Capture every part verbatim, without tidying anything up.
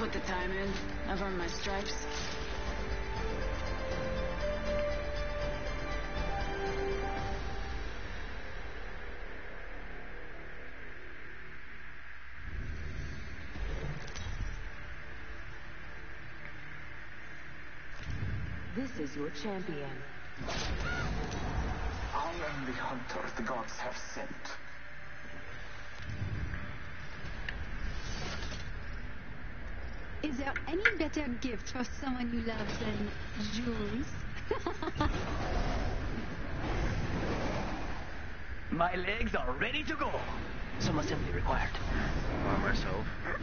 put the time in. I've earned my stripes. This is your champion. I am the hunter the gods have sent. Is there any better gift for someone you love than jewels? My legs are ready to go. Some assembly required. By myself.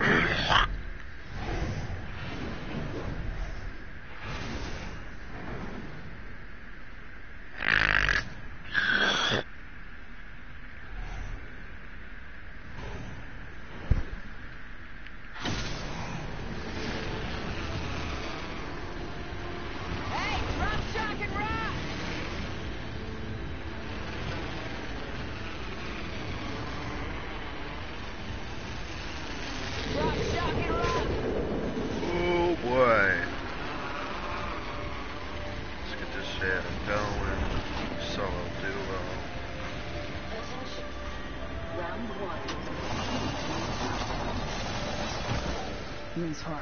Rings far.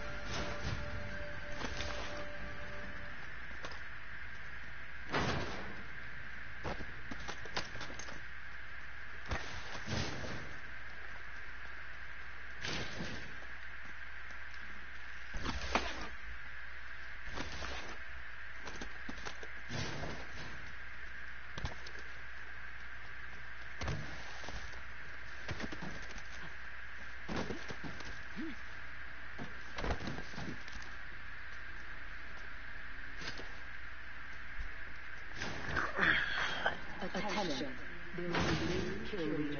Attention. There is a new kill leader.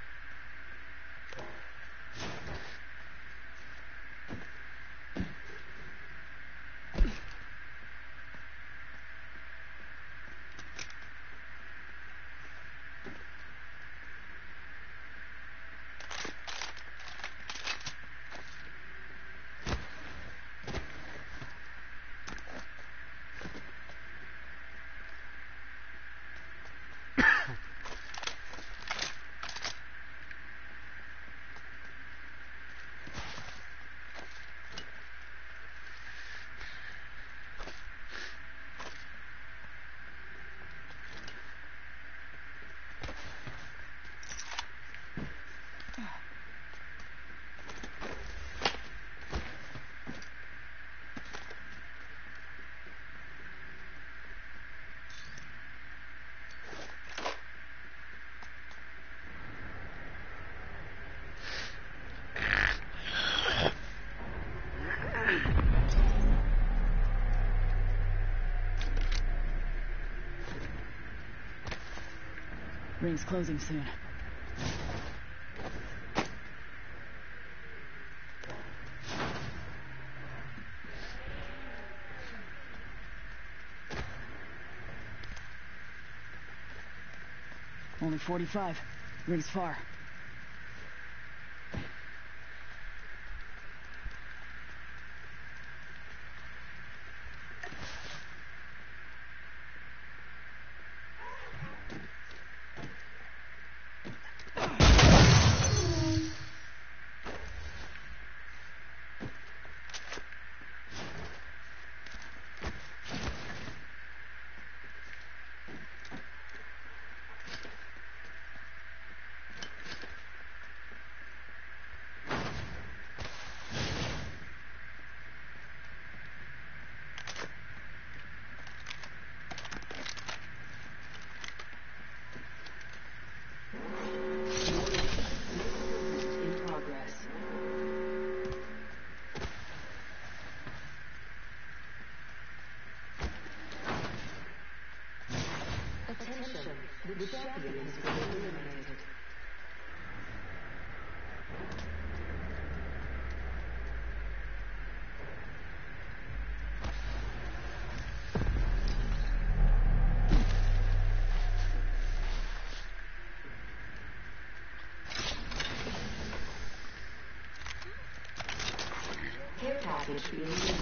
Ring's closing soon. Only forty-five. Ring's far. Attention, the champion has been eliminated. shield.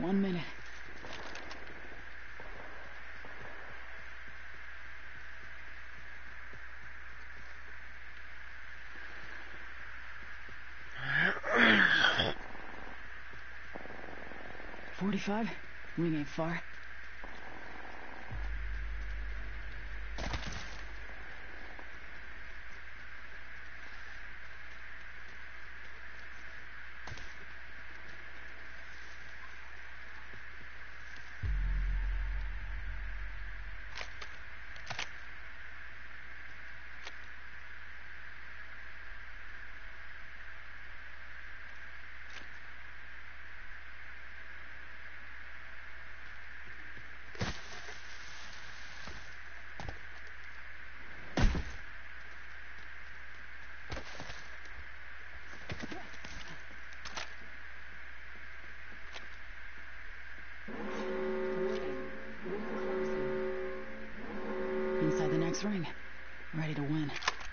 One minute. Forty-five? Ring ain't far. Inside the next ring. Ready to win.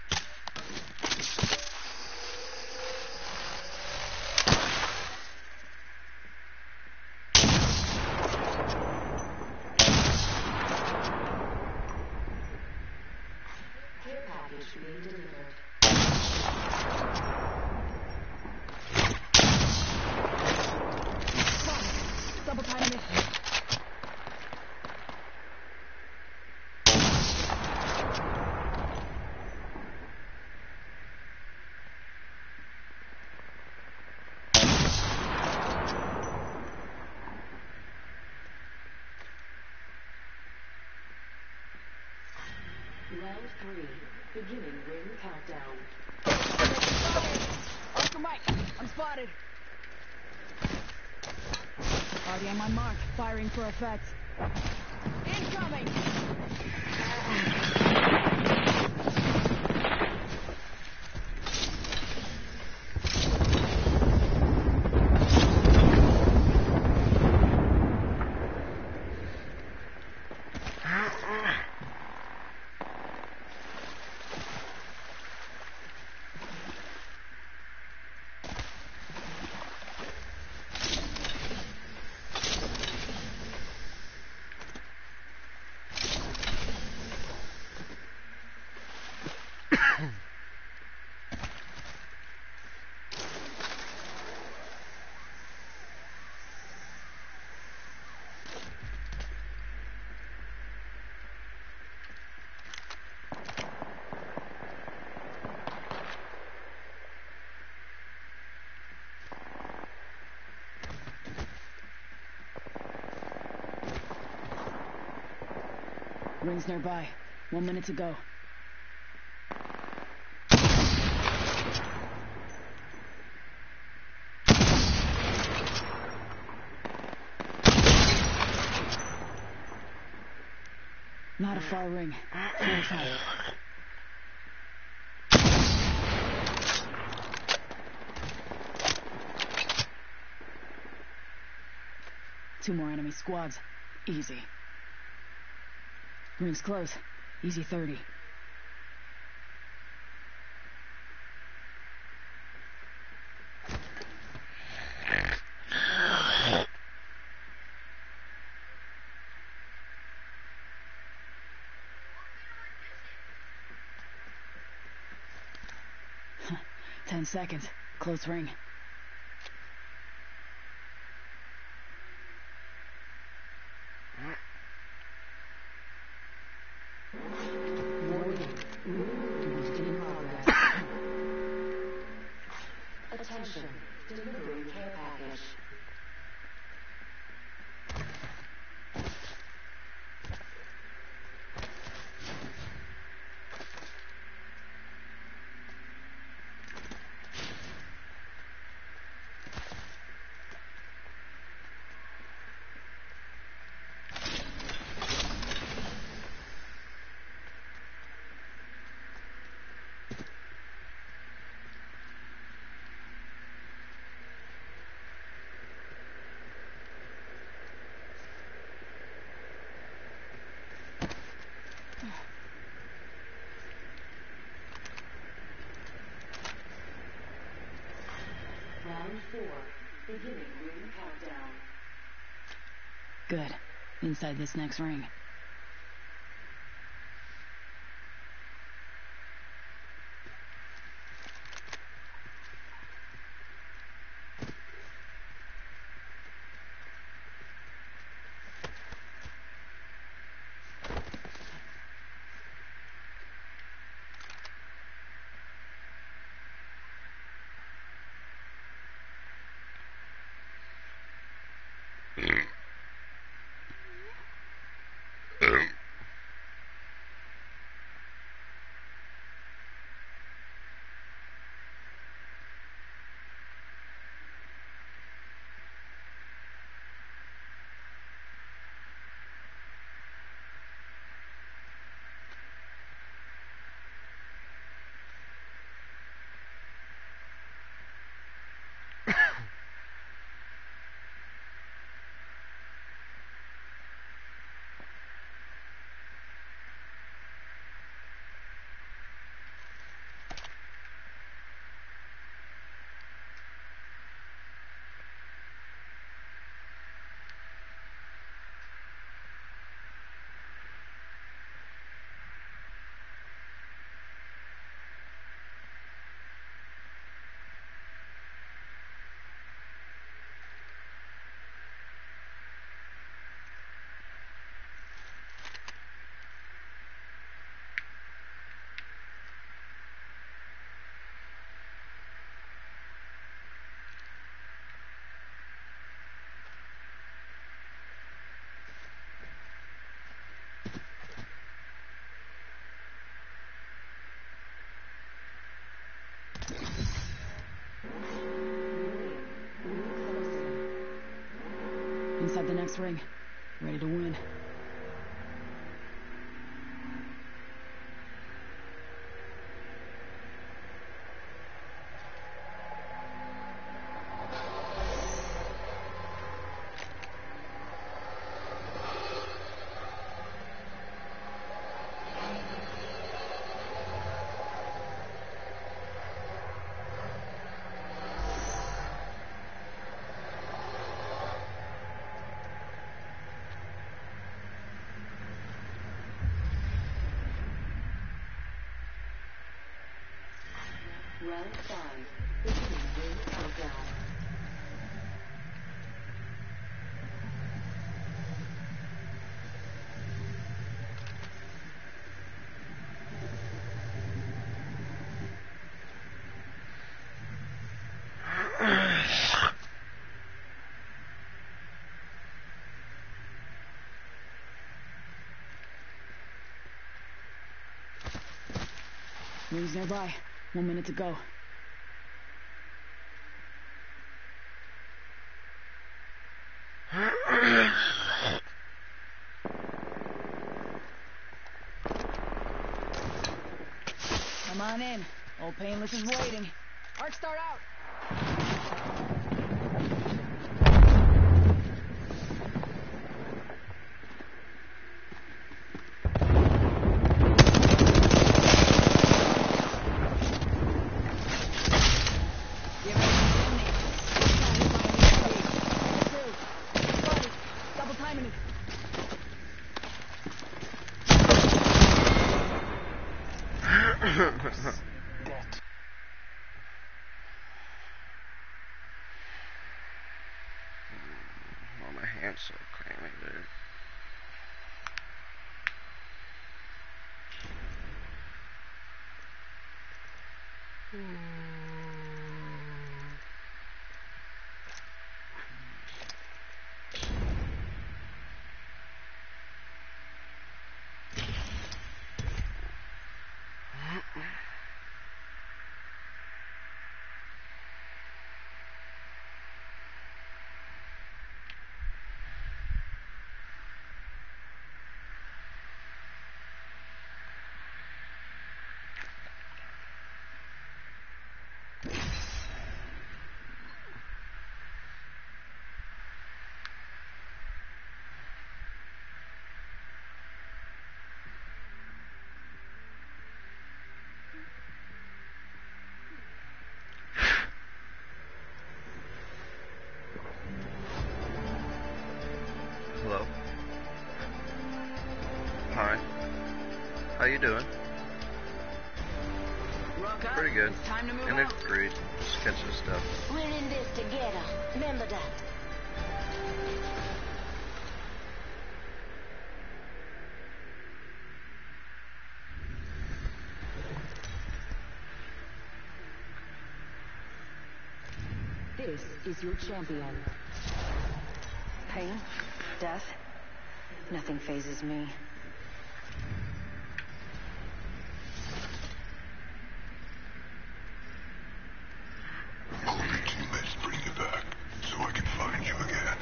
Care package being delivered. Double time mission. Round three. Beginning ring countdown. Oscar Mike, I'm spotted. Already on my mark, firing for effect. Incoming! Rings nearby. One minute to go. Not a far ring. forty-five. Two more enemy squads. Easy. Ring's close. Easy thirty. Ten seconds. Close ring. Warning. Ring boosting in progress. Attention. Delivering care package. Round four. Beginning ring countdown. Good. Inside this next ring. Inside the next ring. Ready to win. Round five. Beginning ring countdown. Rings nearby. One minute to go. Come on in. Old Painless is waiting. Arc start out. Give it a double timing it. Dead. Oh, my hand's so clammy, dude. How you doing? Rock up. Pretty good. It's time to move And out. agreed. Just catching stuff. We're in this together. Remember that. This is your champion. Pain, death, nothing phases me. Only teammates bring you back, so I can find you again.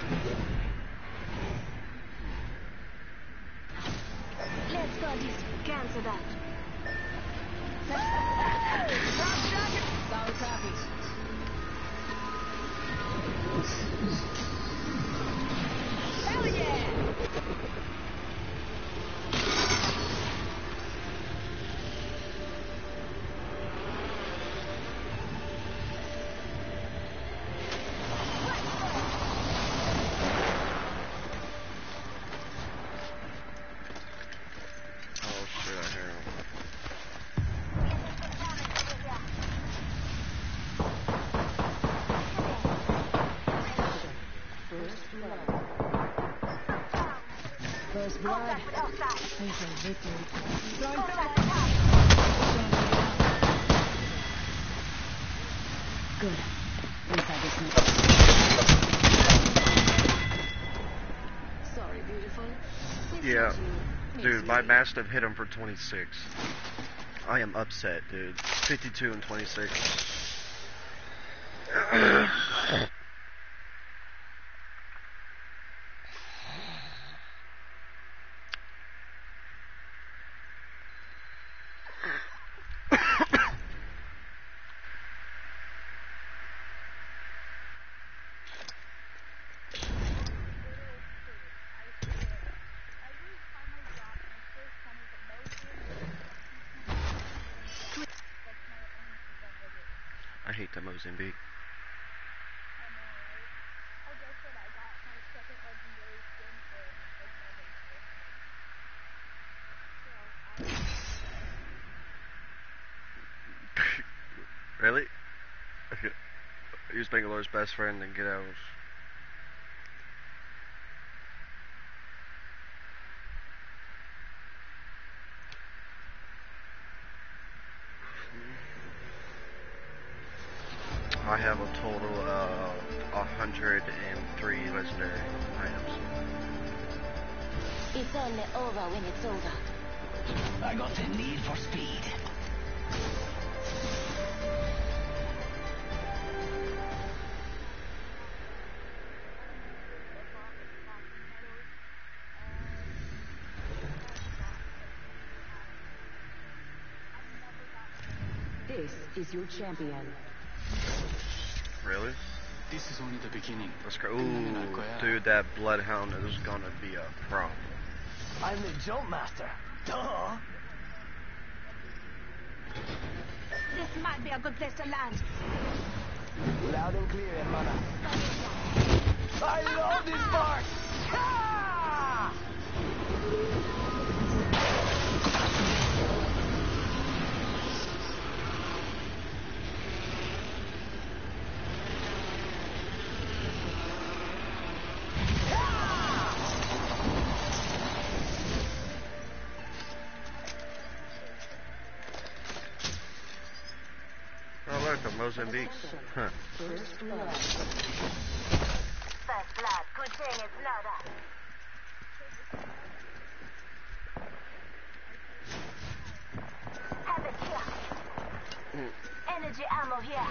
Let's go this. Cancel that. Solid copy. Hell yeah! Oh shit, I hear him. First blood. Fatal victory. Good. Inside this new. Sorry, beautiful. Yeah. Dude, my Mastiff hit him for twenty-six. I am upset, dude. fifty-two and twenty-six. I hate the Mozambique. Really? Use Bangalore's best friend and get out. I have a total of one hundred three legendary items. It's only over when it's over. I got the need for speed. This is your champion. Really? This is only the beginning. Let's go. Ooh, dude, that Bloodhound is gonna be a problem. I'm the jump master. Duh. This might be a good place to land. Loud and clear, hermana. I love this part. Ha! Oh look, the Mozambiques. Huh. First blood. First blood. Good thing it's louder. Have it here. Energy ammo here.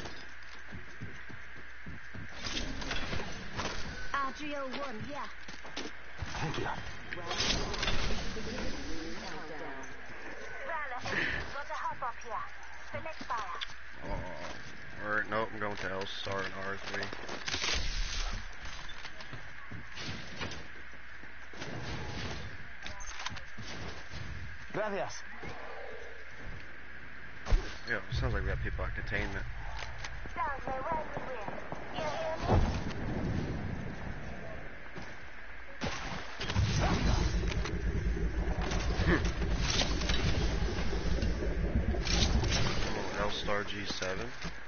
R three oh one here. Thank you. Rally, got a hop up here. Select fire. Oh, alright, nope, I'm going to L-Star and R three. Gracias. Yeah, sounds like we got people at containment. Sounds like right we win. You hear me? R G seven.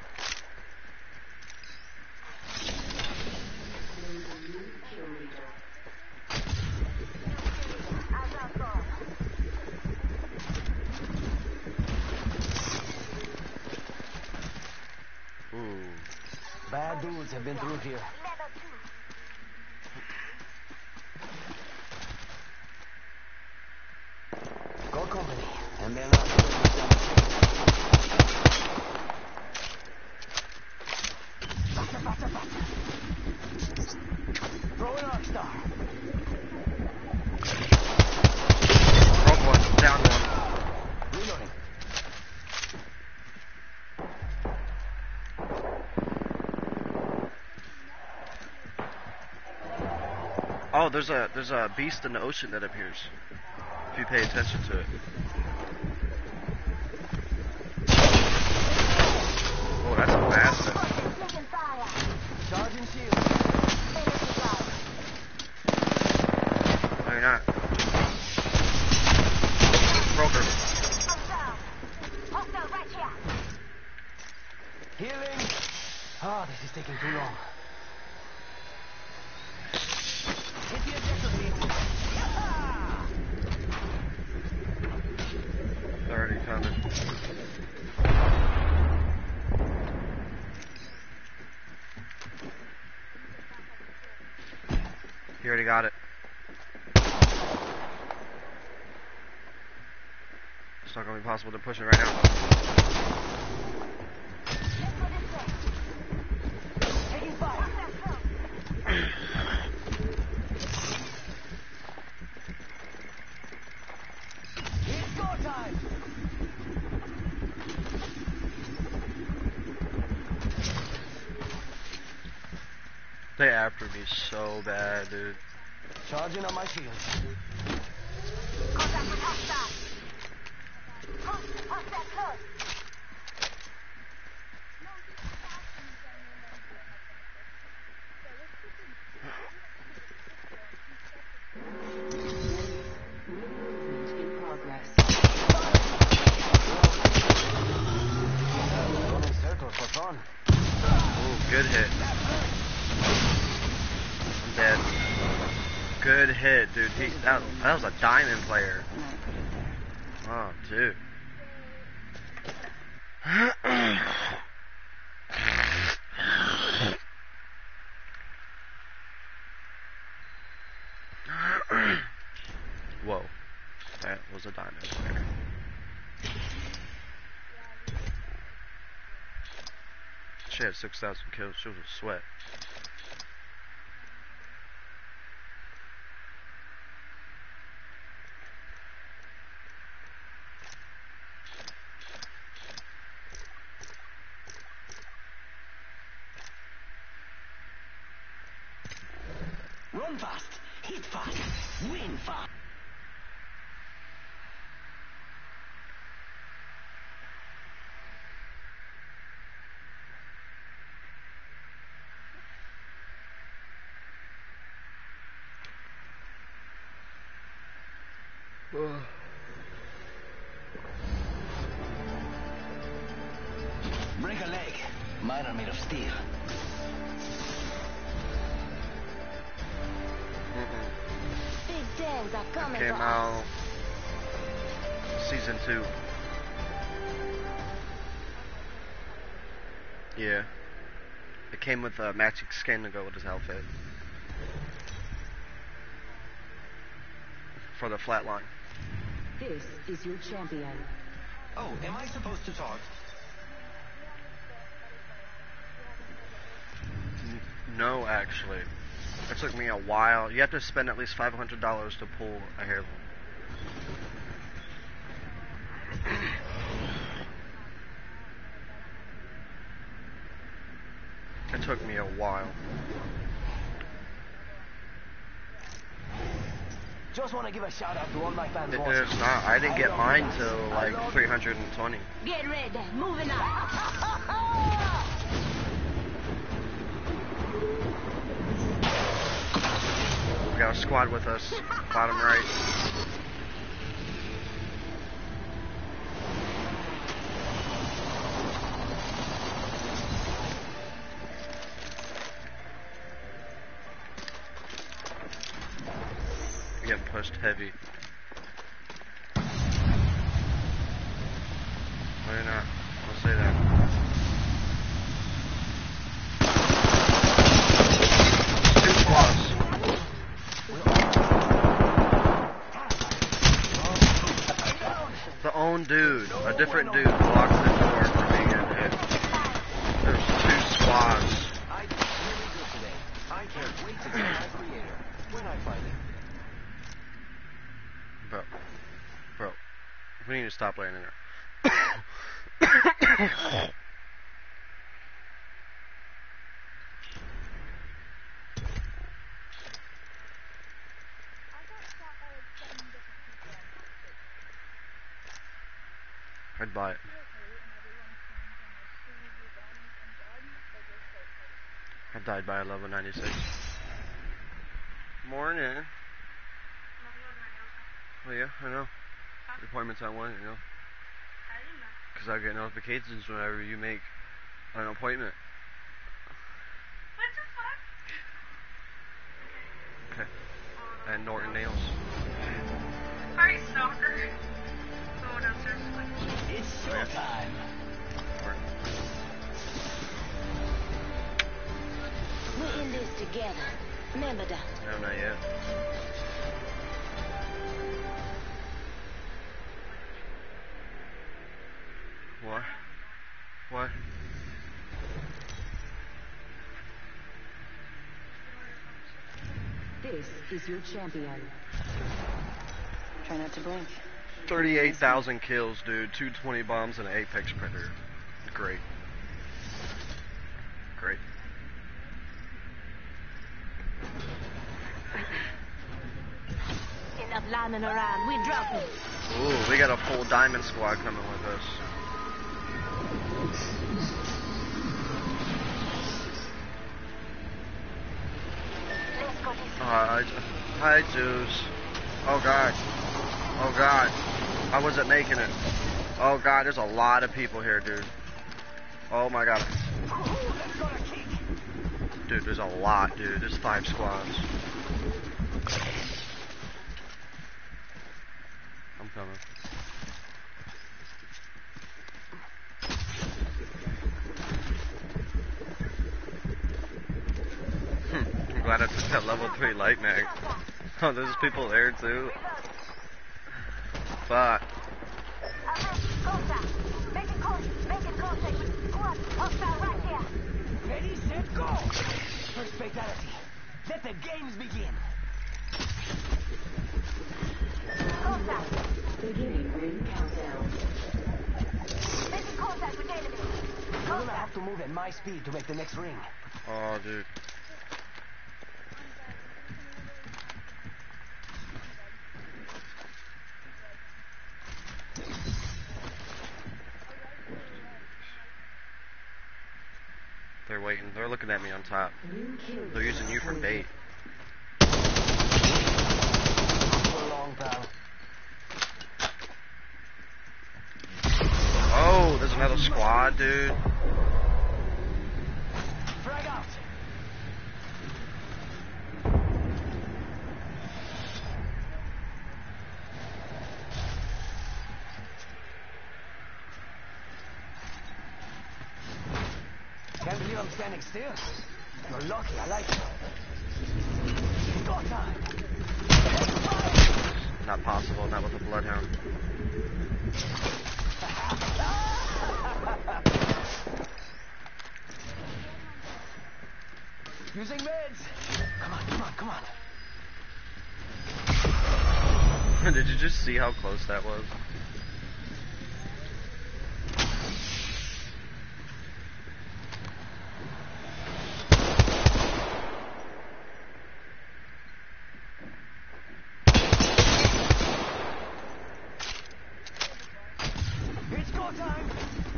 Ooh. Bad dudes have been through here. Go company, and then I'll Faster, faster, faster. Throw an arc star. Broke one, down one. Reloading. Oh, there's a there's a beast in the ocean that appears. If you pay attention to it. Oh, that's a massive. Charging shield. No, you're not. Broker. Healing. Ah, this is taking too long. Hit the ejector seat. They're already coming. He already got it. It's not going to be possible to push it right now. Taking fire. It's go time. They after me so bad, dude. Charging on my shield. Contact with hostile. Host- Hostile close. Movement in progress. Running circles for fun. Ooh, good hit. I'm dead. Good hit, dude. He, that, that was a diamond player. Oh, dude. Whoa. That was a diamond player. She had six thousand kills. She was a sweat. Run fast, hit fast, win fast. Break a leg. Mine are made of steel. Big dams are coming Came for us. out season two. Yeah. It came with a matching skin to go with his outfit. For the flatline. This is your champion. Oh, am I supposed to talk? N- no, actually. It took me a while. You have to spend at least five hundred dollars to pull a hair. It took me a while. Just want to give a shout out to all my fans It watching. is not. I didn't get love mine you guys. till I like love three hundred twenty. Get ready. Moving up. We got a squad with us. Bottom right. pushed heavy. Why not? I'll say that. Two squads. The own dude, a different dude, blocked the door from me getting hit. There's two squads. I did really good today. I can't wait to get my creator when I find him. Bro, bro, we need to stop laying in there. I'd buy it. I died by a level ninety-six. Morning. Oh yeah, I know. The appointments I want, you know. Because I get notifications whenever you make an appointment. What the fuck? Okay. And Norton Nails. Alright, stalker. Go downstairs quick. It's showtime. We're in this together. Remember that. No, not yet. What? What? This is your champion. Try not to blink. thirty-eight thousand kills, dude. two twenty bombs and an Apex Predator. Great. Great. Enough lining around. We drop it. Ooh, we got a full diamond squad coming with us. Uh, hi, Zeus. Oh god. Oh god. I wasn't making it. Oh god, there's a lot of people here, dude. Oh my god. Dude, there's a lot, dude. There's five squads. I'm coming. I'm glad I took that level three light mag. Oh, there's people there too. Fuck. Ready, set, go! First fatality. Let the games begin. Beginning ring countdown. Making contact with enemy. We're gonna have to move at my speed to make the next ring. Oh, dude. They're waiting. They're looking at me on top. They're using you for bait. Oh, there's another squad, dude. Frag out. Can't believe I'm standing still. You're lucky, I like it. Go time. Not possible, not with a bloodhound. Using meds. Come on, come on, come on. Did you just see how close that was? It's go time.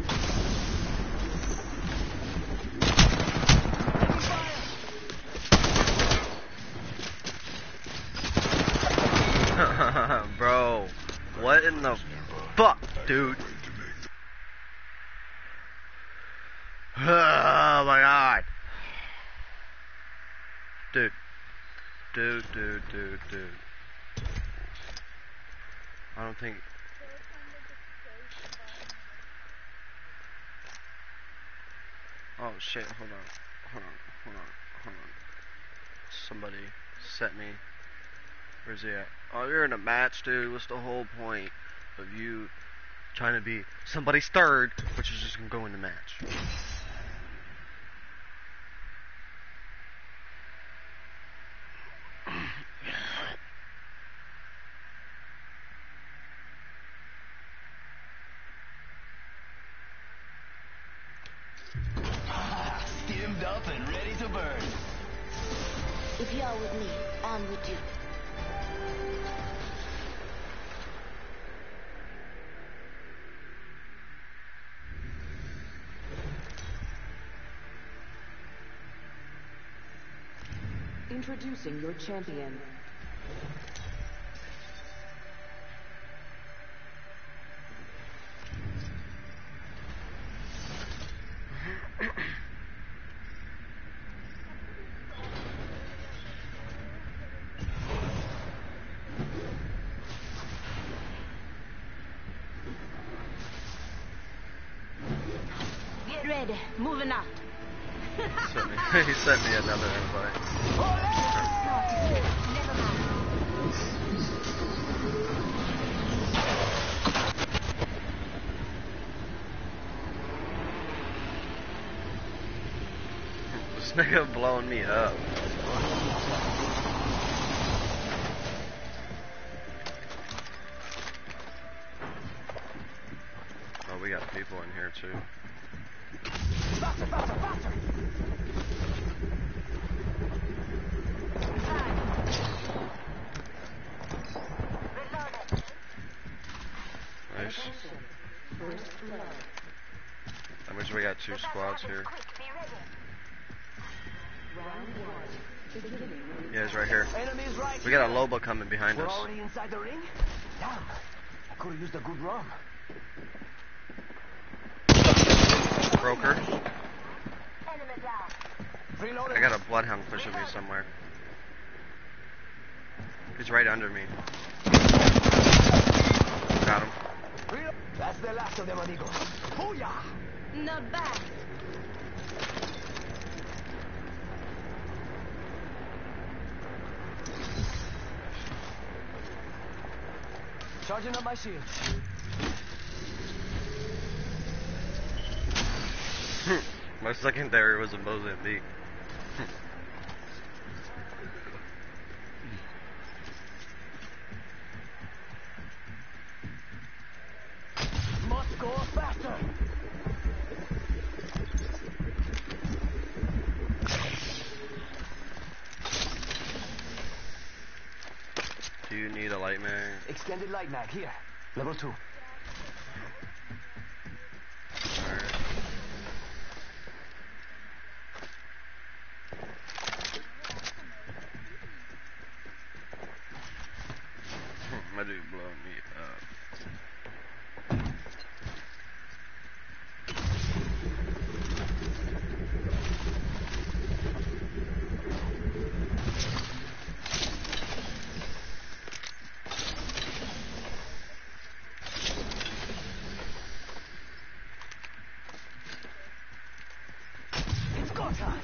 Bro, what in the fuck, dude? Oh my god. Dude. Dude, dude, dude, dude. don't think. Oh shit, hold on. Hold on, hold on, hold on. Somebody set me. Where's he at? Oh, you're in a match, dude. What's the whole point of you trying to be somebody's third, which is just gonna go in the match? Steamed up and ready to burn. If you are with me, I'm with you. Introducing your champion. Get ready. Moving out. Sent me, he sent me another invite. Never mind. This nigga blowing me up. Oh, we got people in here too. Faster, faster, faster! Nice. That means we got two squads here. Yeah, he's right here. Enemies right We got a Loba coming behind We're us. already inside the ring? Damn. I could have used a good rum. Broker. Enemy down. Reloading. I got a bloodhound pushing me somewhere. He's right under me. Got him. Reload. That's the last of them, amigo. Booyah! Not bad. Charging up my shields. My secondary was in Mozambique. Must go faster. Do you need a light mag? Extended light mag here. Level two. Alright. My dude blowing me up. It's go time.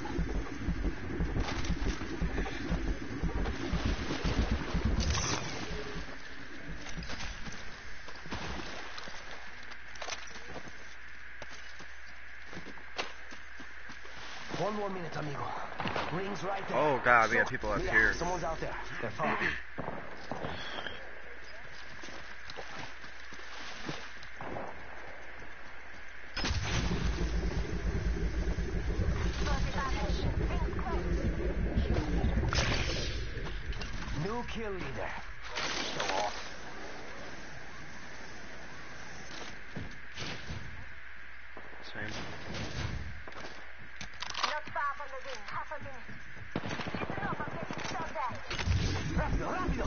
One more minute, amigo. Rings right there. Oh god, we got people up Mira, here. Someone's out there. They're far. New kill leader. Show off. Same. Not far from the ring. Half a minute. Keep it up. I'm getting shot at. Rápido, rápido.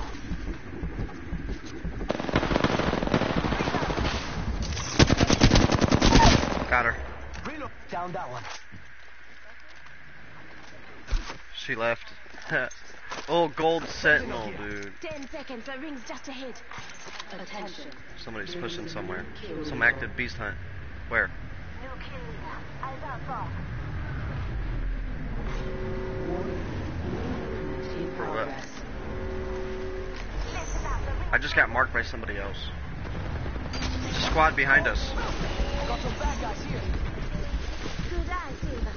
Got her. Reload. Down that one. She left. Oh, gold sentinel, dude. Ten seconds, the ring's just ahead. Attention. Somebody's pushing somewhere. Some active beast hunt. Where? New kill leader. Eyes out bar. In progress. Listen up, the ring. I just got marked by somebody else. There's a squad behind us. Got some bad guys here. Good eye, Silver.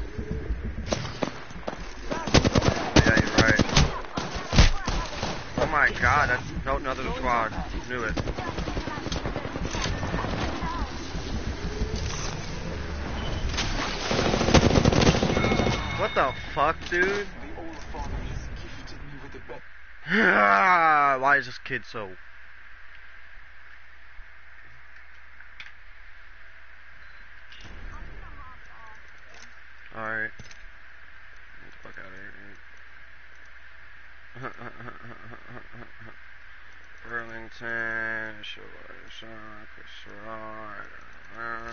Yeah, you're right. Oh my god, that's no, another squad. Knew it. What the fuck, dude? The All Father has gifted me with the best. Why is this kid so... Alright. Get the fuck out of here. Burlington, Sean, Chris Roy.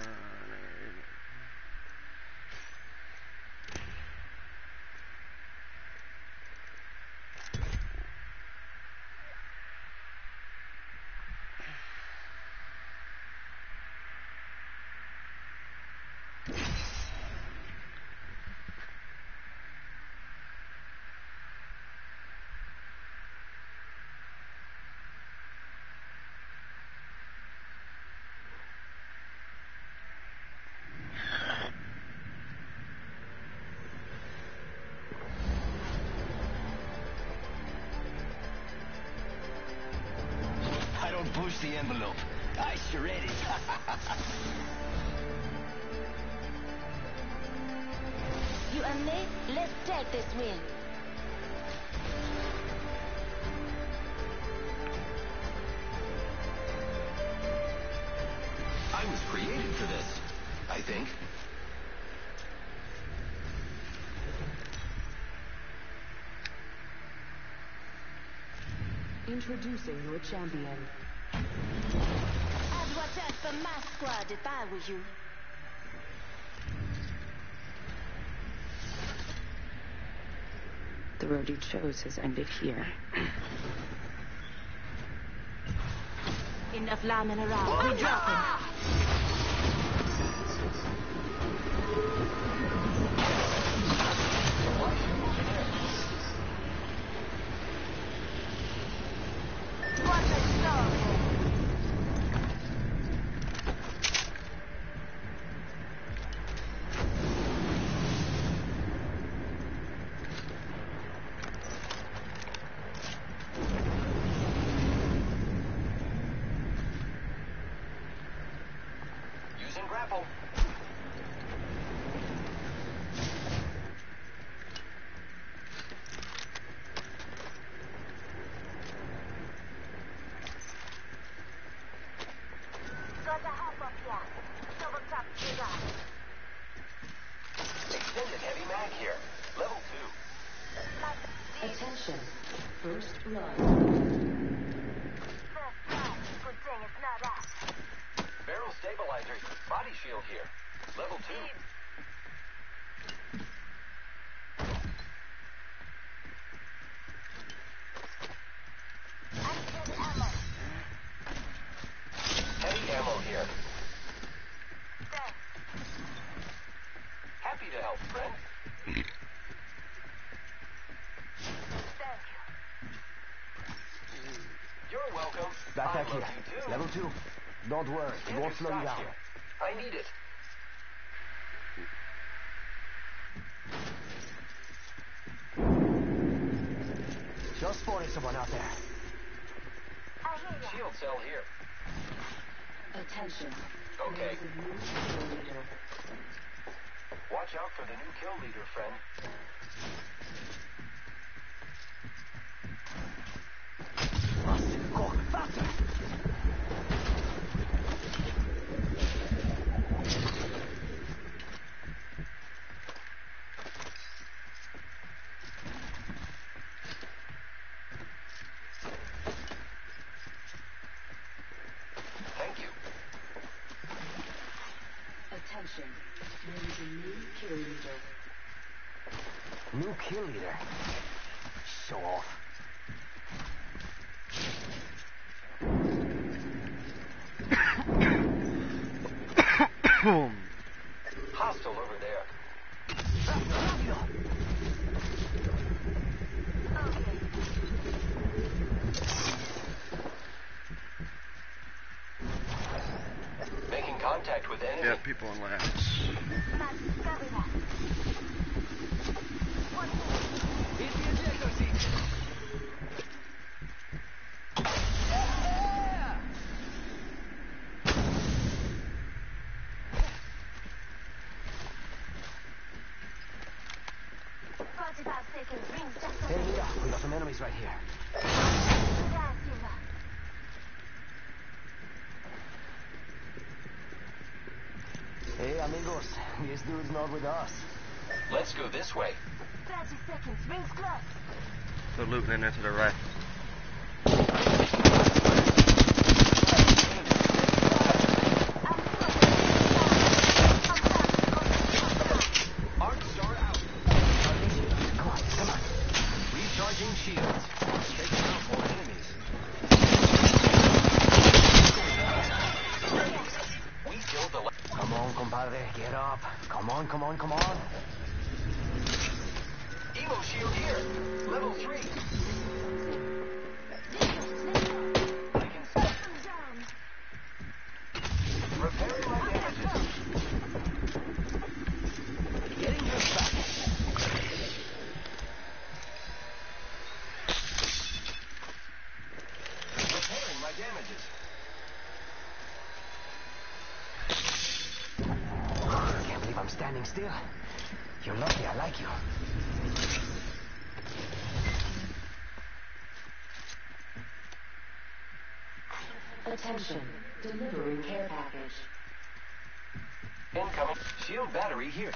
I don't push the envelope. I shred it. You and me, let's take this win. I was created for this, I think. Introducing your champion. I'd watch out for my squad if I were you. The road you chose has ended here. Enough lambing around. We're dropping. Watch it stop. Using grapple. Got a hop up here. Double tap to that. Extended heavy mag here. Level two. Attention. First blood. First time. Good thing it's not us. Barrel stabilizers. Body shield here. Level two. Active ammo. Heavy ammo here. Thanks. Happy to help, friend. Thank you. You're welcome. Backpack I love here. you too. Level two. Don't worry, it won't slow you down. Here. I need it. Just spotted someone out there. I hear ya. Shield cell here. Attention. Okay. There is a new kill leader. Watch out for the new kill leader, friend. Faster, go, faster! Thank you. Attention. There is a new kill leader. New kill leader. Show off. Boom. Hostile over there. Making contact with enemy. Yeah, people in labs. Hey, Leah, we got some enemies right here. Hey, amigos, this dude's not with us. Let's go this way. thirty seconds. Rings close. They're looting in there to the right. Arc star out. Come on, come on. Recharging shields. Taking out more enemies. We killed the. Come on, compadre, get up. Come on, come on, come on. Evo shield here. Level three. I can stop them down. Repairing my damages. Getting this back. Repairing my damages. I can't believe I'm standing still. You're lucky I like you. Attention. Delivering care package. Incoming. Shield battery here.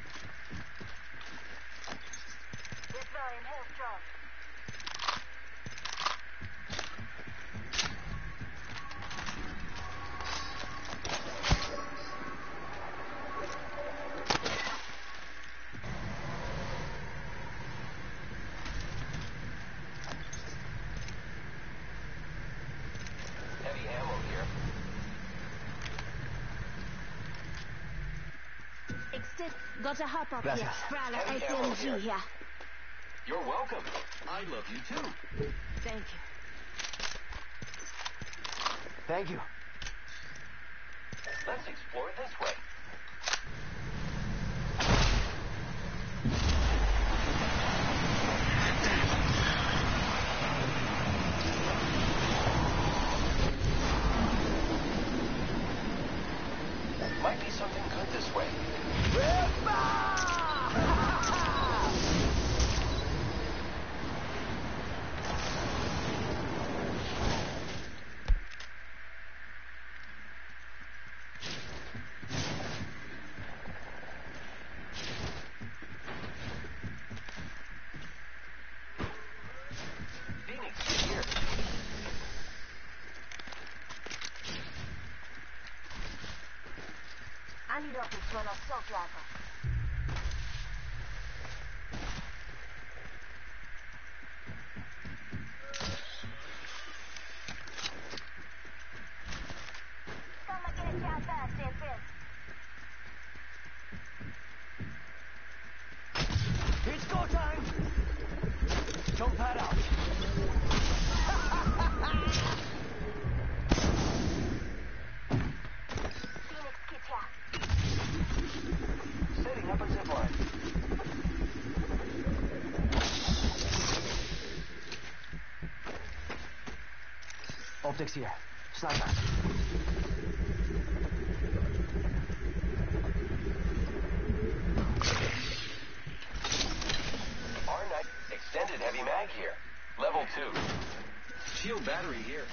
Deploying health drone. Heavy ammo here. Extend. Got a hop up Gracias. here. Prowler Heavy A T ammo M G here. here. You're welcome. I love you too. Thank you. Thank you. Let's explore this way. Might be something good this way. Phoenix, here. I need up to an assault rifle. Come again, down fast, and fence. It's go time! Jump pad out. Phoenix kit here. Setting up a zipline. Optics here. Sniper. R nine extended heavy mag here. Level two. Shield battery here.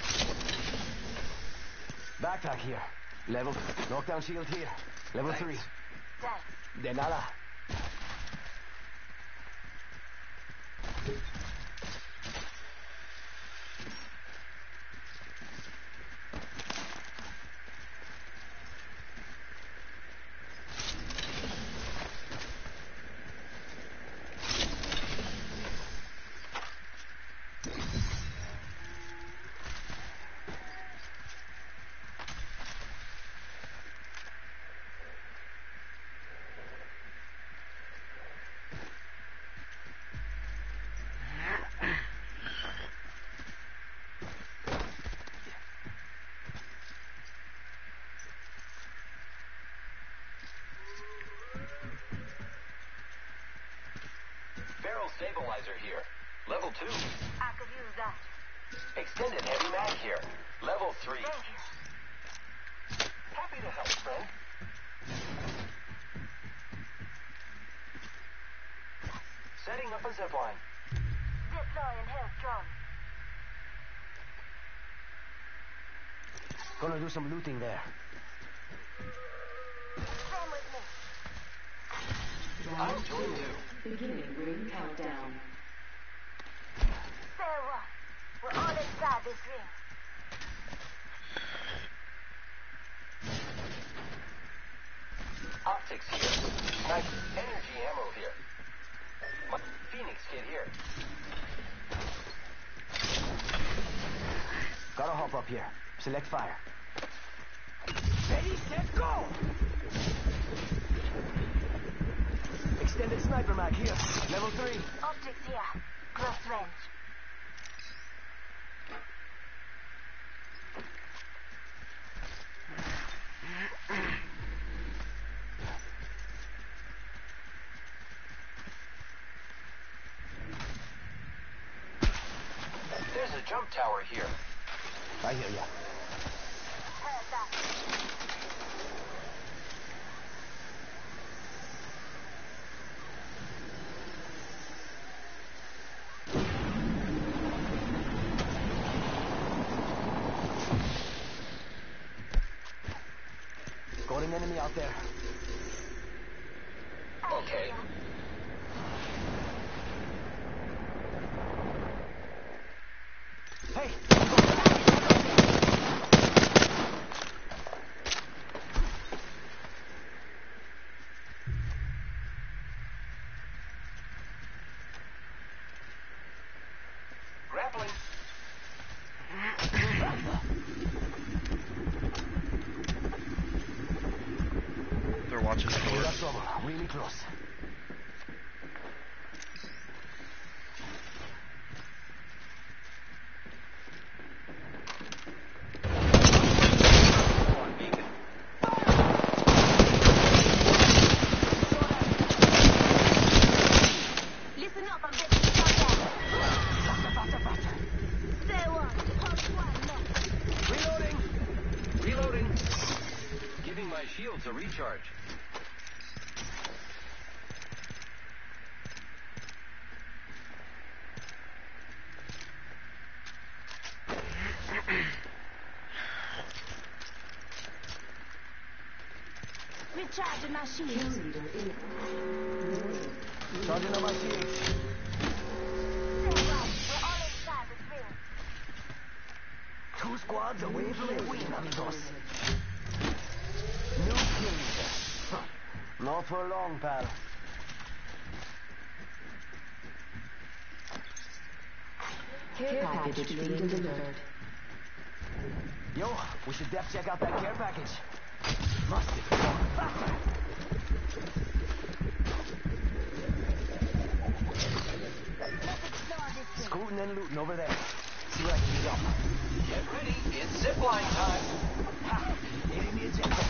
Backpack here. Level. Knockdown shield here. Level Thanks. three. Thanks. De nada. stabilizer here. Level two. I could use that. Extended heavy mag here. Level three. Thank you. Happy to help, friend. Setting up a zipline. Deploying health drone. Gonna do some looting there. Same with me. I'm joining you. Beginning ring countdown. Fair one. We're all inside this ring. Optics here. Nice energy ammo here. My Phoenix kit here. Gotta hop up here. Select fire. Ready, set, go! Extended sniper mag here. Level three. Optics here. Close range. There's a jump tower here. I hear ya. Heard that. Got an enemy out there. Okay. Hey! Grappling. They're watching the We door. got trouble. Really close. Listen up, I'm getting shot at. Faster, faster, faster. Fair one. Hold one left. Reloading. Reloading. Giving my shields a recharge. Recharging my Kill shields. leader in. Charging on my shields. Fair one. We're all inside this ring. Two squads away from a win, amigos. New kill leader. Huh. Not for long, pal. Care package being delivered. Yo, we should def check out that care package. Must be faster. Let's explore this ring. Scooting and looting over there. See what I can get up. Get ready. It's zipline time. Ha! Hitting the agenda.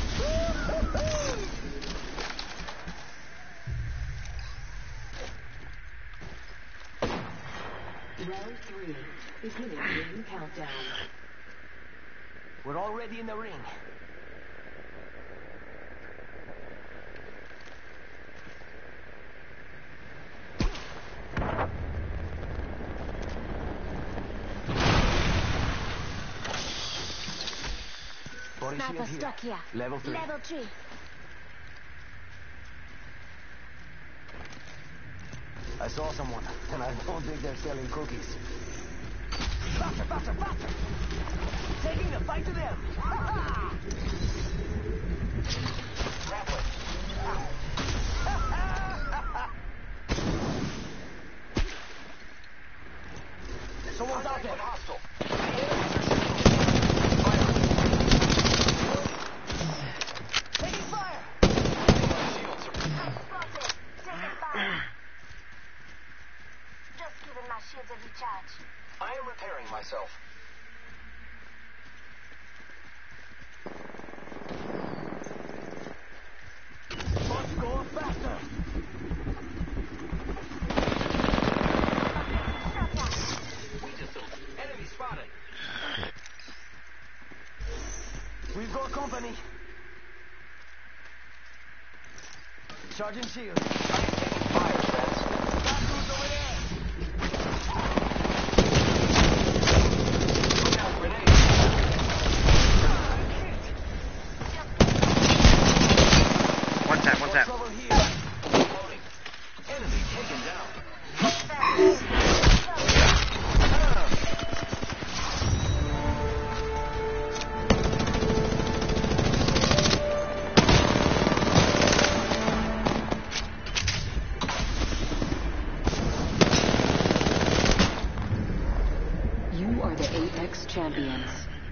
Round three. Beginning ring countdown. We're already in the ring. Body Sniper shield here. stuck here. Level three. Level three. I saw someone, and I don't think they're selling cookies. Faster, faster, faster! Taking the fight to them! Grappling. Someone's out there! Hostile. Taking fire! Shields are Spotted. Taking fire. Just giving my shields a recharge. I am repairing myself. got company. Charging shield. Fire, friends. Bad dudes over there. Look out, grenade. One tap, one tap. Trouble here. Reloading. Enemy taken down. You are the Apex Champions.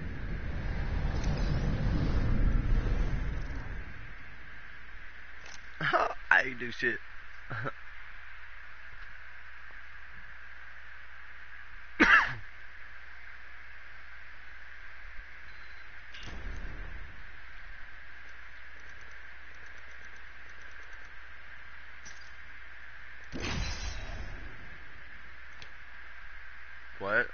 I ain't do shit. What?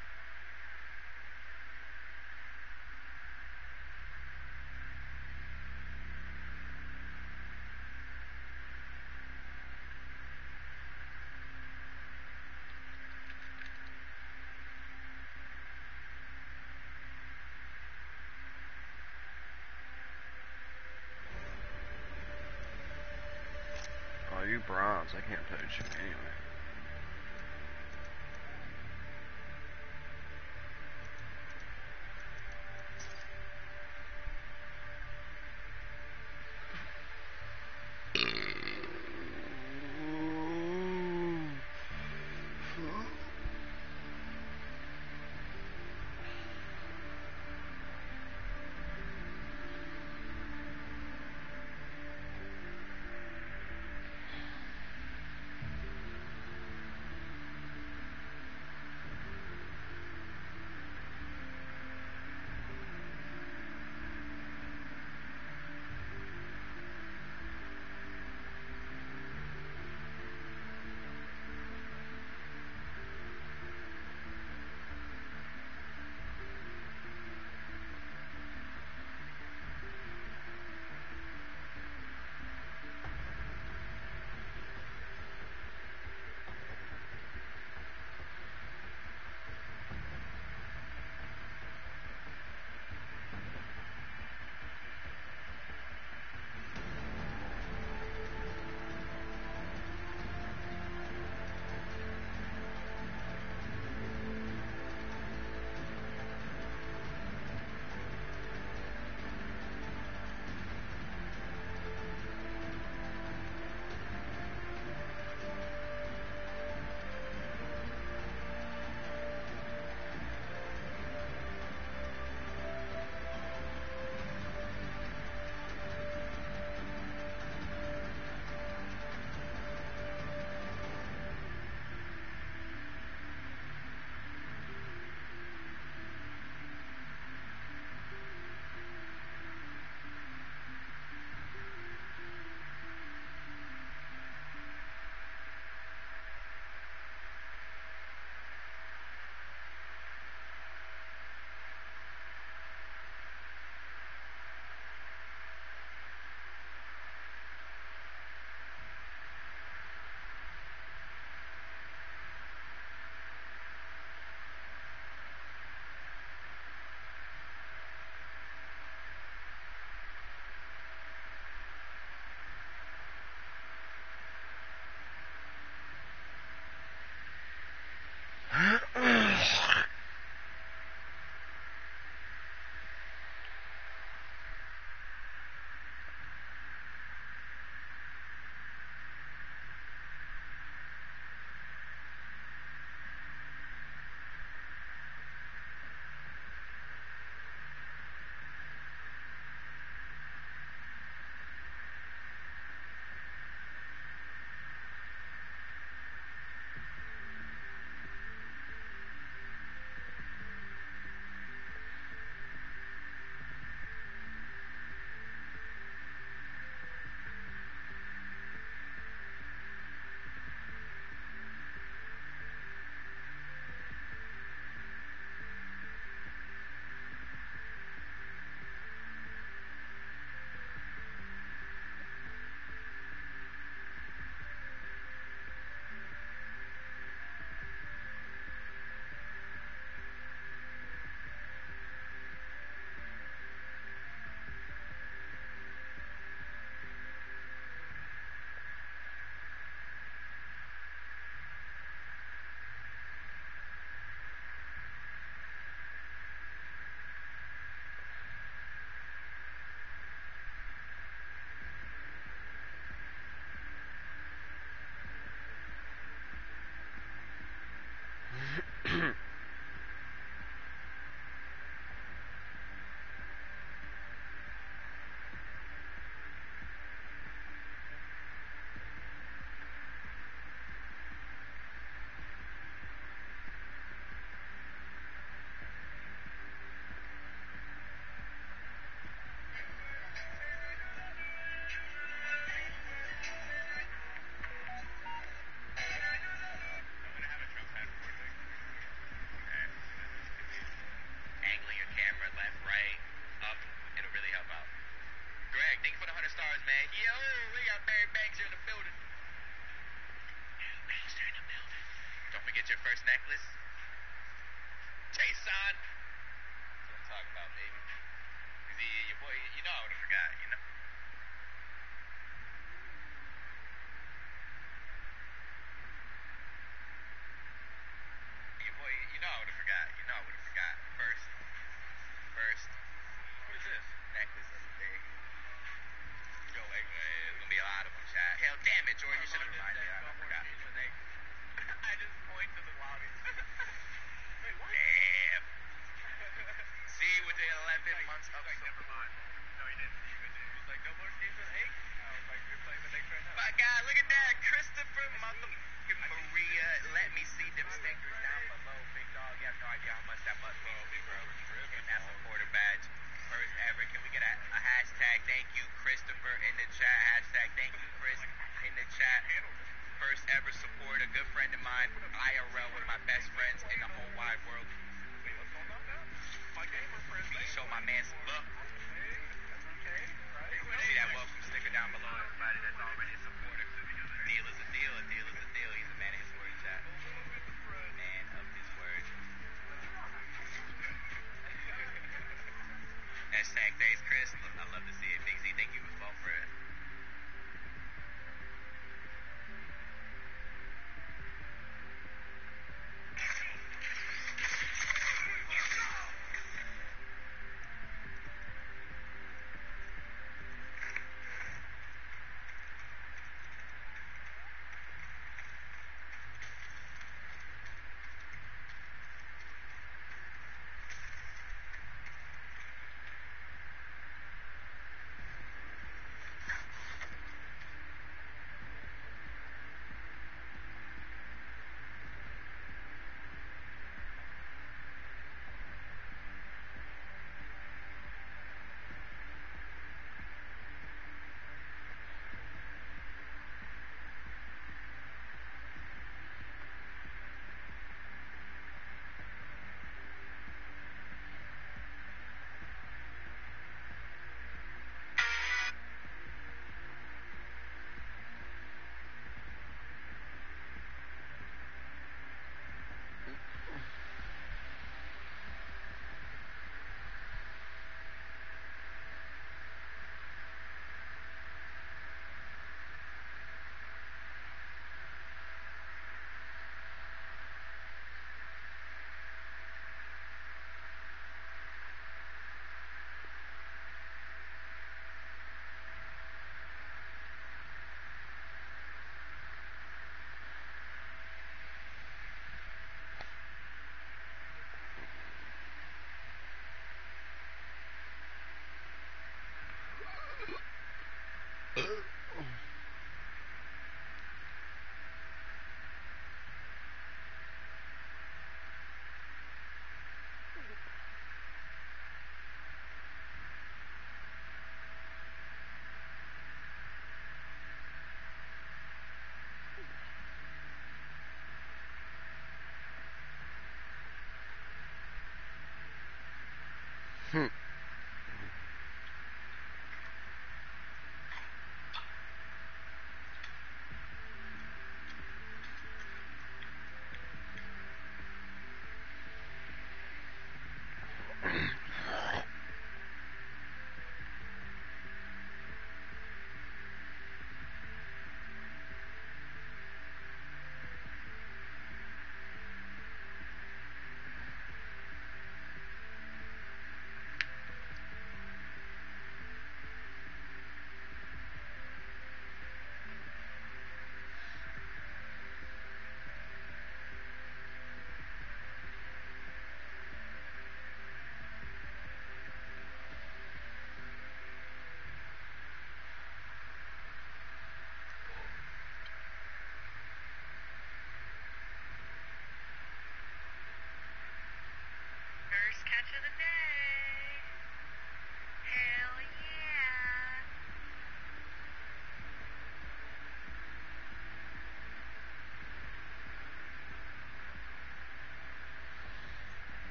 Oh, you bronze. I can't touch you anyway. man. Yo, we got Barry Banks here in the building. Banks here in the building. Don't forget your first necklace. Jason! That's what I'm talking about, baby. Cause he, your boy, you know I would have forgot, you know? Your boy, you know I would have forgot. You know I would have forgot. First, first. What is this? Necklace of the day. Yo, hey, there's gonna be a lot of them, chat. Hell, damn it, George, you should have reminded me. I forgot. I just point to the lobby. Wait, what? Damn. See, within eleven months of like, never mind. No, he didn't. He was like, no more games with eight? I was like, you're playing the next right now. My God, look at that. Christopher motherfucking Maria. Let me see them stickers down below, big dog. You have no idea how much that must mean to me, bro. Getting that supporter badge. First ever. Can we get a, a hashtag thank you, Christopher, in the chat? Hashtag thank you, Chris, in the chat. First ever support, a good friend of mine, I R L, one of my best friends in the whole wide world. Wait, what's going on now? My gamer friends. Please show my man some love. Hey, that's okay, right? See that welcome sticker down below, everybody that's already a supporter. Deal is a deal, a deal is a deal. He's a man of his word, chat. Man of his word. Hashtag thanks, Chris. I love to see it. Big Z, thank you as well for it.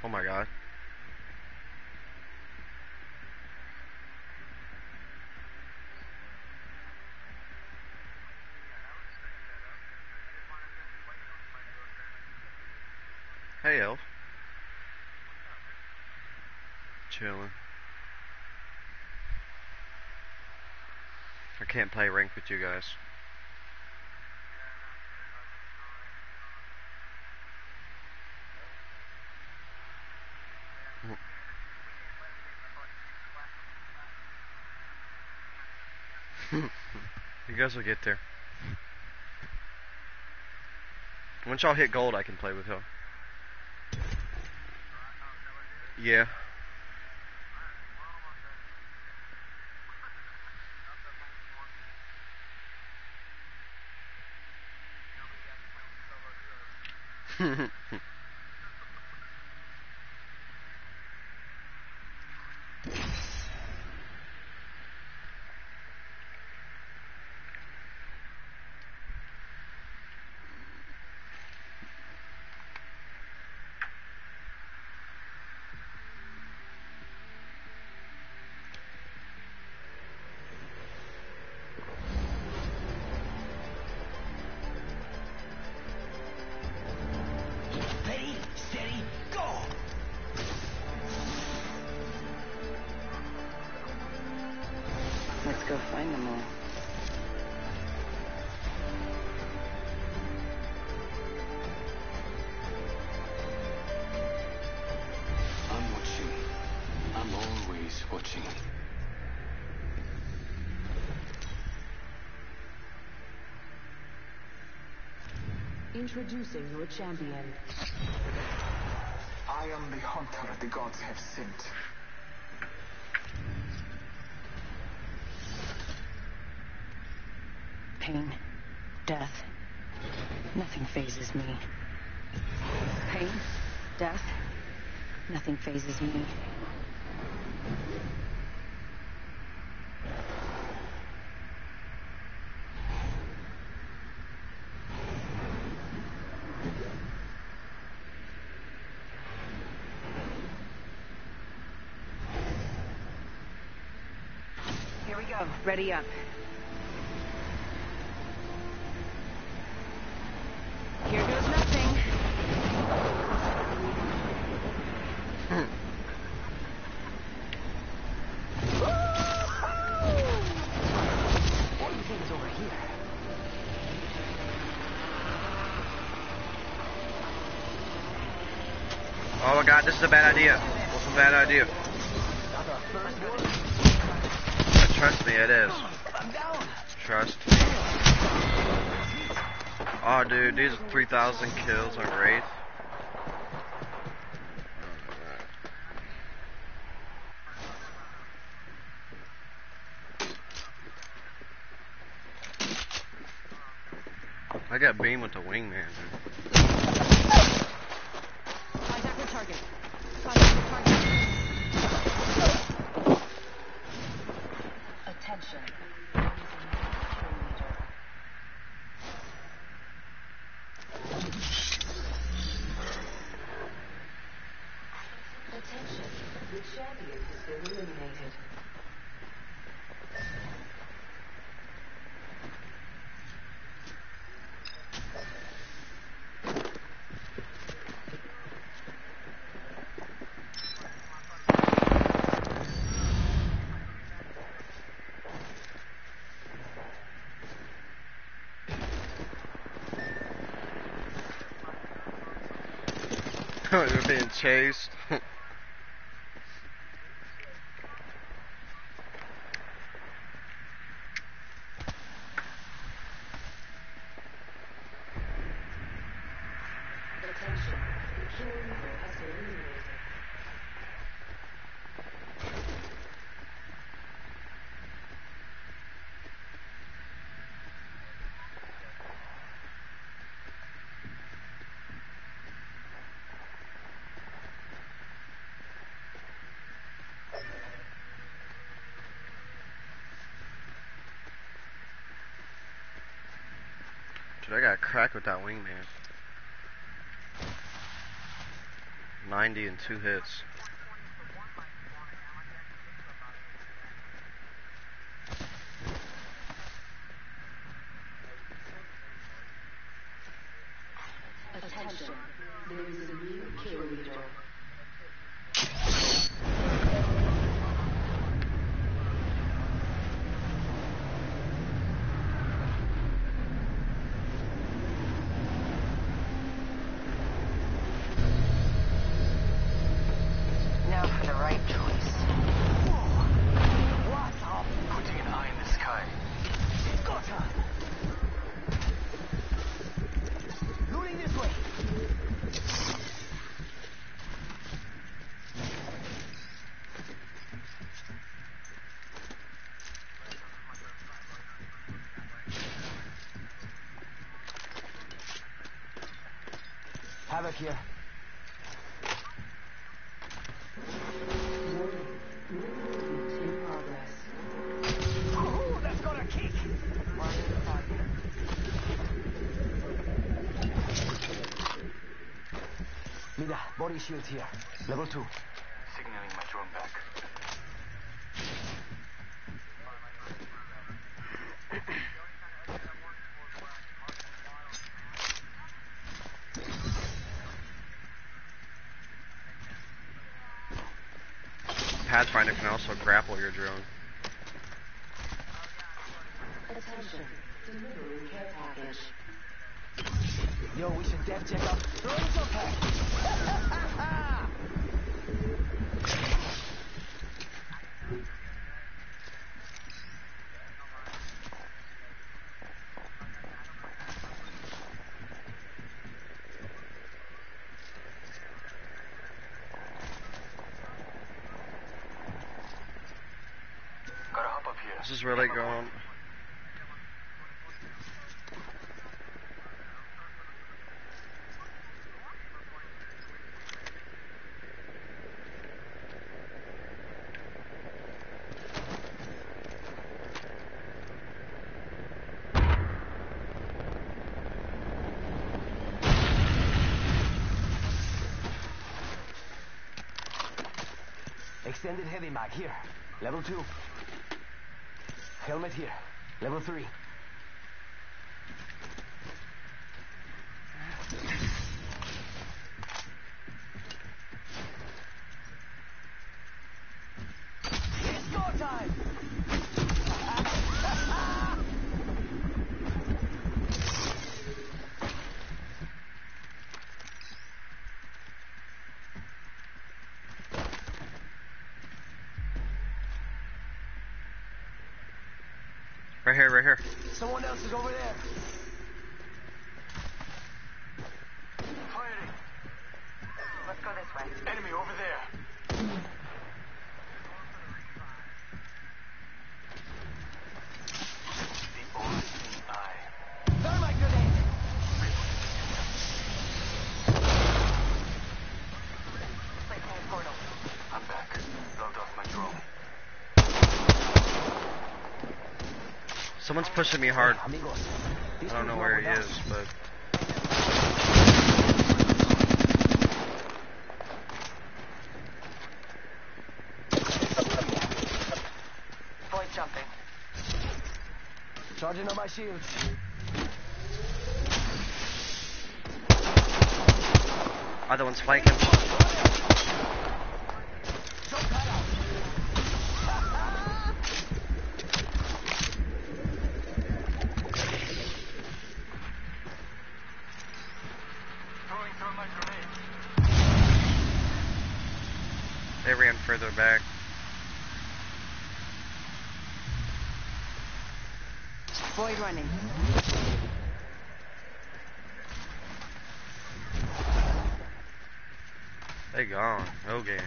Oh my god. Hey, Elf. Chilling. I can't play rank with you guys. You guys will get there. Once y'all hit gold, I can play with y'all. Yeah. Ready, steady, go! Let's go find them all. I'm watching. I'm always watching. Introducing your champion. I am the hunter the gods have sent. Pain, death, nothing phases me. Pain, death, nothing phases me. Here we go. Ready up. Here goes nothing. What do you think is over here? Oh my god, this is a bad idea. What's a bad idea? Not our first one. Trust me, it is. I'm down. Trust me. Oh, dude, these are three thousand kills on Wraith. I got beam with the wingman, dude. Contact with target. Contact with target. Attention. Attention. The champion has been eliminated. You're being chased. Attention. The kill leader has been eliminated. Dude, I got cracked with that wingman. ninety and two hits. Attention, there is a new kill leader. Now for the right choice. Whoa! What? Oh, Putting an eye in the sky. it's go time! Looting this way! Havoc here. In progress. Ooh, that's got a kick! Mira, body shield here. Level two. Signaling my drone back. Pathfinder can also grapple your drone. Attention, delivering care package. Yo, we should dev check out. Throwing some pack! Gotta hop up here. This is really going. Extended heavy mag here. Level two. Helmet here. Level three. It's go time! Right here, right here. Someone else is over there. Firing. Let's go this way. Enemy over there. The only thing I... Thermite grenade! Placing a portal. I'm back. Logged off my drone. Someone's pushing me hard. Amigos. I don't know where he is, but Void jumping. Charging on my shields. other one's flanking. Jump that out. Throwing thermite grenade. They ran further back. Void running. They gone. No games.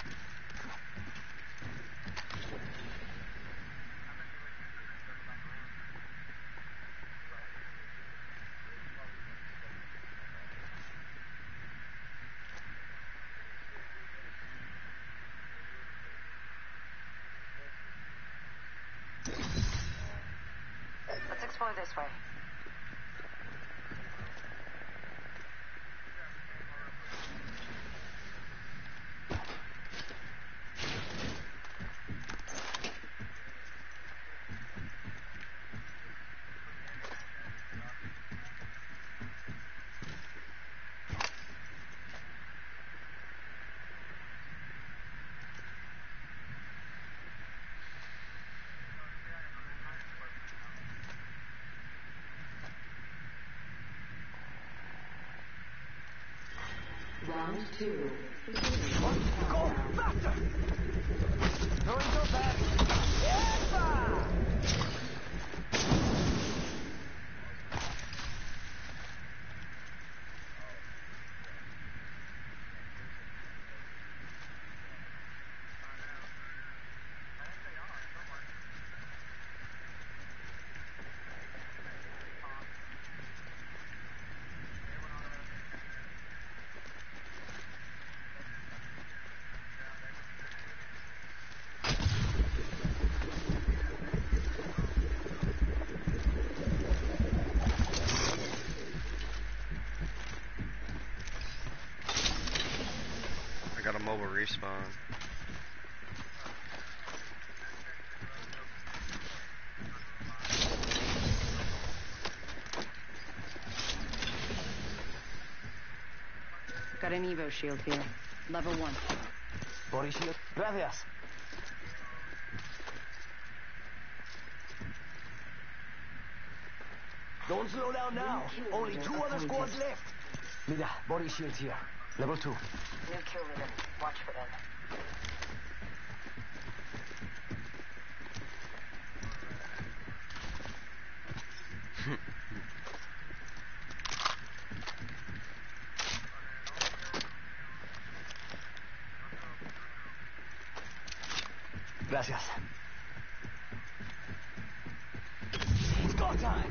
Let's explore this way. Round two. Go faster! Throwing your back. Yes! Got a mobile respawn. Got an Evo shield here. Level one. Body shield. Gracias. Don't slow down now. Only two other squads left. Mira, body shields here. Level two. New kill leader. Watch for them. Gracias. It's go time.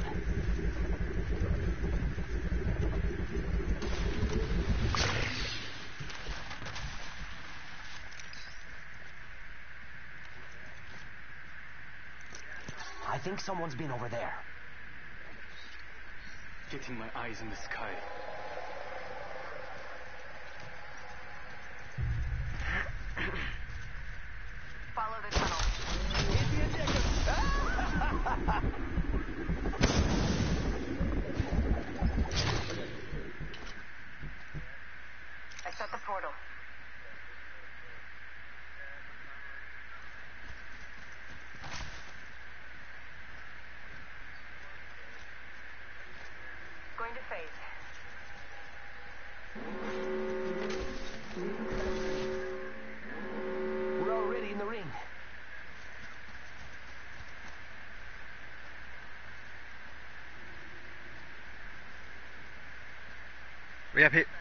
I think someone's been over there. Getting my eyes in the sky. Follow the tunnel. I set the portal. Going to phase. We're already in the ring. We have hit.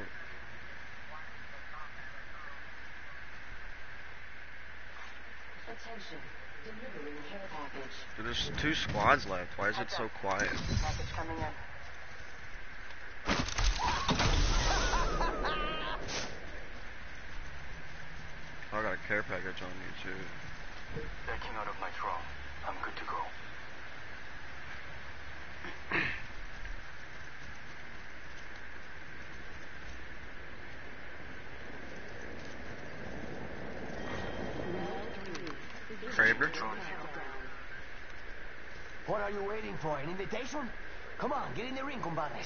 Attention. Delivering care package. Dude, there's two squads left. Why is it so quiet? Package coming in. Oh, I got a care package on me too. Backing out of my drone. I'm good to go. Kraber? What are you waiting for? An invitation? Come on, get in the ring, compadres.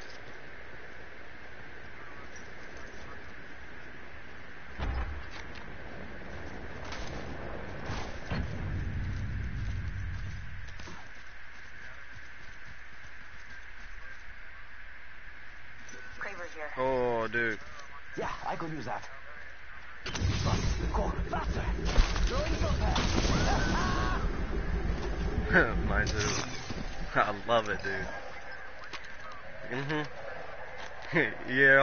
Kraber here. Oh, dude. Yeah, I could use that. Go faster! Throwing your pack. Mine too. I love it, dude. Mm-hmm. Yeah.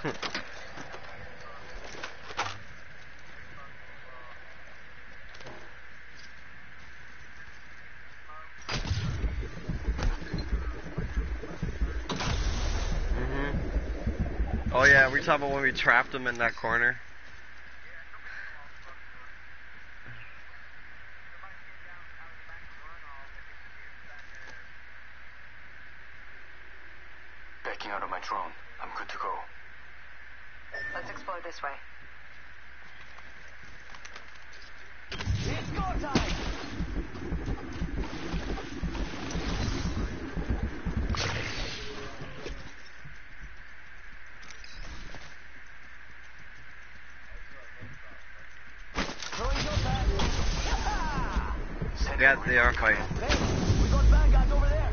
Mm-hmm. Oh yeah, we talking about when we trapped him in that corner. Backing out of my drone. I'm good to go. Let's explore this way. It's go time! Yeah, they are fighting. Hey, we got bad guys over there.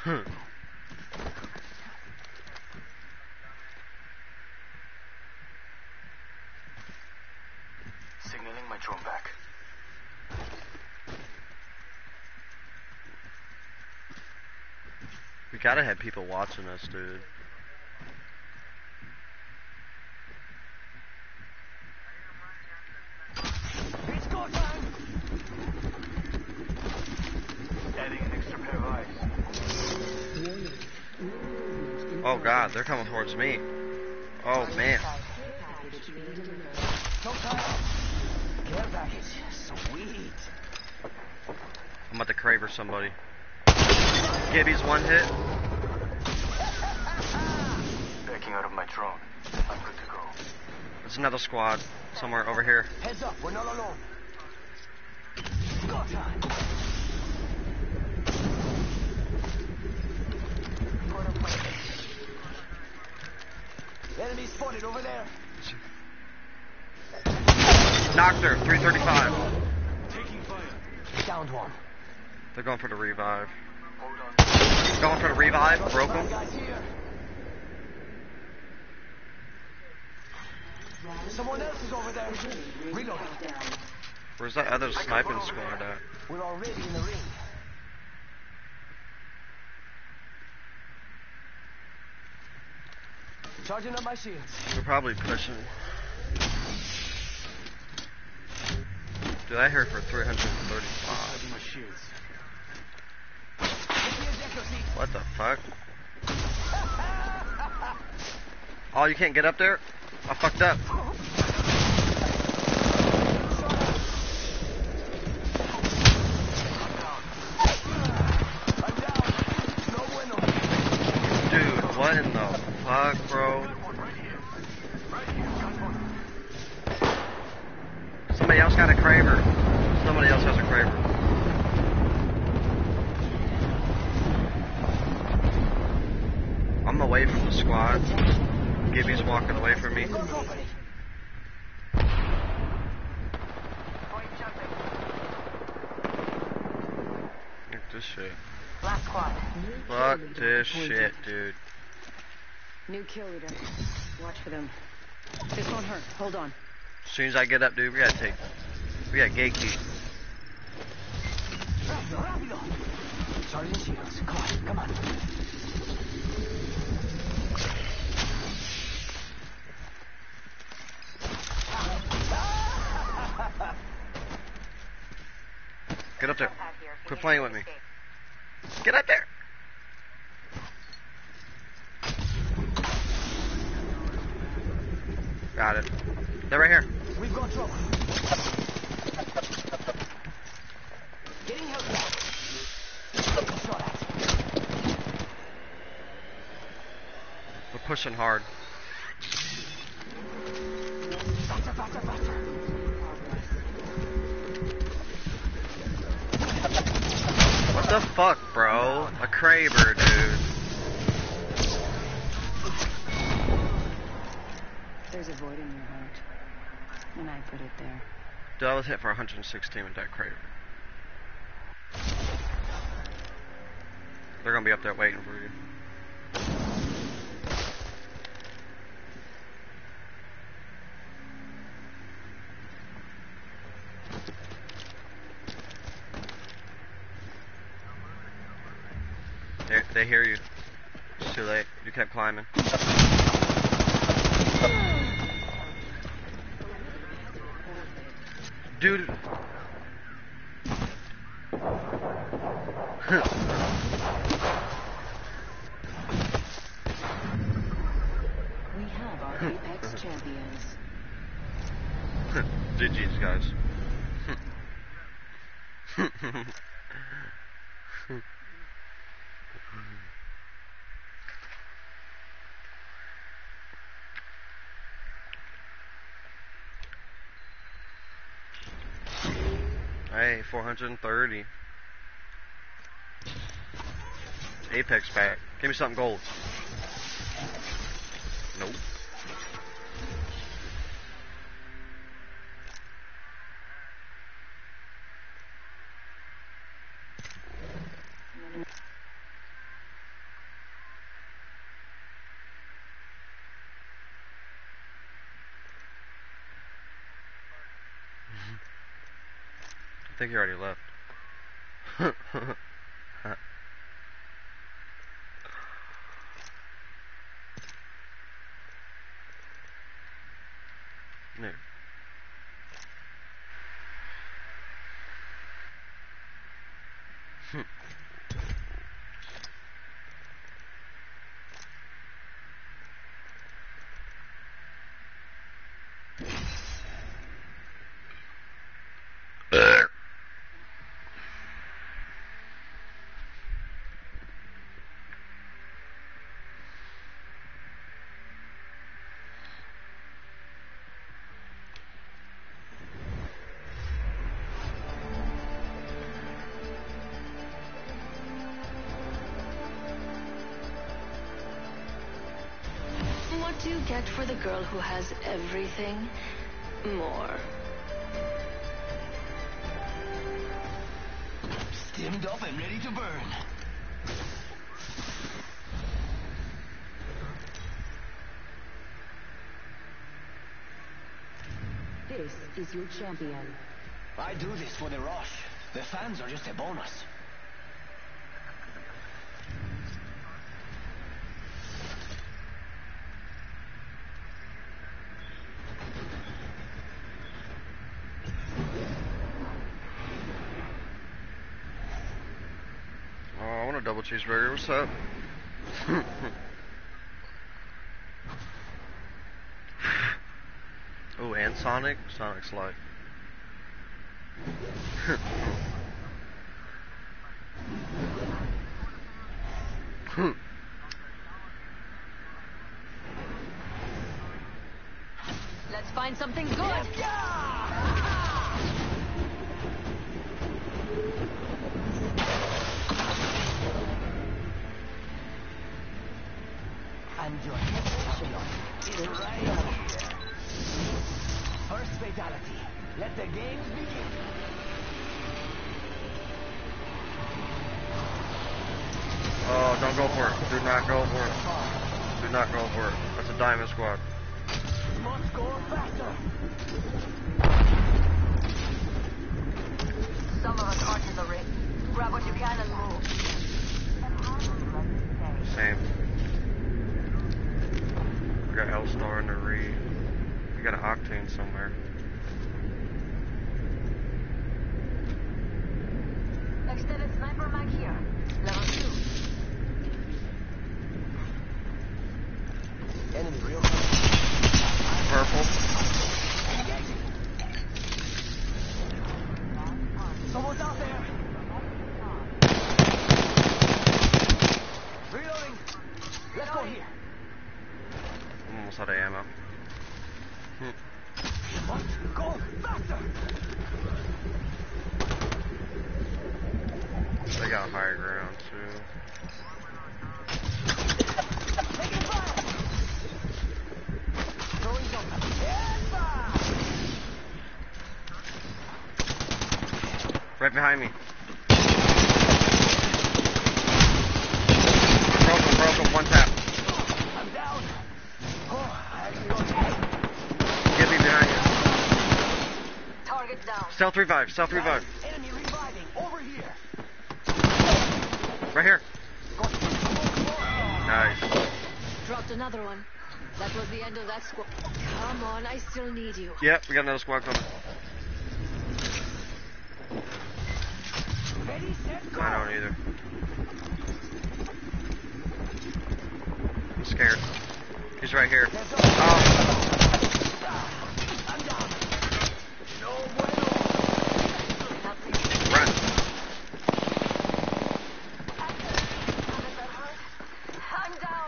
Signaling my drone back. We gotta have people watching us, dude. It's go time! Adding an extra pair of eyes. Oh god, they're coming towards me. Oh man. No time. Care package. Sweet. I'm about to Kraber somebody. Gibby's one hit. Backing out of my drone. I'm good to go. There's another squad somewhere over here. Heads up, we're not alone. Go time. Enemy spotted over there. Knocked her, three thirty-five. Taking fire. Downed one. They're going for the revive. Hold on. Going for the revive, broke him. Guys here. Someone else is over there. Reloading. Where's that other sniping squad at? We're already in the ring. Charging up my shields. They're probably pushing. Dude, I heard for three hundred thirty-five. Charging my shields. What the fuck? Oh, you can't get up there? I fucked up. Dude, what in the fuck, bro? Somebody else got a Kraber. Somebody else has a Kraber. I'm away from the squad. Gibby's walking away from me. Fuck this shit. Last squad. Fuck this shit, dude. New kill leader. Watch for them. This won't hurt. Hold on. As soon as I get up, dude, we gotta take. We got gatekeep. Charging shields. Come on, come on. Get up there. Quit playing with me. Get up there. Got it. They're right here. We've got trouble. Getting help back. Shot at. We're pushing hard. Faster, faster, faster. What the fuck, bro? A Kraber, dude. There's a void in your heart. And I put it there. Dude, I was hit for one hundred sixteen with that Kraber. They're gonna be up there waiting for you. They, they hear you. It's too late. You kept climbing. Dude. We have our Apex champions. G G's, guys. Hey, four hundred thirty. Apex pack. Give me something gold. Nope. I think he already left. No. What do you get for the girl who has everything? More. Stimmed up and ready to burn. This is your champion. I do this for the rush. The fans are just a bonus. Oh, I want a double cheeseburger. What's up? Oh, and Sonic? Sonic's like... Let's find something good. And your echelon is right over here. First fatality. Let the games begin. Oh, don't go for it. Do not go for it. Do not go for it. That's a diamond squad. Must go faster. Some of us aren't in the ring. Grab what you can and move. Same. We got L-Star and the Re. We got an Octane somewhere. Extended sniper mag here. Level two. Enemy real Purple. Someone's out there. Reloading. Let's go here. I'm almost out of ammo. Must go faster. They got higher ground too. Taking fire. Throwing something. Right behind me. Broken, broken, one tap. I'm down. Oh, I actually don't. Get me behind you. Target down. Stealth revive, stealth revive. Enemy reviving. Over here. Right here. Nice. Dropped another one. That was the end of that squad. Come on, I still need you. Yep, we got another squad coming. Ready, set, go. I don't either. I'm scared. He's right here. Oh. I'm down. No bueno. Run. I'm down.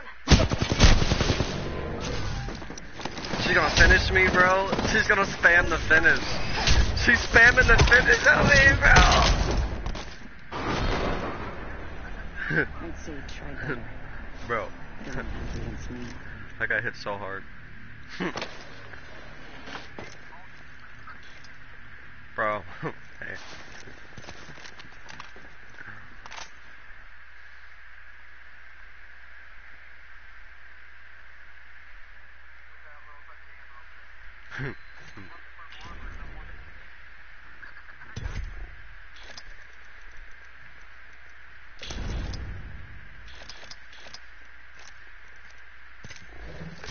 She's gonna finish me, bro. She's gonna spam the finish. She's spamming the finish on me, bro. I'd say try better. Bro. Don't have against me. I got hit so hard. Bro. Hey.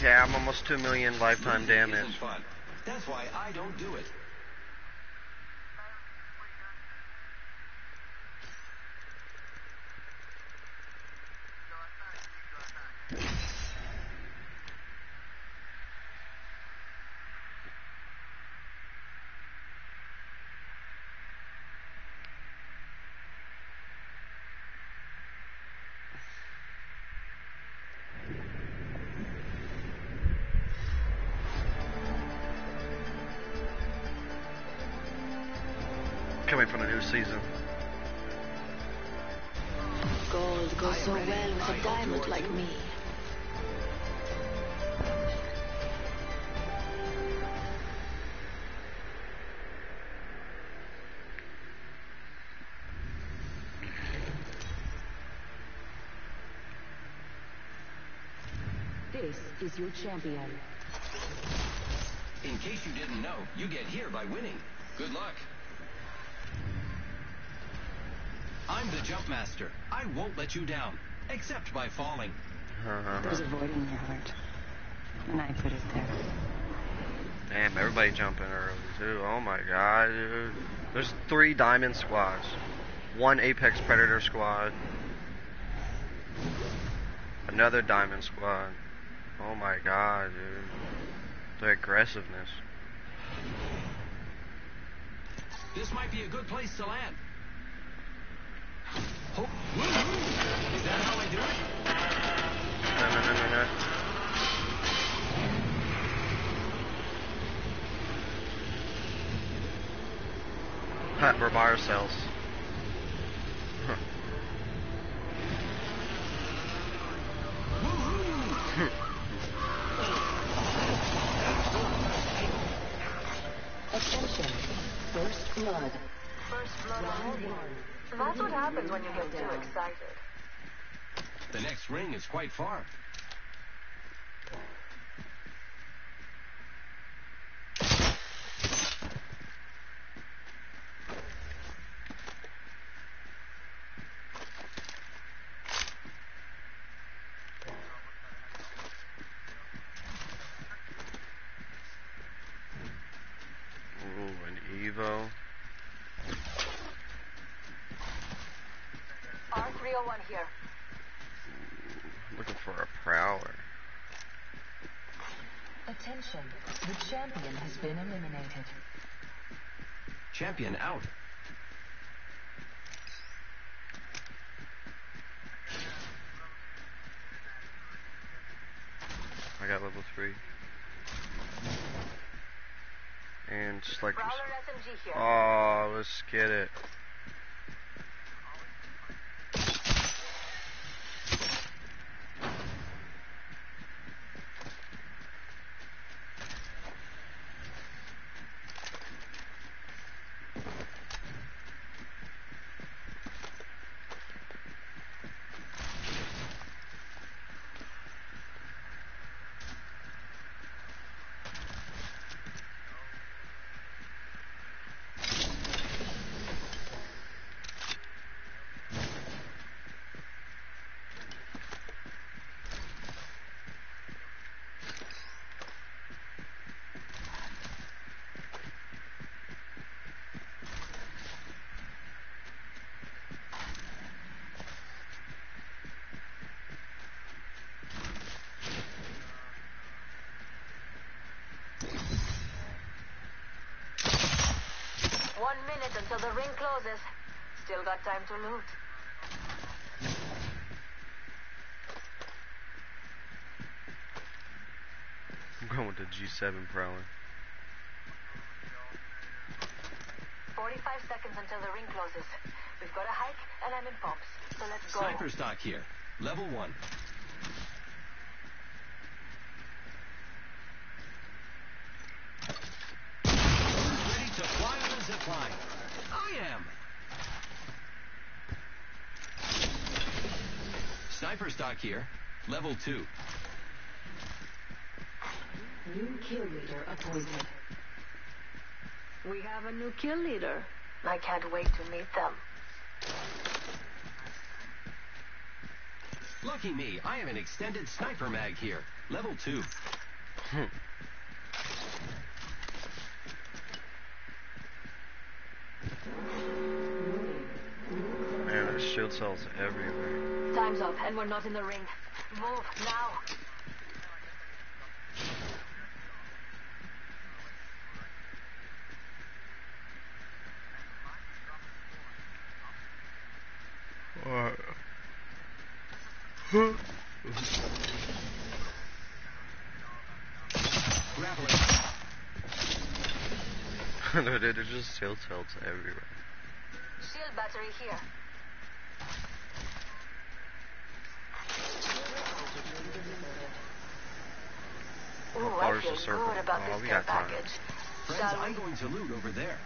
Yeah, I'm almost two million lifetime damage. Isn't fun. That's why I don't do it. Coming from the new season. Gold goes so well with a diamond like me. This is your champion. In case you didn't know, you get here by winning. Good luck. I'm the jump master. I won't let you down, except by falling. There's a void in your heart, and I put it there. Damn, everybody jumping early too. Oh my god, dude. There's three diamond squads. One Apex Predator squad. Another diamond squad. Oh my god, dude. The aggressiveness. This might be a good place to land. Oh, is that how I do it? No, no, no, no, no. Ha, we're by ourselves. Huh. Attention. First blood. First blood on you. That's what happens when you get too excited. The next ring is quite far. Ooh, an Evo. R three oh one here. Ooh, looking for a prowler. Attention. The champion has been eliminated. Champion out. I got level three. And just like, Prowler S M G here. oh, let's get it. One minute until the ring closes. Still got time to loot. I'm going with the G seven prowler. forty-five seconds until the ring closes. We've got a hike, and I'm in pumps. So let's go. Sniper stock here. Level one. Ready to fly on a zip line. I am. Sniper stock here. Level two. New kill leader appointed. We have a new kill leader. I can't wait to meet them. Lucky me, I have an extended sniper mag here. Level two. Man, there's shield cells everywhere. Time's up, and we're not in the ring. Move, now. Alright. No, dude, there's just shield cells everywhere. Shield battery here. Ooh, How I far is feel the circle? good about Oh, this we care got time. package. Friends, Shall I'm we? going to loot over there.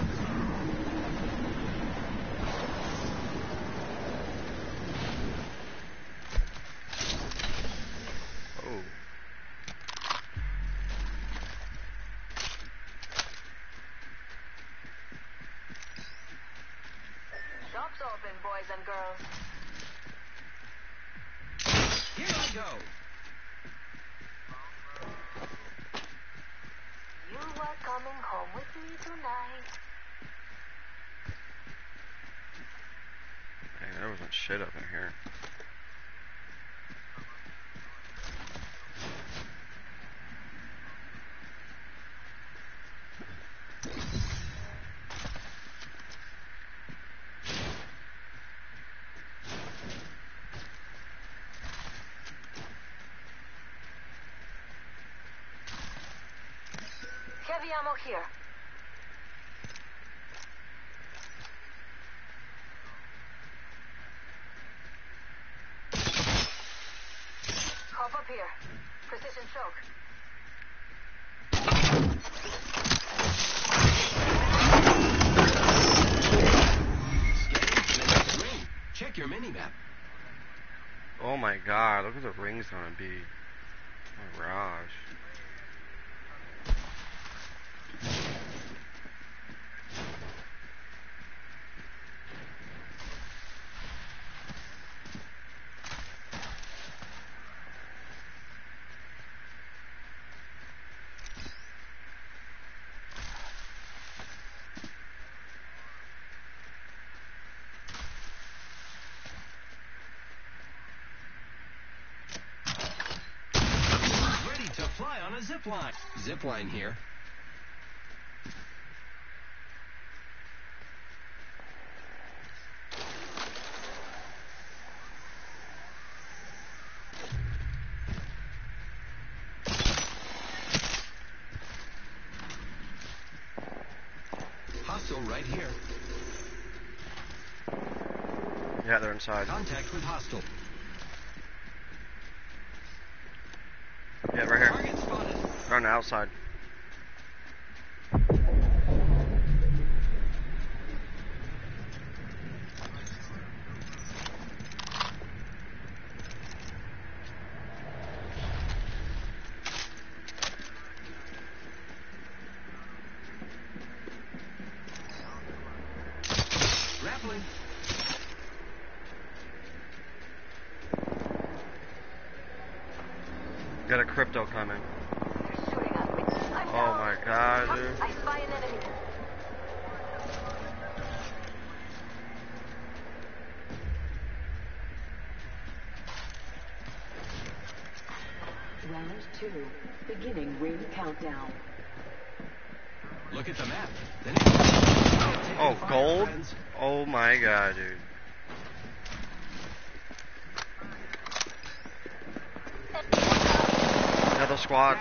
Oh. Shops open, boys and girls. Here I go. You are coming home with me tonight. Dang, there wasn't shit up in here. Heavy ammo here. Hop up here. Precision choke. Scanning ring. Check your mini-map. Oh my god, look what the ring's gonna be. Oh my gosh. Ready to fly on a zip line. Zip line here. Hostile right here. Yeah, they're inside. Contact with hostile. Yeah, right here. Target spotted. They're on the outside. Grappling. Got a crypto coming. They're shooting at me. I'm Oh down. my god, Huh, dude. I spy an enemy. Round two. Beginning ring countdown. Look at the map. Then Oh, gold? Oh my god, dude. Another squad.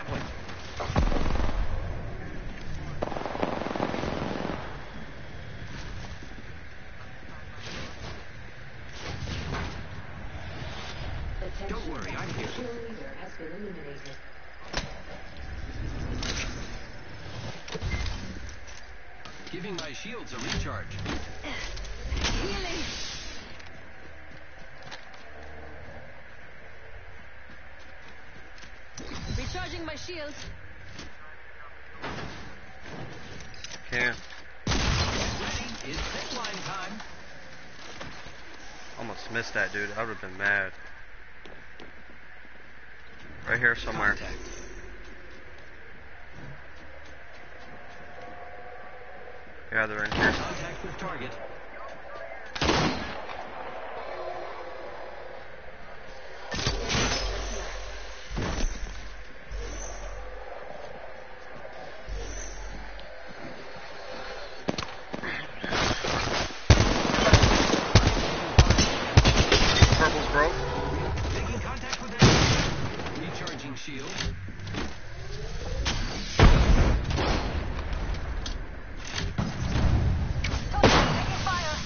Don't worry, I'm here. Kill leader has been eliminated. Giving my shields a recharge. Healing. Recharging my shields. Can. Ready? It's zipline time. Almost missed that, dude. I would have been mad. Right here somewhere. Contact. Yeah, they're in here. Contact with target. Purple's broke. Making contact with enemy. Recharging shield. Taking fire.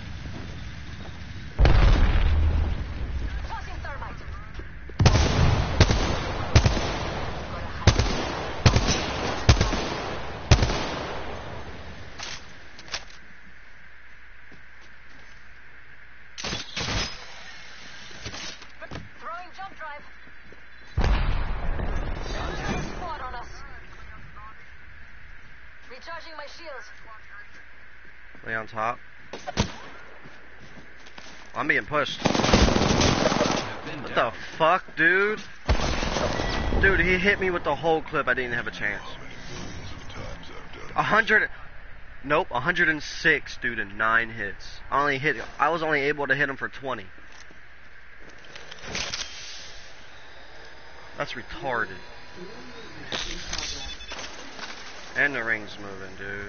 Tossing thermite. Throwing jump drive. Squad on us. Recharging my shields. Lay on top. I'm being pushed. What the fuck, dude? Dude, he hit me with the whole clip. I didn't have a chance. A hundred. Nope, one hundred six, dude, and nine hits. I only hit. I was only able to hit him for twenty. That's retarded. And the ring's moving, dude.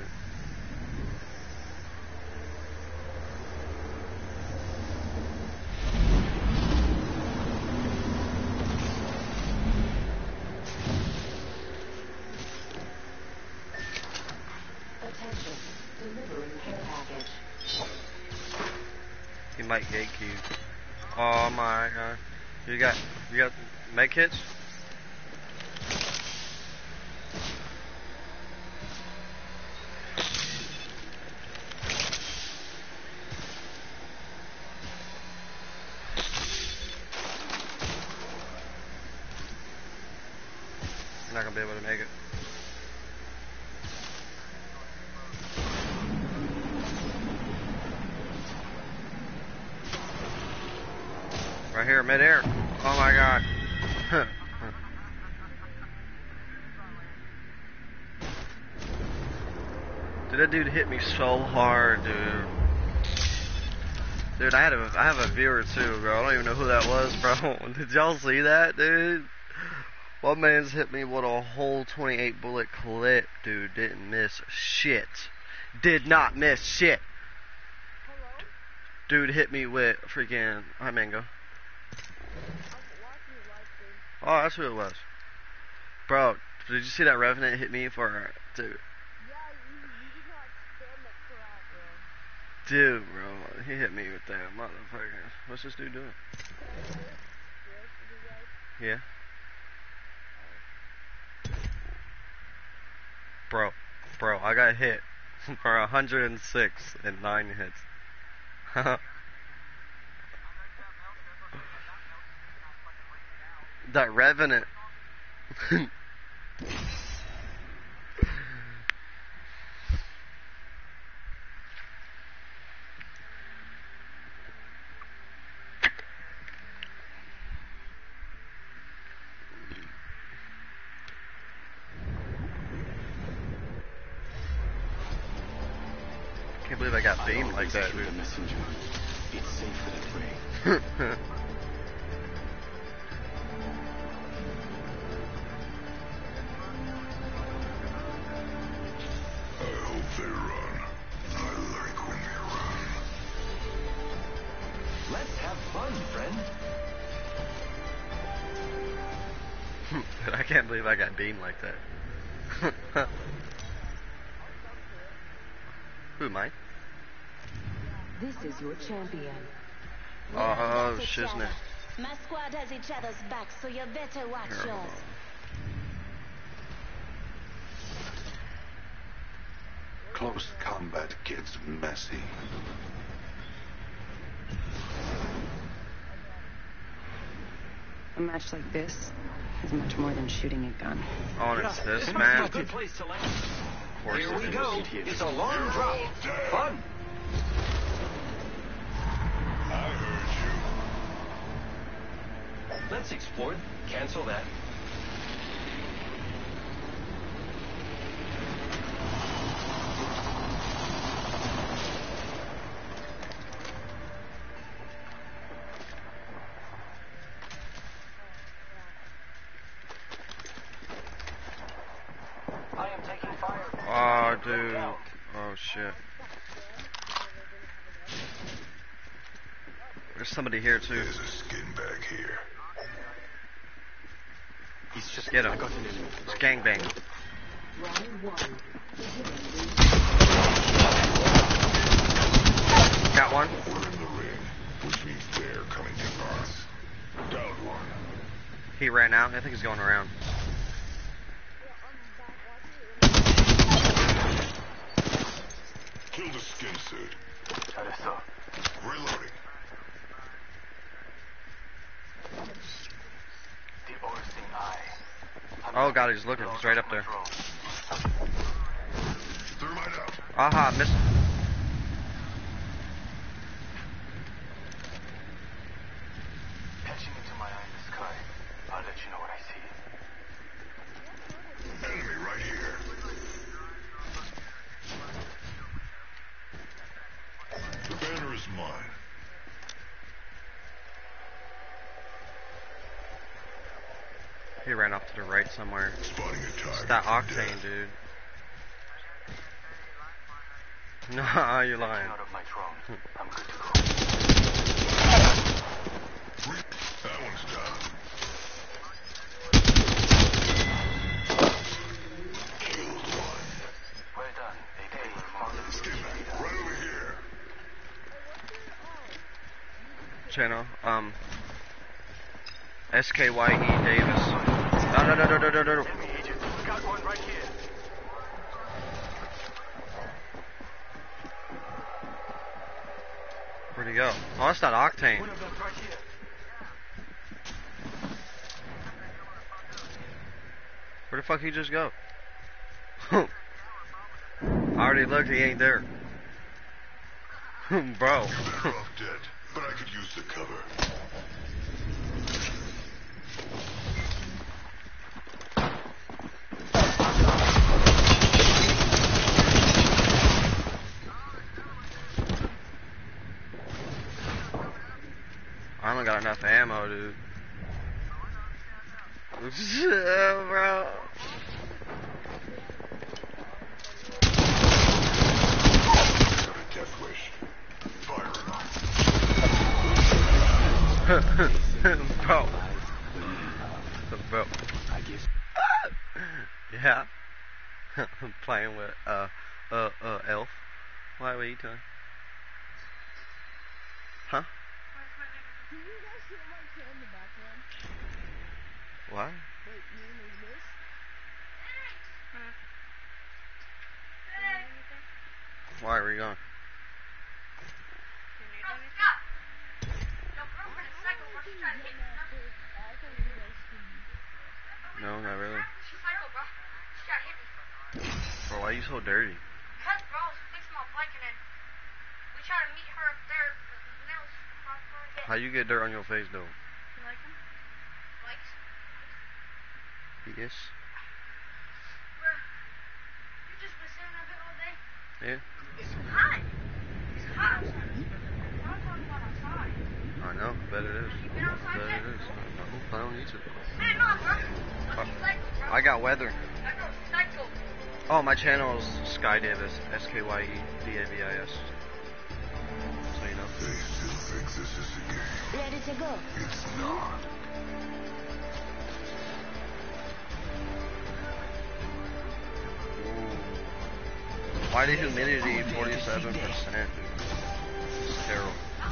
Attention. Delivering care package. He might gatekeep. Oh my god. You got you got med kits? You're not gonna be able to make it. Right here, mid-air. Oh my god. Dude, that dude hit me so hard, dude. Dude, I had a, I have a viewer too, bro. I don't even know who that was, bro. Did y'all see that, dude? One man's hit me with a whole twenty-eight bullet clip, dude. Didn't miss shit. Did not miss shit. Dude hit me with freaking... Hi, Mango. Oh, that's who it was. Bro, did you see that Revenant hit me for... Dude. Dude, bro. He hit me with that motherfucker. What's this dude doing? Yeah. Bro. Bro, I got hit for one hundred six and nine hits. That Revenant. Can't believe I got beamed like that, dude. Messenger. It's safer that way. I hope they run. I like when they run. Let's have fun, friend. I can't believe I got beamed like that. Who, mine? This is your champion. Oh, shiznit. My squad has each other's back, so you better watch Here, yours. Close combat gets messy. A match like this is much more than shooting a gun. Oh, it's this, This must man. be a good place to land. Of course Here it we is. go. It's a long drop. Fun. I heard Let's explore. Cancel that. Dude. Oh shit. There's somebody here too. There's a skin bag here. He's just Get him. I got an enemy. It's gangbang. Round one. Got one. We're in the ring, which means they're coming to us. Down one. He ran out. I think he's going around. Kill the skin suit. 잘했어. Reloading. The overseeing eye. Oh god, he's looking. He's right up there. Thermite out. Aha, missed. Patching into my eye in the sky. I'll let you know what I see. Enemy right here. The banner is mine. He ran off to the right somewhere. Spotting a target. It's that for octane, death. dude. Nah, you're lying. Out of my drone. I'm good to go. That one's down. Killed one. Well done. A K found the Skin bag. Right over here. Channel, um, S K Y E Davis. No, no, no, no, no, no, no, no. enemy agent. Got one right here. Where'd he go? Oh, that's not Octane. One of them right here. Where the fuck he just go? I already looked, he ain't there. Bro. You're better off dead, but I could use the cover. I only got enough ammo, dude. Bro. Got a death wish. Fire it off. Bro. Bro. Yeah. I'm playing with uh uh uh Elf. Why were you doing? Huh? Can you guys hear my kid in the background? What? Wait, you is this? Why are we going? No, not really. Bro, why are you so dirty? Because bro was fixing my bike and then we tried to meet her up there. And that was hard for her to get. How you get dirt on your face though? You like them? Bikes? Yes. Bro, you just been sitting up here all day. Yeah. It's hot. It's hot outside. I'm talking about outside. I know. I bet it is. You been outside I bet yet? it is. I don't need to. Man, no, bro. I'm psycho, bro. I got weather. I know, psycho. Oh, my channel is Sky Davis. S K Y E D A V I S. So you know. They still think this is a game. Ready to go. It's not. Why the humidity forty-seven percent? It's terrible.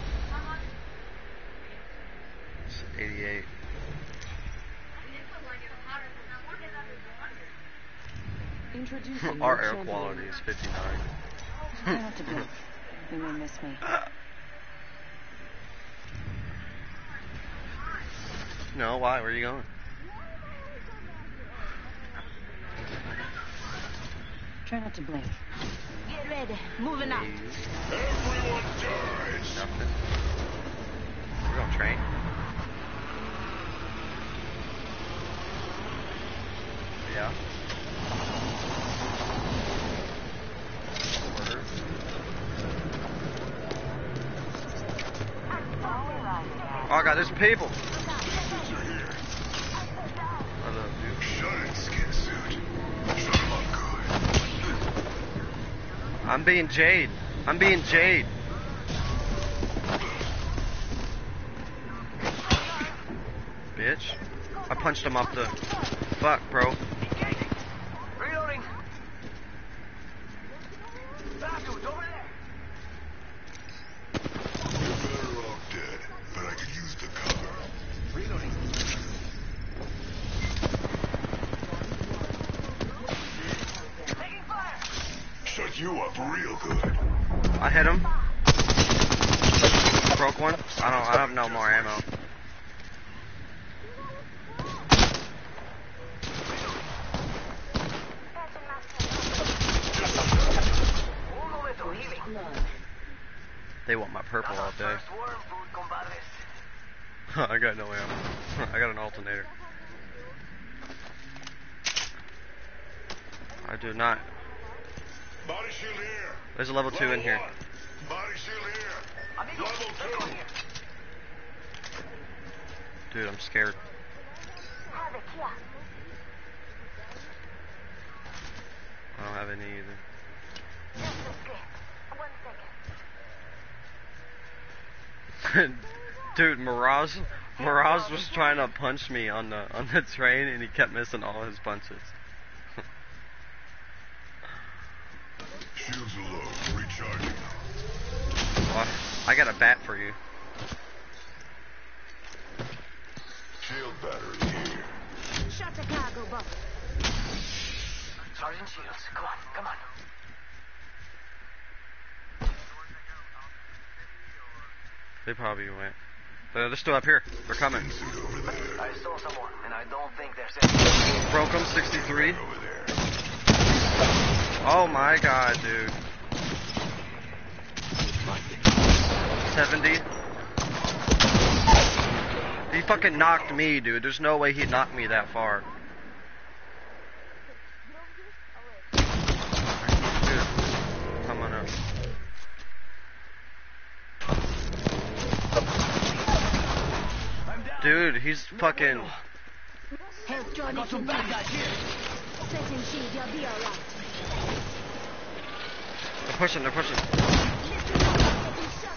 It's eighty-eight. Introducing Our your air champion. quality is fifty-nine. Try not to blink. You may miss me. No, why? Where are you going? Try not to blink. Get ready. Moving out. Everyone dies. Nothing. We're gonna train. Yeah. Order. Oh, I got this people. Citizens are here. I love you. Shut it, skin suit. Shut him up good. I'm being Jade. I'm being Jade. Bitch. I punched him up the... Fuck, bro. Reloading. Bastards, over there. You're better off dead, but I could use the cover. Reloading. Taking fire. Shut you up real good. I hit him. Broke one. I don't. I have no more ammo. They want my purple all day. I got no ammo. I got an alternator. I do not. Body shield here. There's a level two in here. Body shield here. Level two. Dude, I'm scared. I don't have any either. Dude, Mirage, Mirage was trying to punch me on the on the train, and he kept missing all his punches. Shields are low. Recharging. Well, I got a bat for you. Shield battery here. Shut the cargo box. Sergeant Shields, come on, come on. They probably went. Uh, they're still up here. They're coming. I saw someone, and I don't think they're safe. Broke him, sixty-three. Oh my god, dude. seventy. He fucking knocked me, dude. There's no way he knocked me that far. Dude, come on up. Dude, he's fucking... Help Johnny. I got some bad guys here. Setting shield, you'll be alright. They're pushing, they're pushing. Listen up, I'm getting shot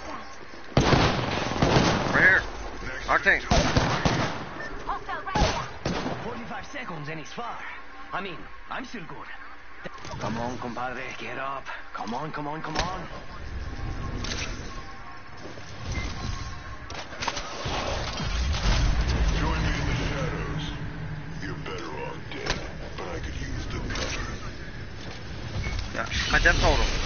at. Right here. Octane. Hostile right here. forty-five seconds and he's far. I mean, I'm still good. Come on, compadre, get up. Come on, come on, come on. Join me in the shadows. You're better off dead, but I could use the cover. Yeah, I death told him.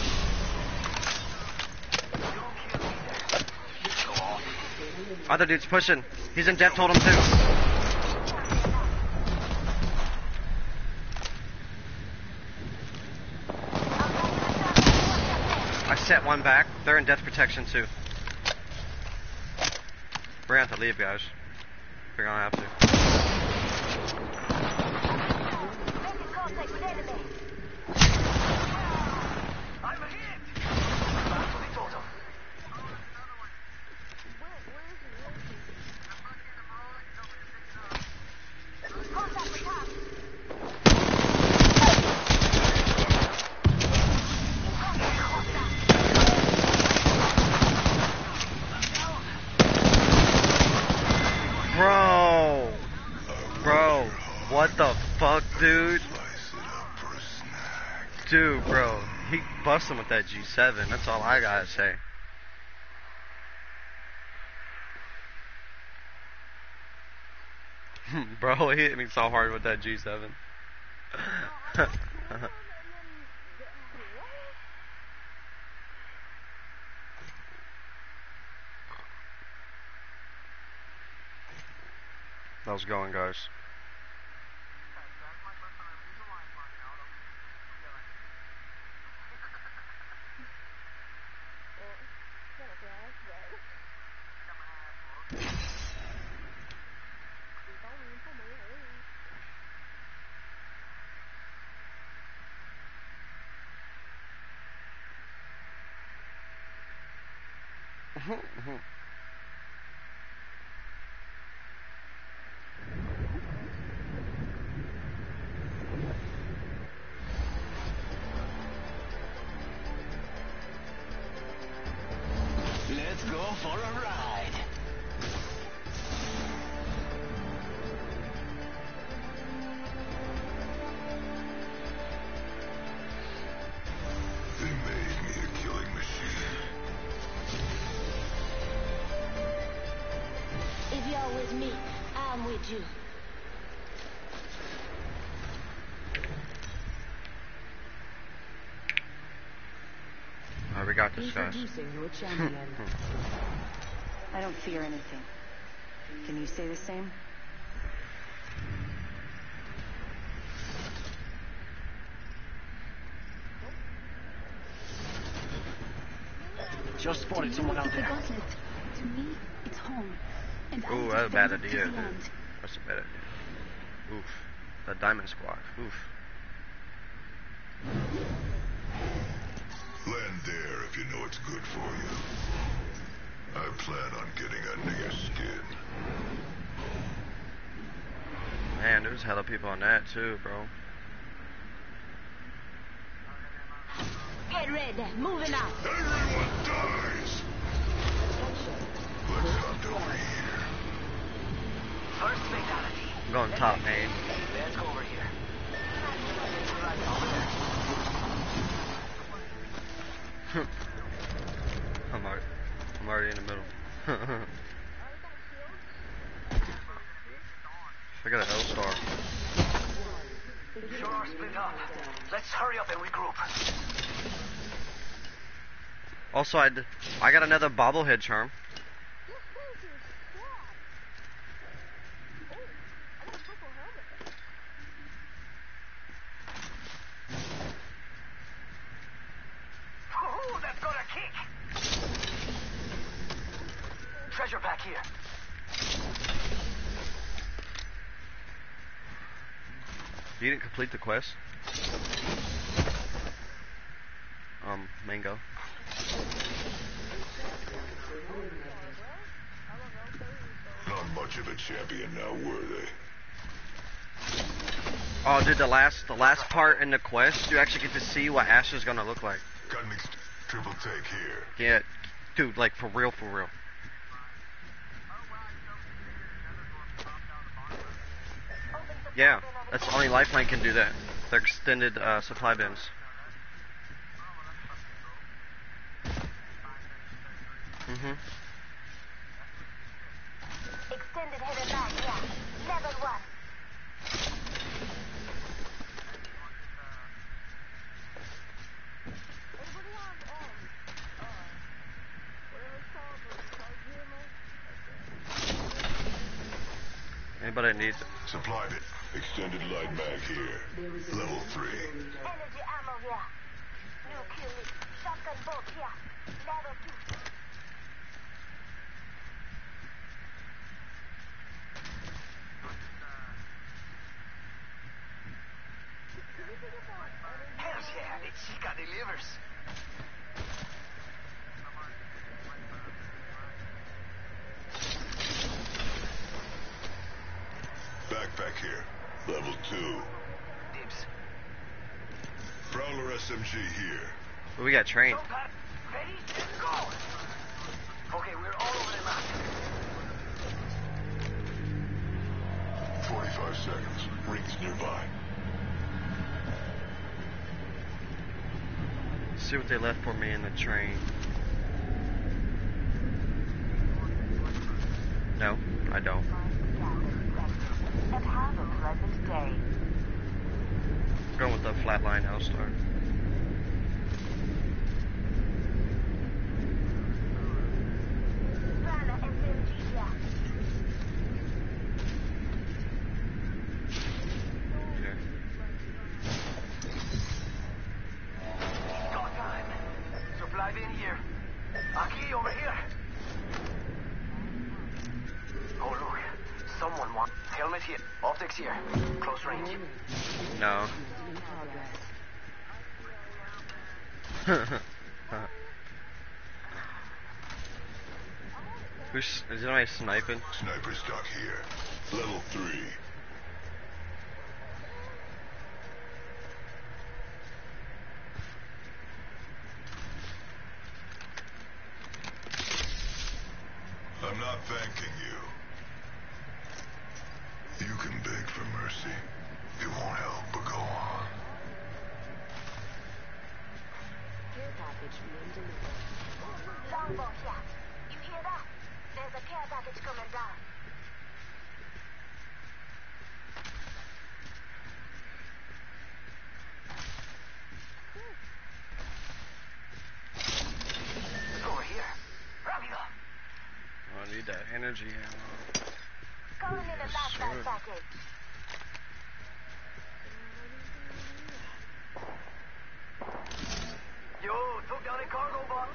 Other dude's pushing. He's in death totem too. I set one back. They're in death protection too. We're gonna have to leave, guys. We're gonna have to. I'm hit. Bro! Bro, what the fuck, dude? Dude, bro, he busting with that G seven. That's all I gotta say. Bro, he hit me so hard with that G seven. How's it going, guys? You're with me. I'm with you. Alright, we got this, guys. Introducing your champion. I don't fear anything. Can you say the same? Just spotted someone out It's a there. gauntlet. To me, it's home. And I'll Ooh, take that's a bad them to idea, the dude. end. That's a bad idea. Oof. That diamond squad. Oof. Land there if you know it's good for you. I plan on getting under your skin. Man, there's hella people on that too, bro. Get ready. Moving out. Everyone dies! Let's hunt over here. First fatality. I'm going top, man. Let's go over here. I'm already, I'm already in the middle. I got an L-star. Sure are split up. Let's hurry up and regroup. Also, I, d I got another bobblehead charm. Ooh, that's got a kick. Treasure pack here. You didn't complete the quest? Um, Mango. Not much of a champion now, were they? Oh, dude, the last, the last part in the quest, you actually get to see what Ash is gonna look like. Got an ex- triple take here. Yeah, dude, like for real, for real. Yeah, that's the only Lifeline can do that. They're extended uh, supply bins. Mm-hmm. Extended header line, yeah. Level one. Anybody needs it? Supply it. Extended light mag here. Level three. Energy ammo here. New kill list. Shotgun bolt here. Level two. Hell yeah, the chica delivers. Backpack here. Level two. Dibs. Prowler S M G here. Well, we got trained. No pat. Ready? Let's go. Okay, we're all over the map. forty-five seconds. Rings nearby. See what they left for me in the train. No, I don't. And have a pleasant day. I'm going with the flatline L-star. Rana S M G here. Okay. Got time. Supply bin here. Aki, over here. Oh, look. Someone wants helmet here. Optics here. Close range. No. Who's, is anybody sniping? Sniper stock here. Level three. I'm not thanking you. You can beg for mercy. It won't help, but go on. Care package being delivered. Longbow here. You hear that? There's a care package coming down. need that energy ammo. Calling in a Yes, backpack sir. package. Yo, took down a cargo box.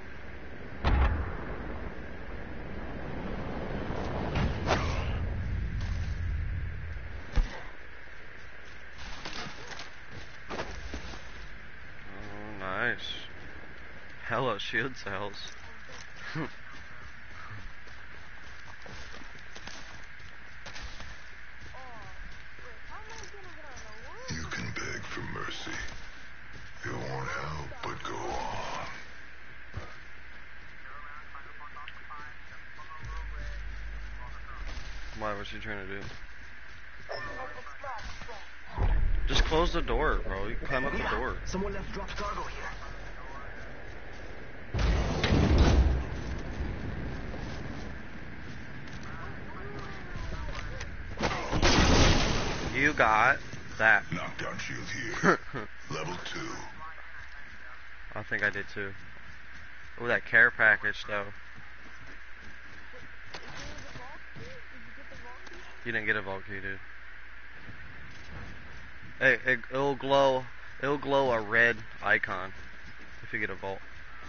Oh, nice. Hella shield cells. You can beg for mercy. It won't help, but go on. Why? What's he trying to do? Just close the door, bro. You can climb up the door. Someone left dropped cargo here. You got that. Knockdown shield here. Level two. I think I did too. Oh, that care package though. You didn't get a vault key, dude. Hey, it, it'll glow. It'll glow a red icon if you get a vault.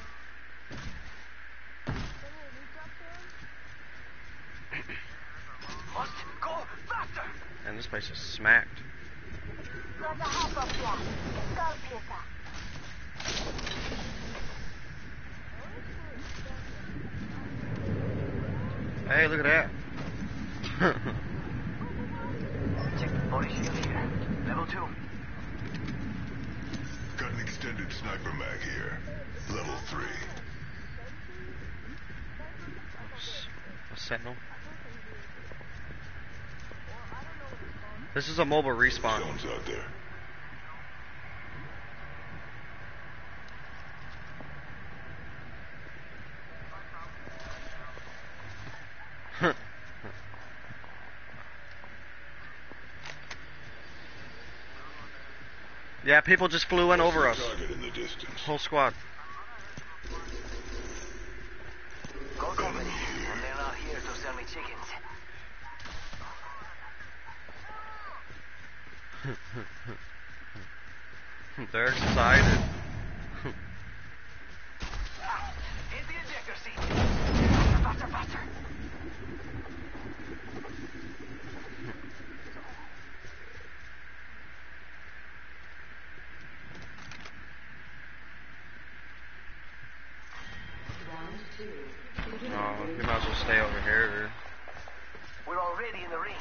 Must go faster. And this place is smacked. There's a hop up here. Skull piercer. Hey, look at that. Check the body shield here. Level two. Got an extended sniper mag here. Level three. A sentinel. This is a mobile respawn. Stones out there. Yeah, people just flew in over us. Target in the distance. Whole squad. Go company. And they're not here to sell me chickens. They're excited. Hit the ejector seat. Faster, faster, faster. Oh, you might as well stay over here. We're already in the ring.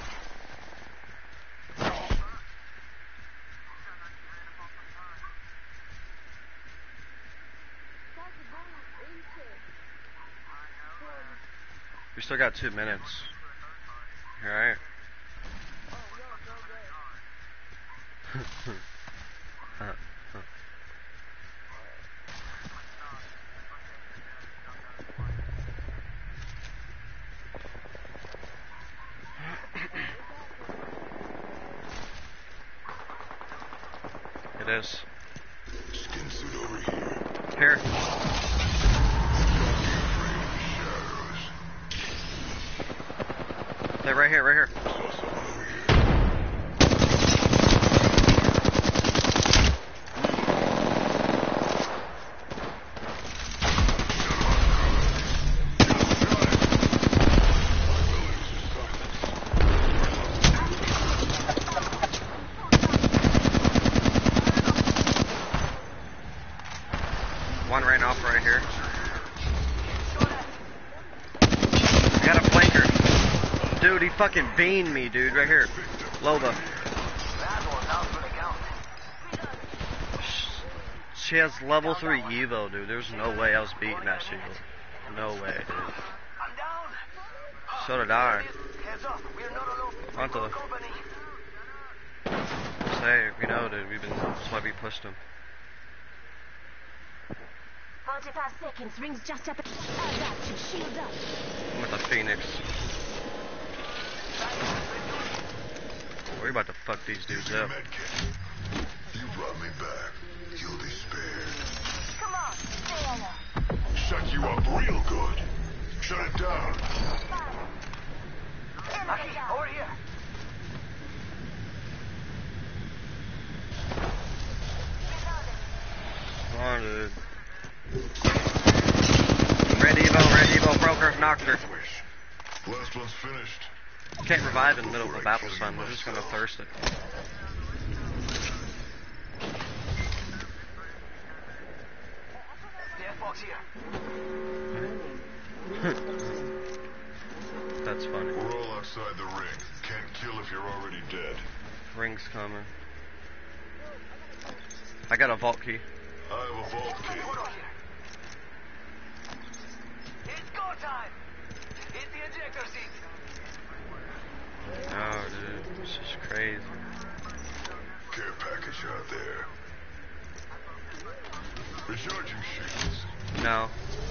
We still got two minutes. Alright. It is. Skin suit over here. Here. Hey, right here, right here. Saw someone over here. One ran off right here. I got a flanker. Dude, he fucking beamed me, dude, right here. Loba. She has level three Evo, dude. There's no way I was beating that shield. No way, dude. So did I. Want to say, we know, dude. We've been. That's why we pushed him. forty-five seconds. Rings just up. I got you. Shield up. I'm with the Phoenix. We're about to fuck these dudes up. You brought me back. You'll be spared. Come on. Stay alert. Shut you up real good. Shut it down. Fire. dude. Red Evo, Red Evo, broke her, knocked her. Last one's finished. Can't revive in the middle of a battle, son. We're just gonna thirst it. Death box here. That's funny. We're all outside the ring. Can't kill if you're already dead. Ring's coming. I got a vault key. I have a vault key. It's go time. Hit the ejector seat. Oh, dude, this is crazy. Care package out there. Recharging shields. No.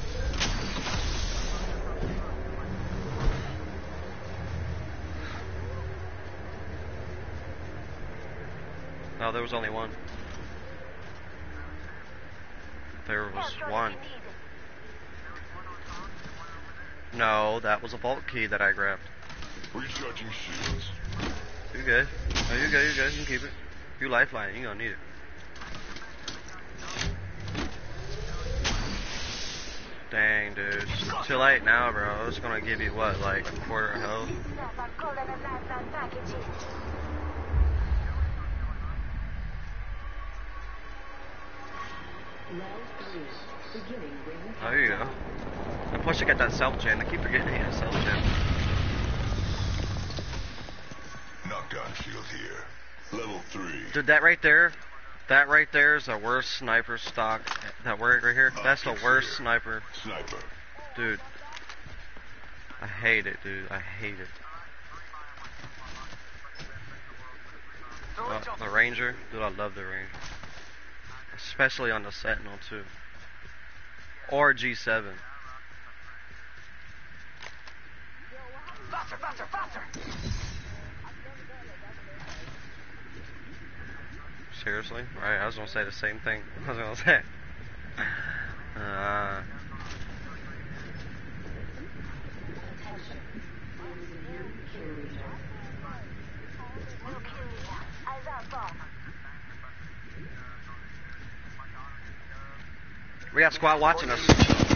No, there was only one. There was one. No, that was a vault key that I grabbed. Recharging shields. You good? Oh, you good, you good, you can keep it. You lifeline, you gonna need it. Dang, dude. It's too late now, bro. It's gonna give you what, like a quarter of health? Oh, there you go. And plus you got that self gen. I keep forgetting he has self gen. Knockdown shield here. Level three. Dude, that right there, that right there is the worst sniper stock. That word right here, that's the worst here. sniper. Sniper. Dude, I hate it, dude. I hate it. Uh, the Ranger, dude, I love the Ranger, especially on the Sentinel too, or G seven. Faster, faster, faster. Seriously? Right, I was gonna say the same thing. I was gonna say. Uh, we got squad watching us.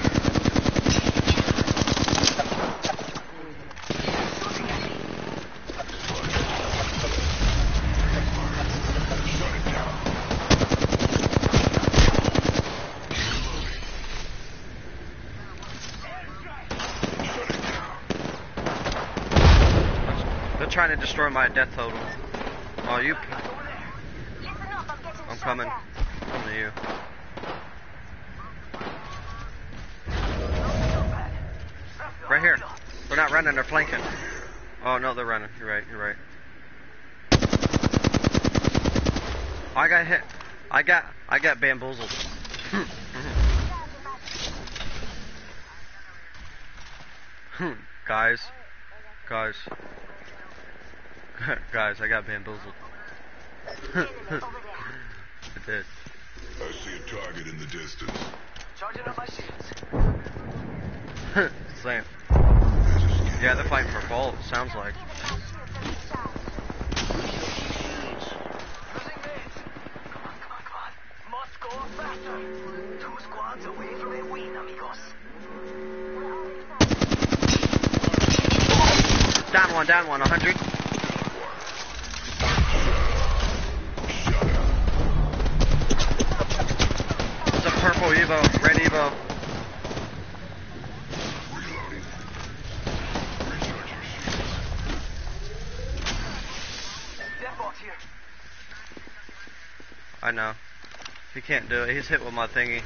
They're trying to destroy my death total. Oh, you. I'm coming. I'm coming to you. Right here. They're not running, they're flanking. Oh no, they're running. You're right, you're right. I got hit. I got I got bamboozled. Guys. Guys. Guys, I got bamboozled. I did. I see a target in the distance. Charging up my shields. Same. Yeah, they're fighting for vault, sounds like. Losing mid. Come on, come on, come on. Must go faster. Two squads away from a win, amigos. Down one, down one, a hundred. It's a purple Evo, red Evo. Reloading. Recharging shields. Death box here. I know. He can't do it. He's hit with my thingy.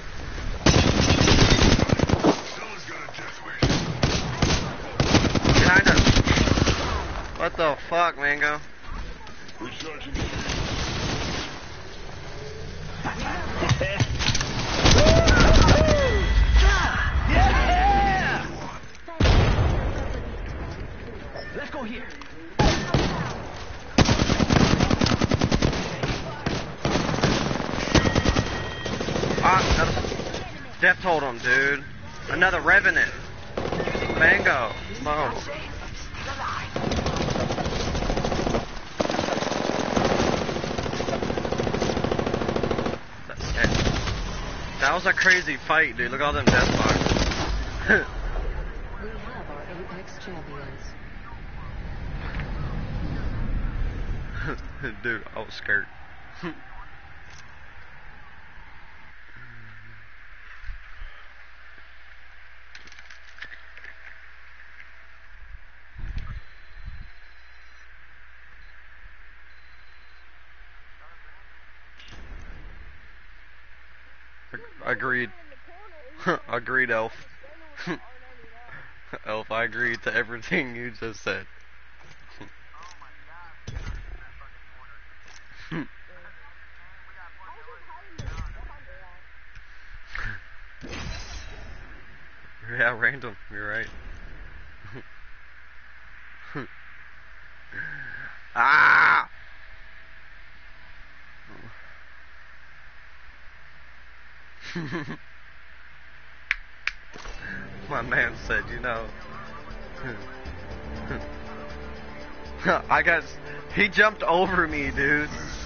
Someone's got a death wish. Behind us. What the fuck, Mango? Recharging shields. Yeah! Let's go here. Ah, another death totem, dude. Another Revenant. Mango. Mo. That That was a crazy fight, dude. Look at all them death boxes. We have our Apex champions. Dude, I was scared. Agreed. Agreed, Elf. Elf, I agreed to everything you just said. Yeah, random. You're right. Ah! My man said, you know. I got. He jumped over me, dude.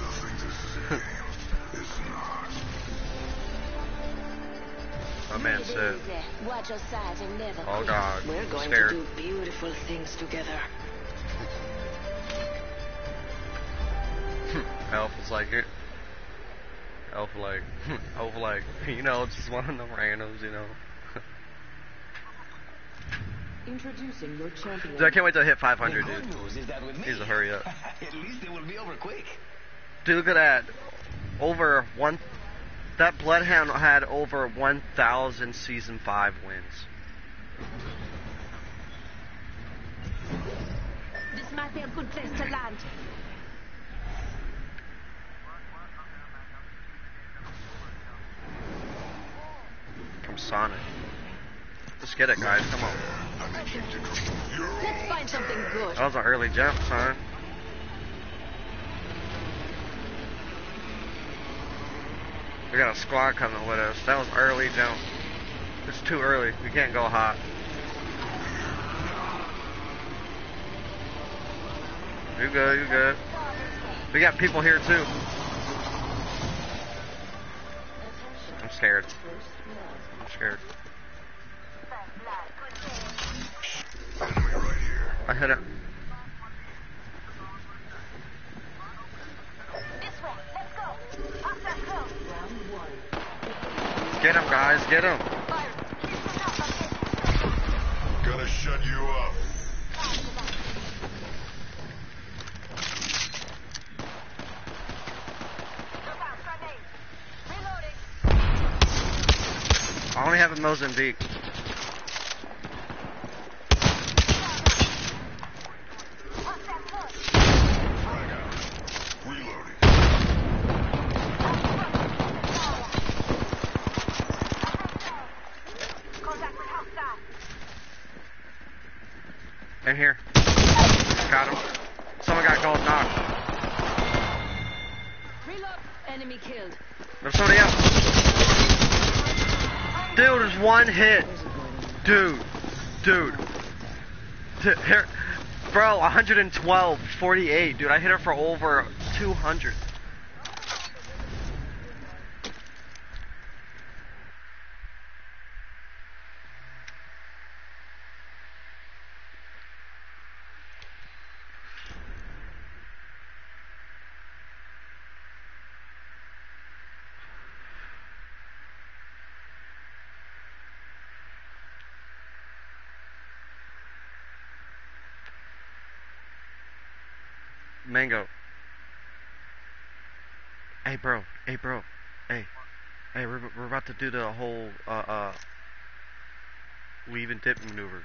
My man said. Oh God. We're going scared. to do beautiful things together. Elf was like it. Elf like, Elf like, you know, just one of them randoms, you know. Introducing your champion. Dude, I can't wait till I hit five hundred, The dude. good news is that with me, Needs to hurry up. at least it will be over quick. Dude, look at that. Over one. That Bloodhound had over one thousand season five wins. This might be a good place to land. From Sonic. Let's get it, guys. Come on. Let's find something good. That was an early jump, son. We got a squad coming with us. That was early jump. It's too early. We can't go hot. You good, you good. We got people here too. I'm scared. I'm scared. Enemy right here. I hit it. This way, let's go. Up that hill. Get him, guys. Get him. Gonna shut you up. I only have a Mozambique. Frag out. Reloading. In here. Got him. Someone got gold knocked. Reload. Enemy killed. There's somebody else. Dude, there's one hit. Dude. Dude. Dude, here. Bro, one hundred twelve, forty-eight. Dude, I hit her for over two hundred. Mango. Hey, bro. Hey, bro. Hey. Hey, we're, we're about to do the whole, uh, uh, weave and dip maneuver.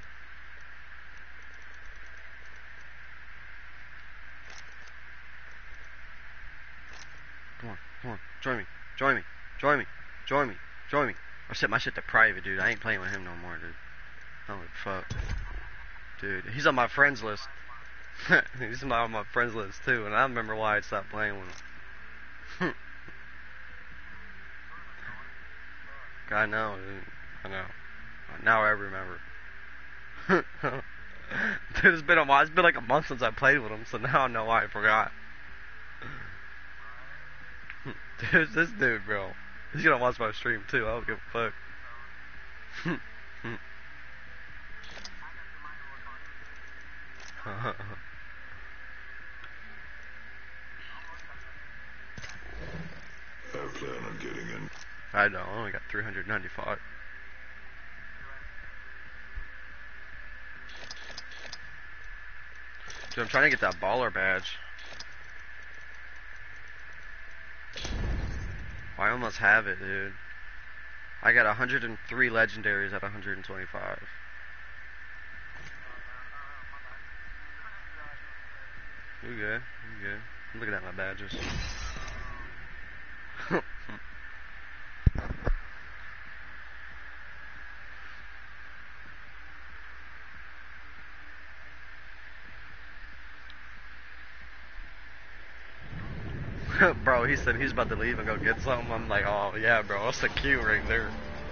Come on, come on. Join me. Join me. Join me. Join me. Join me. I set my shit to private, dude. I ain't playing with him no more, dude. Holy fuck. Dude, he's on my friends list. He's on my, on my friends list too, and I remember why I stopped playing with him. I know, dude. I know. Now I remember. Dude, it's been a while. It's been like a month since I played with him, so now I know why I forgot. Dude, this dude, bro. He's gonna watch my stream too. I don't give a fuck. I plan on getting in. I know. I only got three hundred ninety-five. Dude, I'm trying to get that baller badge. I almost have it, dude. I got one hundred three legendaries at one hundred twenty-five. You good? You good? I'm looking at my badges. Bro, he said he's about to leave and go get something. I'm like, oh yeah, bro, that's the queue right there.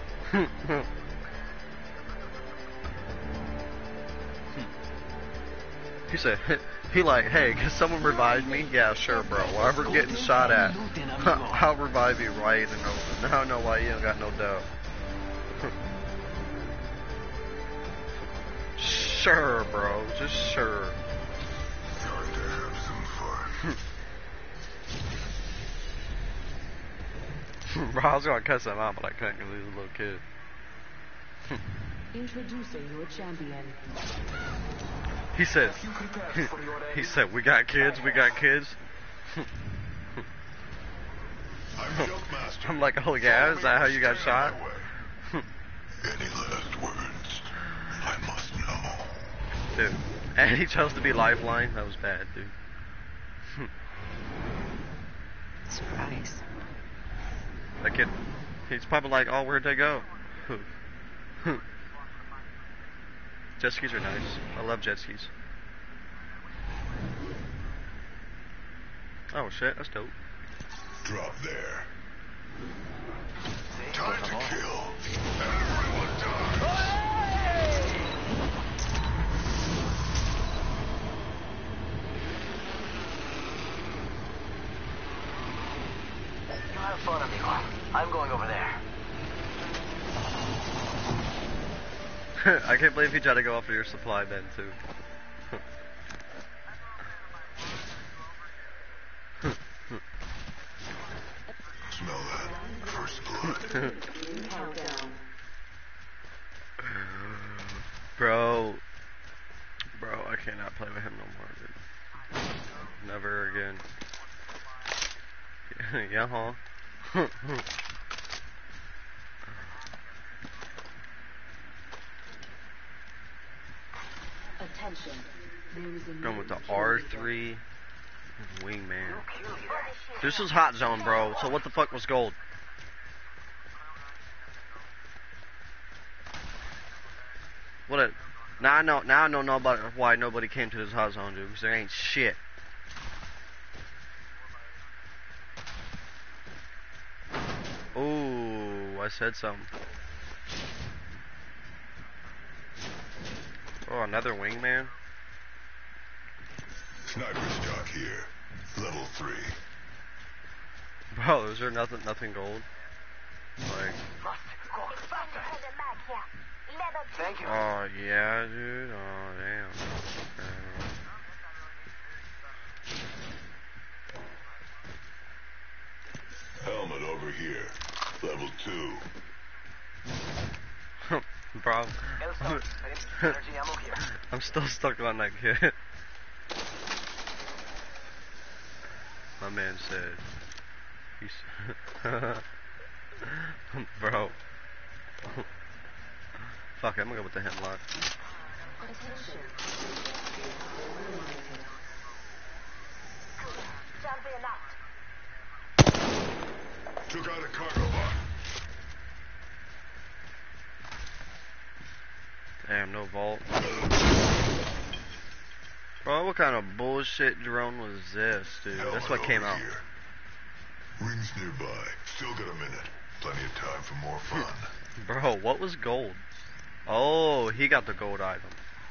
He said, he like, hey, can someone revive me? Yeah, sure, bro. Whatever getting shot at, I'll revive you right and open. I don't know why you don't got no dough. Sure, bro, just sure. Time to have some fun. Bro, I was gonna cuss him out, but I couldn't because he was a little kid. Introducing your champion. He said, he said, we got kids, we got kids. I'm like, oh yeah, is that how you got shot? Any last words? I must know. Dude, and he chose to be Lifeline. That was bad, dude. Surprise. That kid, he's probably like, oh, where'd they go? Jet skis are nice. I love jet skis. Oh shit, that's dope. Drop there. Time to kill. Everyone die. You have fun, amigo. I'm going over there. I can't believe he tried to go off of your supply bin too. Smell that? First blood. Bro. Bro, I cannot play with him no more, dude. Never again. Yeah, huh? Attention. Going with the R three Wingman. This is hot zone, bro. So what the fuck was gold? What a now I know now I know nobody why nobody came to this hot zone, dude. Because there ain't shit. Ooh, I said something. Oh, another Wingman. Sniper stock here. Level three. Bro, is there nothing nothing gold? Like Thank you. oh yeah, dude. Oh damn. Okay. Helmet over here. Level two. Bro. I'm still stuck on that kid. My man said, he's bro. Fuck it, I'm gonna go with the hemlock. Took out a cargo bot. Damn, no vault. Bro, what kind of bullshit drone was this, dude? Helmet That's what came over out. here. Rings nearby. Still got a minute. Plenty of time for more fun. Bro, what was gold? Oh, he got the gold item.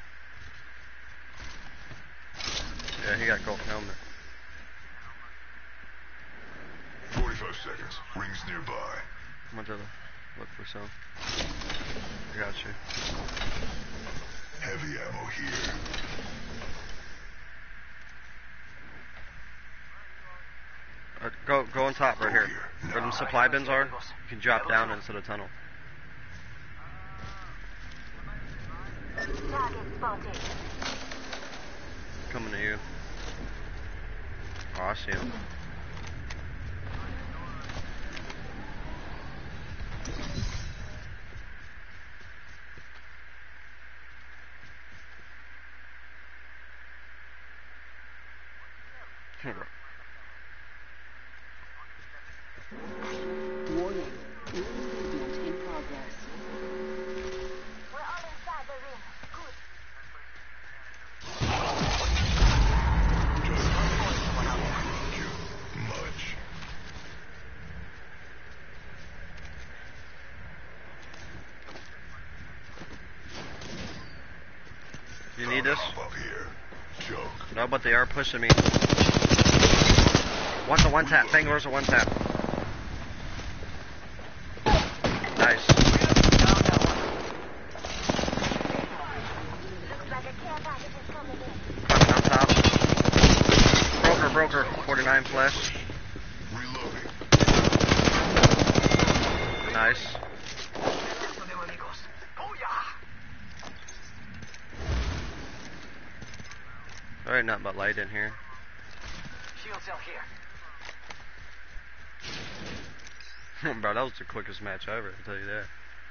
Yeah, he got gold helmet. forty-five seconds. Rings nearby. I'm going to look for some. I got you. Heavy ammo here. Uh, go go on top right here. Where them supply bins are, you can drop down into the tunnel. Target spotted. Coming to you. Oh, I see him. Warning. Movement in progress. We're all inside the ring. Good. Much. You need this? Hop up here. Choke. No, but they are pushing me. One's a one tap. Fangor's a one tap. Nice. Looks like a care package is coming in. Coming on top. Broker, broker. forty-nine flesh. Reloading. Nice. There ain't nothing but light in here. Shield cell here. Bro, that was the quickest match ever, I'll tell you that.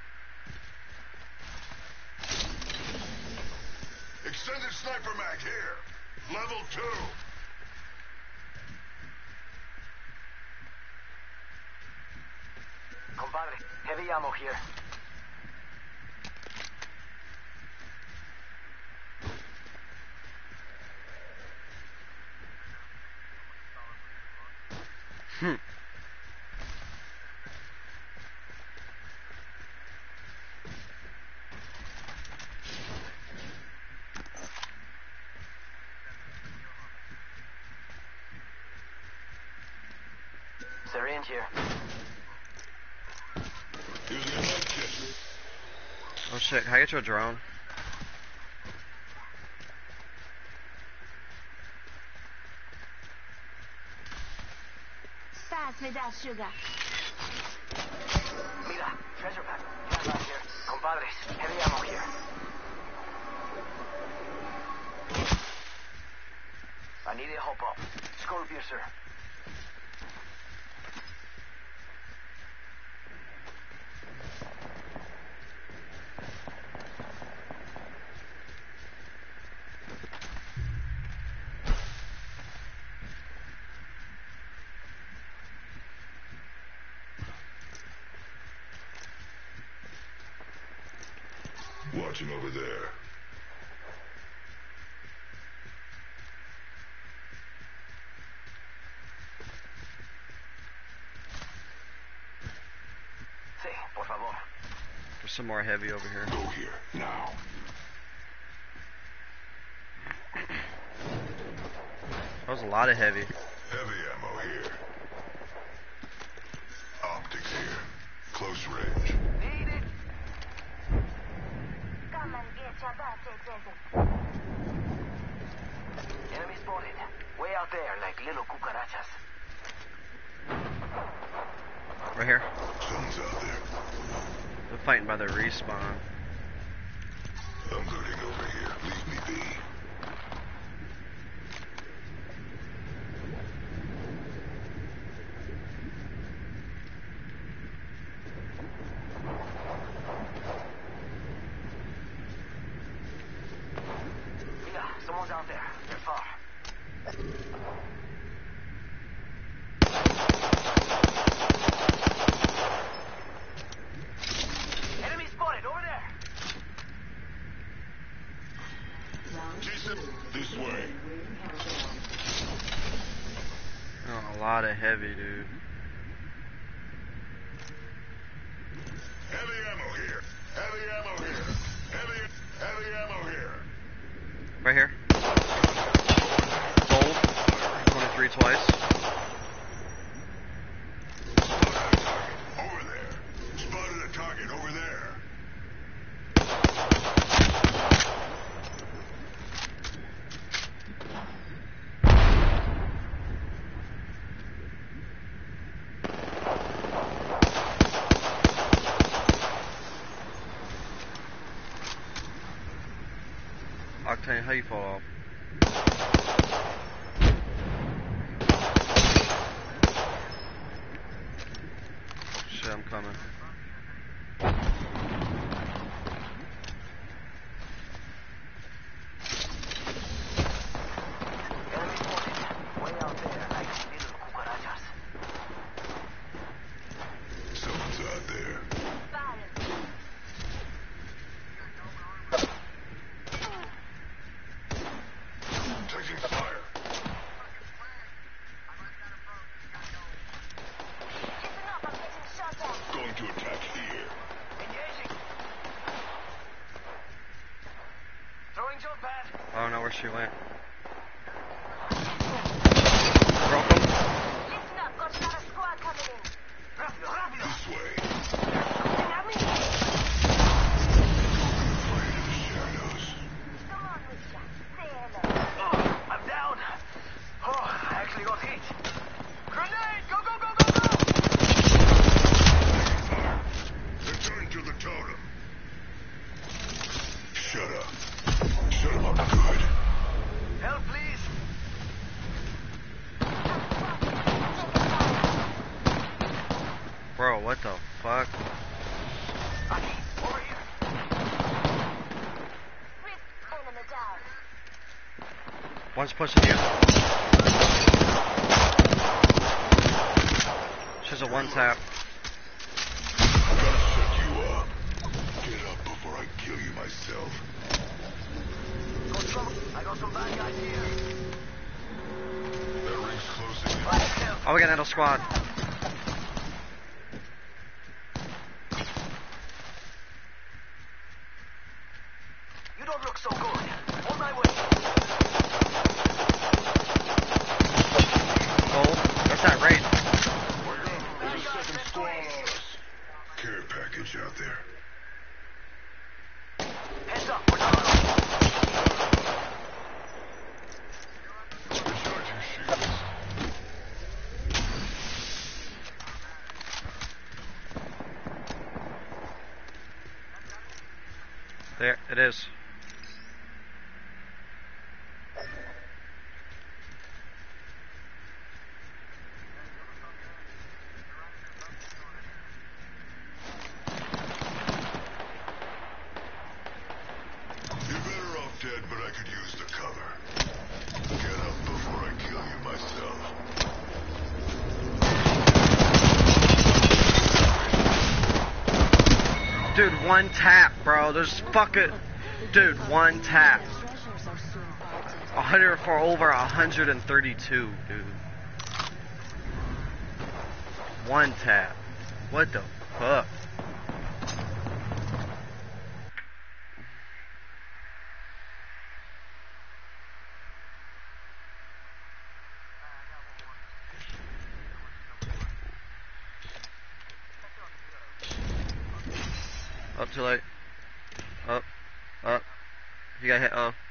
Extended sniper mag here. Level two. Compadre, heavy ammo here. Hmm. Syringe here. Using a med kit. Oh shit, can I get you a drone? Pass me that sugar. Mira, treasure pack. Gas out here. Compadres, heavy ammo here. I need a hop up. Scorpion, sir. Watching over there. Sí, por favor. There's some more heavy over here. Go here, now. That was a lot of heavy. Heavy ammo here. Optics here. Close range. Need it. Come and get your birthday present. Enemy spotted. Way out there, like little cucarachas. Right here. Someone's out there. They're fighting by the respawn. I'm looting over here. Leave me be. Mira, someone's out there. They're far. Enemy spotted over there. Jason, this way. Oh, a lot of heavy, dude. Heavy ammo here. Heavy ammo here. Heavy, heavy ammo here. Right here. Gold. twenty-three twice. Over there. tree fall off. Shit, I'm coming. Way out there, like little cucarachas. Someone's out there. Taking fire. Listen up, I'm getting shot at. Going to attack here. Engaging. Throwing jump pad. I don't know where she went. Broke him. Listen up, got another squad coming in. Rápido, rápido. This way. Looking at me. Fire to the shadows. Come on, Richard. Say hello. Oh, I'm down. Oh, I actually got hit. Grenade! Go, go, go, go, go! Taking fire. Return to the totem. Shut up. Shut him up good. Help, please. Bro, what the fuck? Aki, over here. Risk enemy down. One's pushing you. She's a one tap. I'm gonna set you up. Get up before I kill you myself. Got trouble. I got some bad guys here. That ring's closing in. Right, help. Oh, we got another squad. You don't look so good. On my way. Oh, what's that raid? Wake up. There's a second squad on us. Care package out there. Heads up. We're not alone. Recharging shields. There, it is. You're better off dead, but I could use the cover. Get up before I kill you myself. Dude, one tap, bro. There's fucking... Dude, one tap. one hundred for over one hundred thirty-two, dude. One tap. What the fuck? Up too late. Up. Up. You got hit. Oh.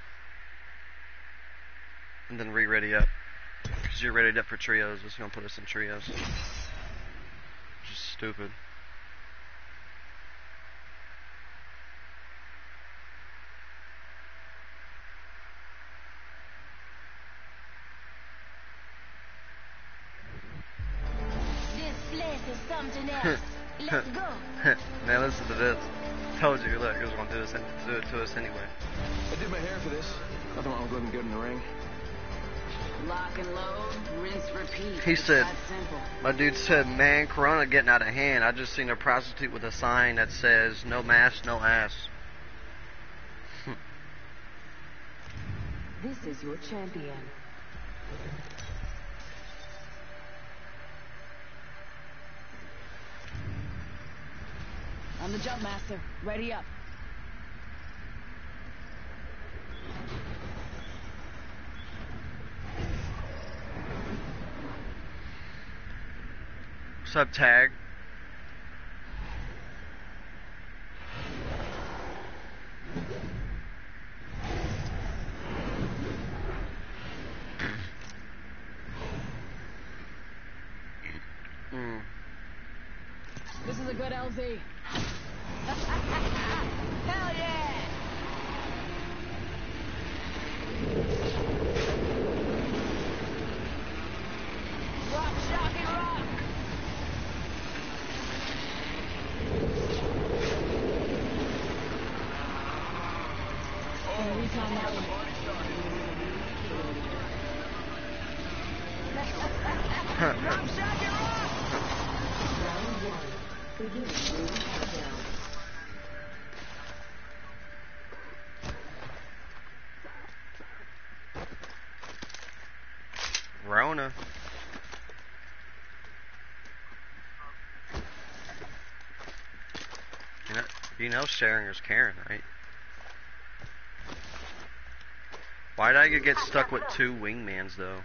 And then re-ready up. Because you're readied up for trios. It's going to put us in trios. Which is stupid. This place is something else. Let's go. Man, listen to this. Told you, look, it was going to do, this, do it to us anyway. I did my hair for this. Nothing wrong with looking good in the ring. Lock and load, rinse, repeat. He It's said, that simple. my dude said, man, Corona getting out of hand. I just seen a prostitute with a sign that says, no mask, no ass. This is your champion. I'm the jump master. Ready up. What's up, Tag? Mm. This is a good L Z. Hell yeah! Rona. You know, you know sharing is caring, right? Why did I get stuck with two wingmans, though?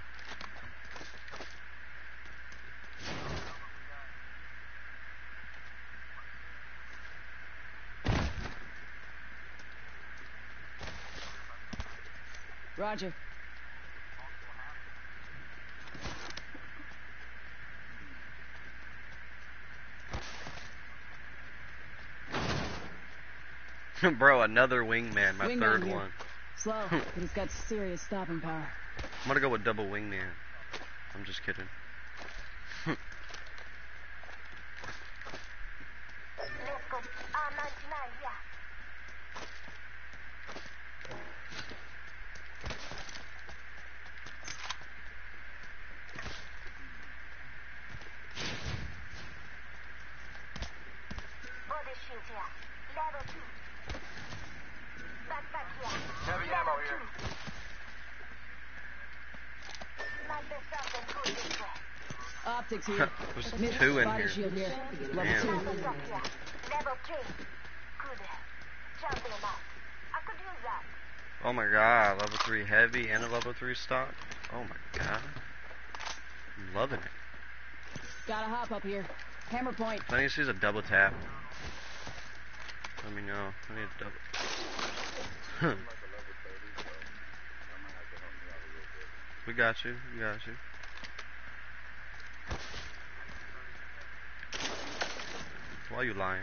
Roger. Bro, another wingman, my Wingman third here. one. Slow, but he's got serious stopping power. I'm gonna go with double wingman. I'm just kidding. Let's go. R ninety-nine, yeah. Body shield here. Level two. Backpack here. Heavy Level ammo here. two. Might be something good this way. Optics here. There's Mid- two in body here. shield here. Level Damn. two. What's up here? Level three. Good. Jumping out. I could use that. Oh my god, level three heavy and a level three stock. Oh my god. I'm loving it. Gotta hop up here. Hammer point. If any sees a double tap, let me know. I need a double. We got you. We got you. Why are you lying?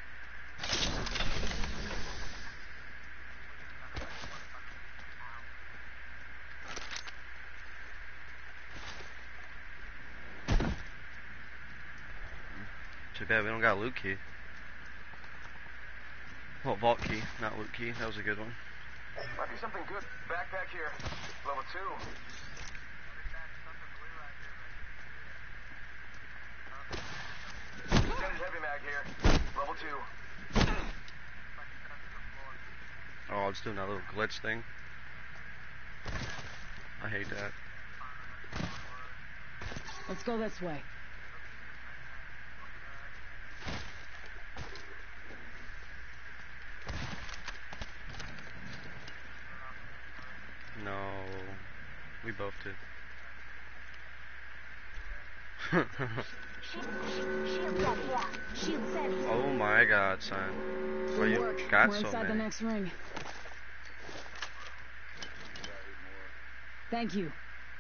Too bad we don't got a loot key. Well, vault key, not loot key. That was a good one. Might be something good. Backpack here. Level two. Extended heavy mag here. Level two. Oh, it's doing that little glitch thing. I hate that. Let's go this way. No, we both did. Shield, shield set here. Shield set here. Oh my god, son. Well, Good you work. got We're so inside the many. next ring. Thank you.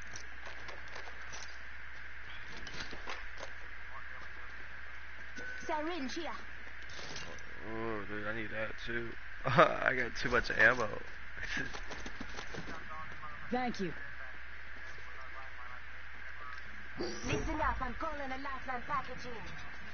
Syringe here. Oh, dude, I need that too. I got too much ammo. Thank you. Listen up, I'm calling a lifeline package in.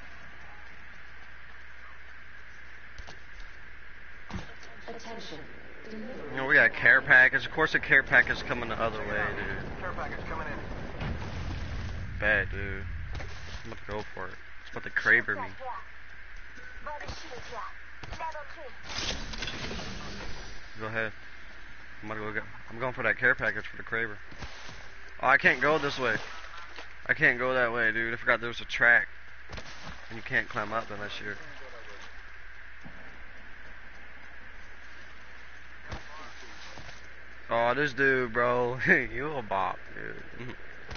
Attention. You know, we got a care package. Of course, the care package is coming the other way, dude. Care package coming in. Bad, dude. I'm about to go for it. It's about to Kraber me. Body shield here. Level three. Go ahead. I'm gonna go get. I'm going for that care package for the Kraber. Oh, I can't go this way. I can't go that way, dude. I forgot there was a track, and you can't climb up unless you're. Oh, this dude, bro. You a bop, dude.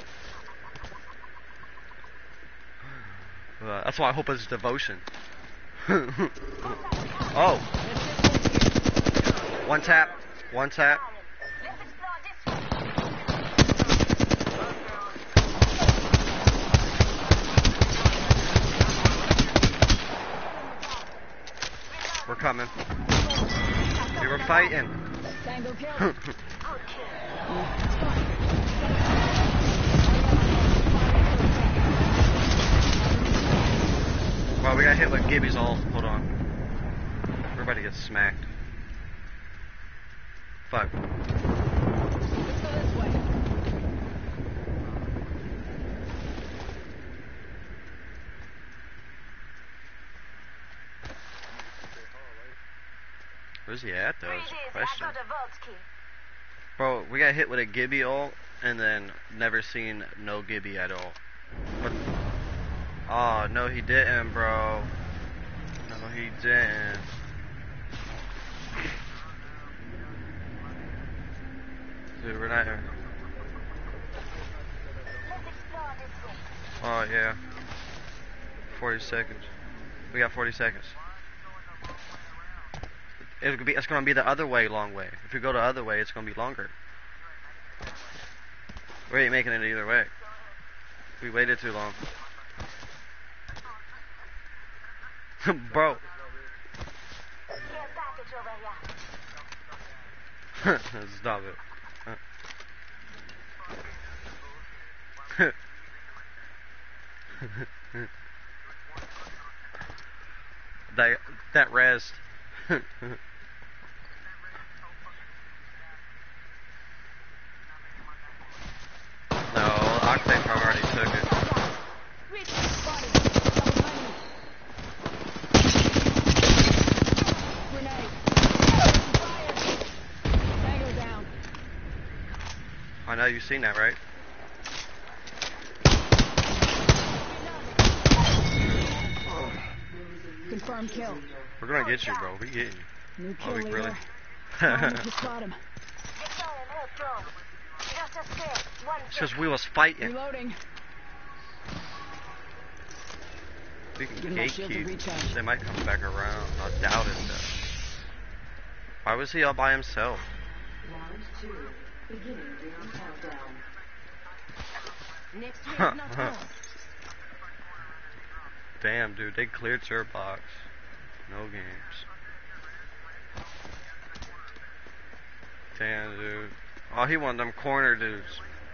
Uh, that's why I hope it's devotion. Oh. One tap. One tap. Let's explore this We're coming. We were fighting. Tango kill. Well, we got hit with Gibby's all. Hold on. Everybody gets smacked. Fuck. Let's go this way. Where's he at, though? Is the I question. got a vault key. Bro, we got hit with a Gibby ult, and then never seen no Gibby at all. But, oh, no he didn't, bro. No he didn't. Dude, we're not here. Oh, yeah. forty seconds. We got forty seconds. It could be, it's gonna be the other way, long way. If we go the other way, it's gonna be longer. We ain't making it either way. We waited too long. Bro. Stop it. that that rest. No, Octane probably already took it. I know you've seen that, right? Confirmed kill. We're gonna get you, bro. We getting you. New kill oh, we leader. really? Just spot him. It's because we was fighting. Reloading. We can Give my shield a gatekeep. recharge. They might come back around. I doubt it, though. Why was he all by himself? Round two. Beginning ring countdown. Next ring, not close. Damn, dude, they cleared your box. No games. Damn, dude. Oh, he wanted them corner dudes.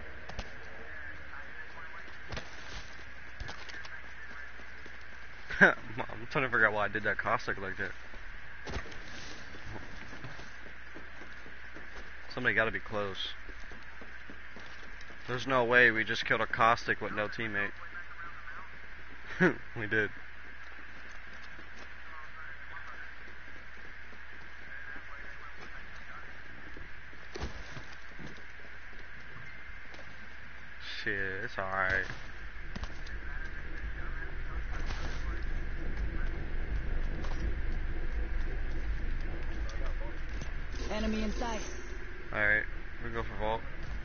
I'm trying to figure out why I did that caustic like that. Somebody gotta be close. There's no way we just killed a caustic with no teammate. We did. Shit, it's alright. Enemy in sight. Alright, we go for vault.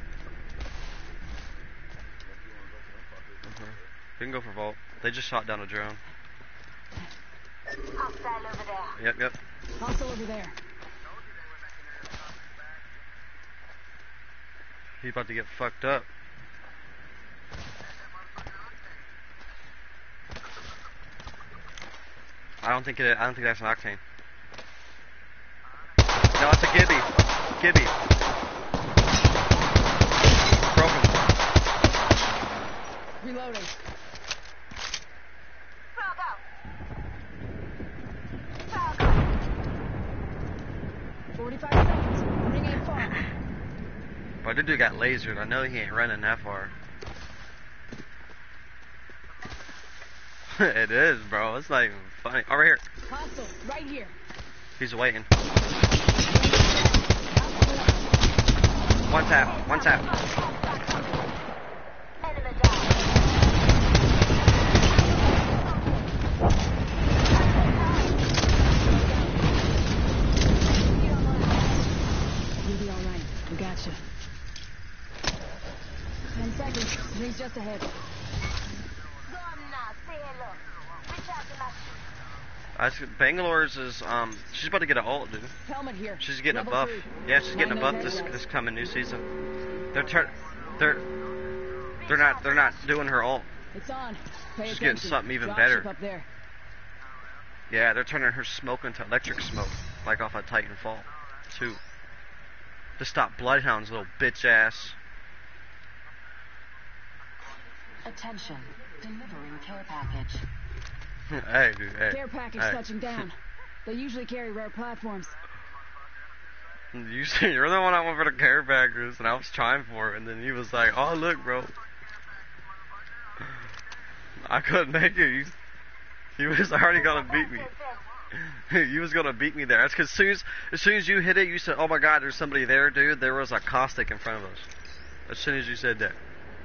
Mm-hmm. We can go for vault. They just shot down a drone. Hostile over there. Yep, yep. Hostile over there. He about to get fucked up. I don't think it. I don't think that's an Octane. No, it's a Gibby. Gibby. Broke him. Reloading. Frog out. Frog out. forty-five seconds. Ring ain't far. But the dude got lasered. I know he ain't running that far. It is, bro. It's not even funny. Over here. Hostile, right here. He's waiting. One tap. One tap. Enemy down. You'll be alright. We got you. Ten seconds. Ring's just ahead. Go on now. Say hello. Recharge my shield. I s- Bangalore's is um. She's about to get an ult, dude. Helmet here. She's getting Level a buff. three. Yeah, she's getting a Nine buff this headshots. this coming new season. They're tur- they're they're not they're not doing her ult. It's on. Pay She's getting attention. something even Drop better. ship up there. Yeah, they're turning her smoke into electric smoke, like off of Titanfall two. To stop Bloodhound's little bitch ass. Attention. Delivering care package. Hey, dude. Hey. Care package hey. touching down. They usually carry rare platforms. You see, you're the one I went for the care packers, and I was trying for it, and then he was like, "Oh, look, bro." I couldn't make it. He, he was already gonna beat me. He was gonna beat me there. That's because as soon as, as soon as you hit it, you said, "Oh my God, there's somebody there, dude." There was a caustic in front of us. As soon as you said that.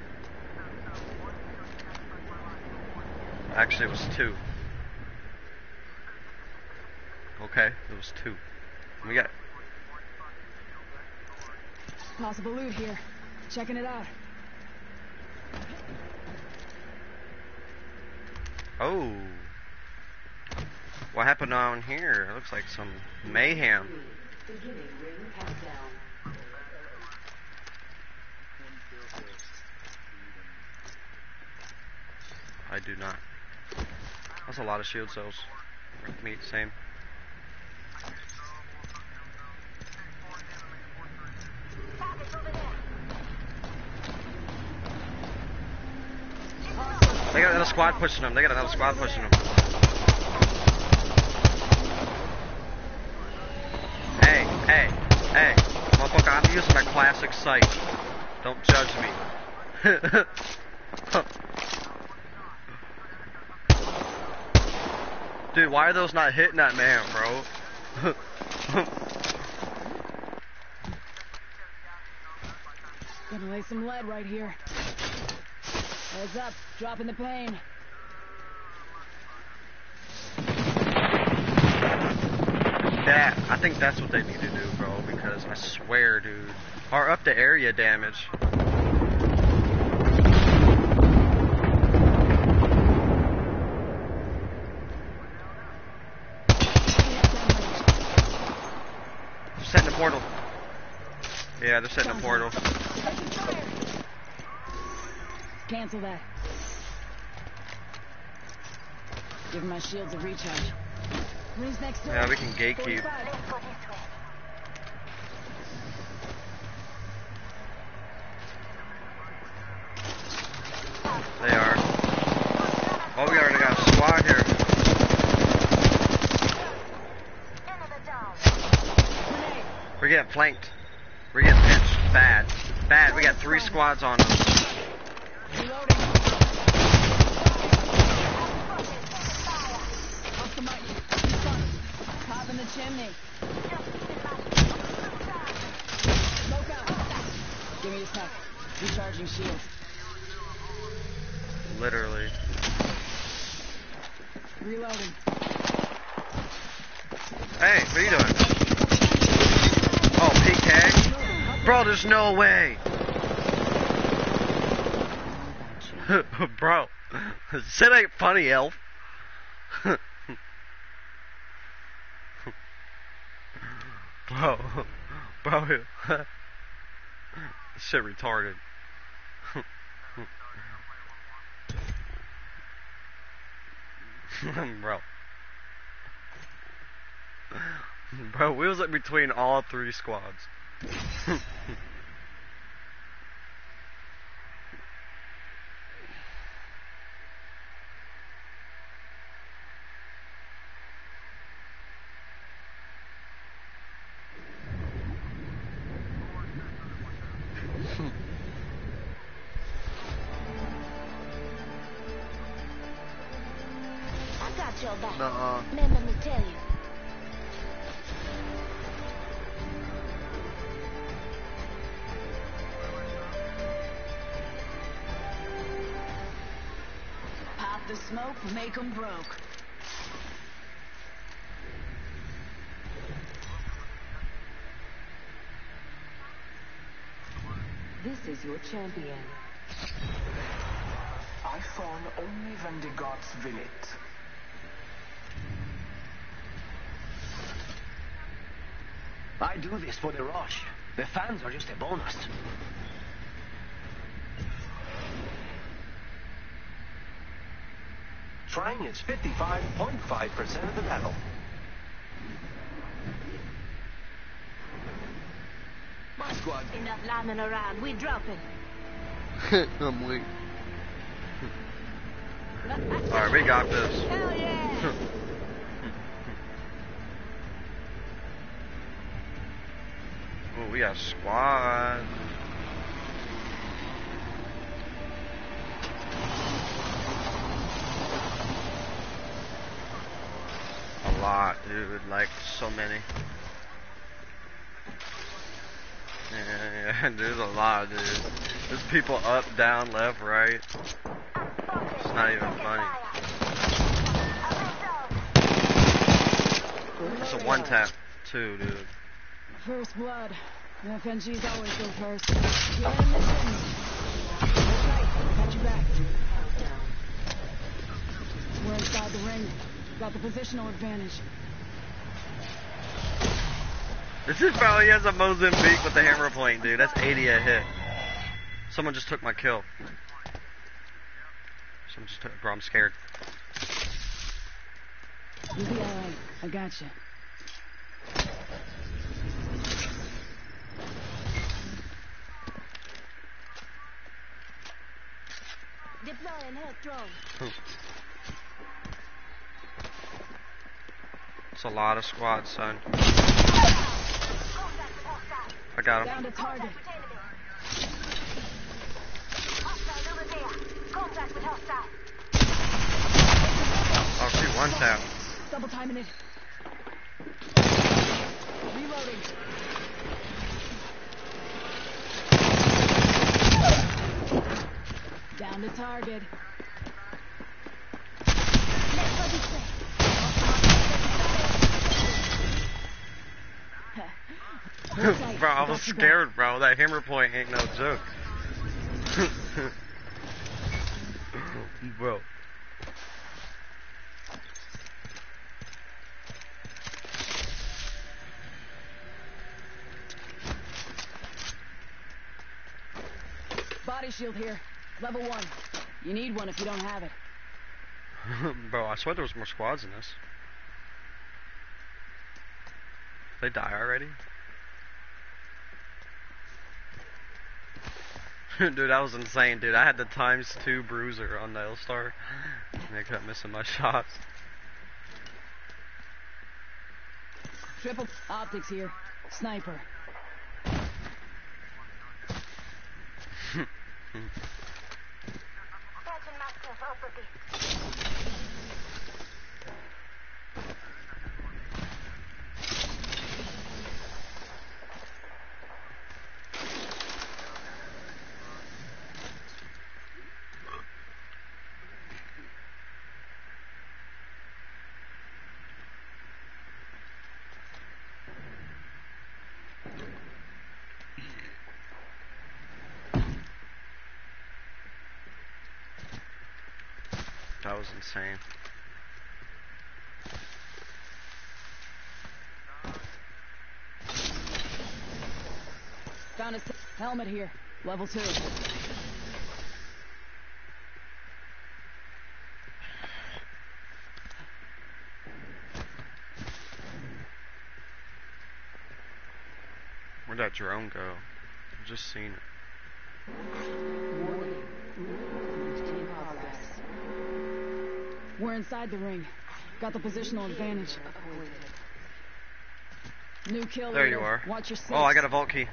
Actually, it was two. Okay, it was two. We got Possible loot here. Checking it out. Oh. What happened down here? It looks like some mayhem. Beginning ring countdown. I do not. That's a lot of shield cells. Meat, same. They got another squad pushing them. They got another squad pushing them. Hey, hey, hey. Motherfucker, I'm using my classic sight. Don't judge me. Dude, why are those not hitting that man, bro? Gonna lay some lead right here. Heads up, dropping the pain. That, I think that's what they need to do, bro, because I swear, dude. Or up the area damage. Setting the portal. Yeah, they're setting a portal. Cancel that. Give my shields a recharge. Rings next door. Yeah, we can gatekeep. They are. Oh, we already got a squad here. We're getting flanked. We're getting pinched. Bad. Bad. We got three squads on us. Reloading. Off the mic. Top in the chimney. Smoke out. Give me a sec. Recharging shield. Literally. Reloading. Hey, what are you doing? Oh, P K? Bro, there's no way. Bro, shit ain't funny, elf. Bro, bro, shit retarded. Bro. Bro, we was like between all three squads. I got your back. Nuh-uh. Man, let me tell you. Pop the smoke, make 'em broke. This is your champion. I fawn only when the gods will it. I do this for the rush. The fans are just a bonus. Trying is fifty-five point five percent of the battle. My squad. Enough lying around. We dropping. I'm weak. Alright, we got this. Hell yeah! Oh, we got a squad. A lot, dude. Like, so many. Yeah, yeah, there's a lot, dude. There's people up, down, left, right. It's not even funny. It's a one tap, too, dude. First blood. The F N Gs always go first. You're in this thing. That's right. Got you back. We're inside the ring. Got the positional advantage. This is probably he has a Mozambique with the hammer point, dude. That's eighty a hit. Someone just took my kill. Someone just took, bro, I'm scared. You'll be alright. I got you. Deploying health drone. It's a lot of squads, son. I got him. Down to target. Oh shoot, one tap. Double timing it. Reloading. Down to target. Bro, I was scared, bro. That hammer point ain't no joke. Bro. Body shield here. Level one. You need one if you don't have it. Bro, I swear there was more squads in this. They die already? Dude, that was insane, dude. I had the times two bruiser on the L-Star. And I kept missing my shots. Triple optics here. Sniper. That was insane. Found a helmet here. Level two. Where'd that drone go? I've just seen it. We're inside the ring. Got the positional advantage. New kill. There leader. you are. Watch your six. Oh, I got a vault key.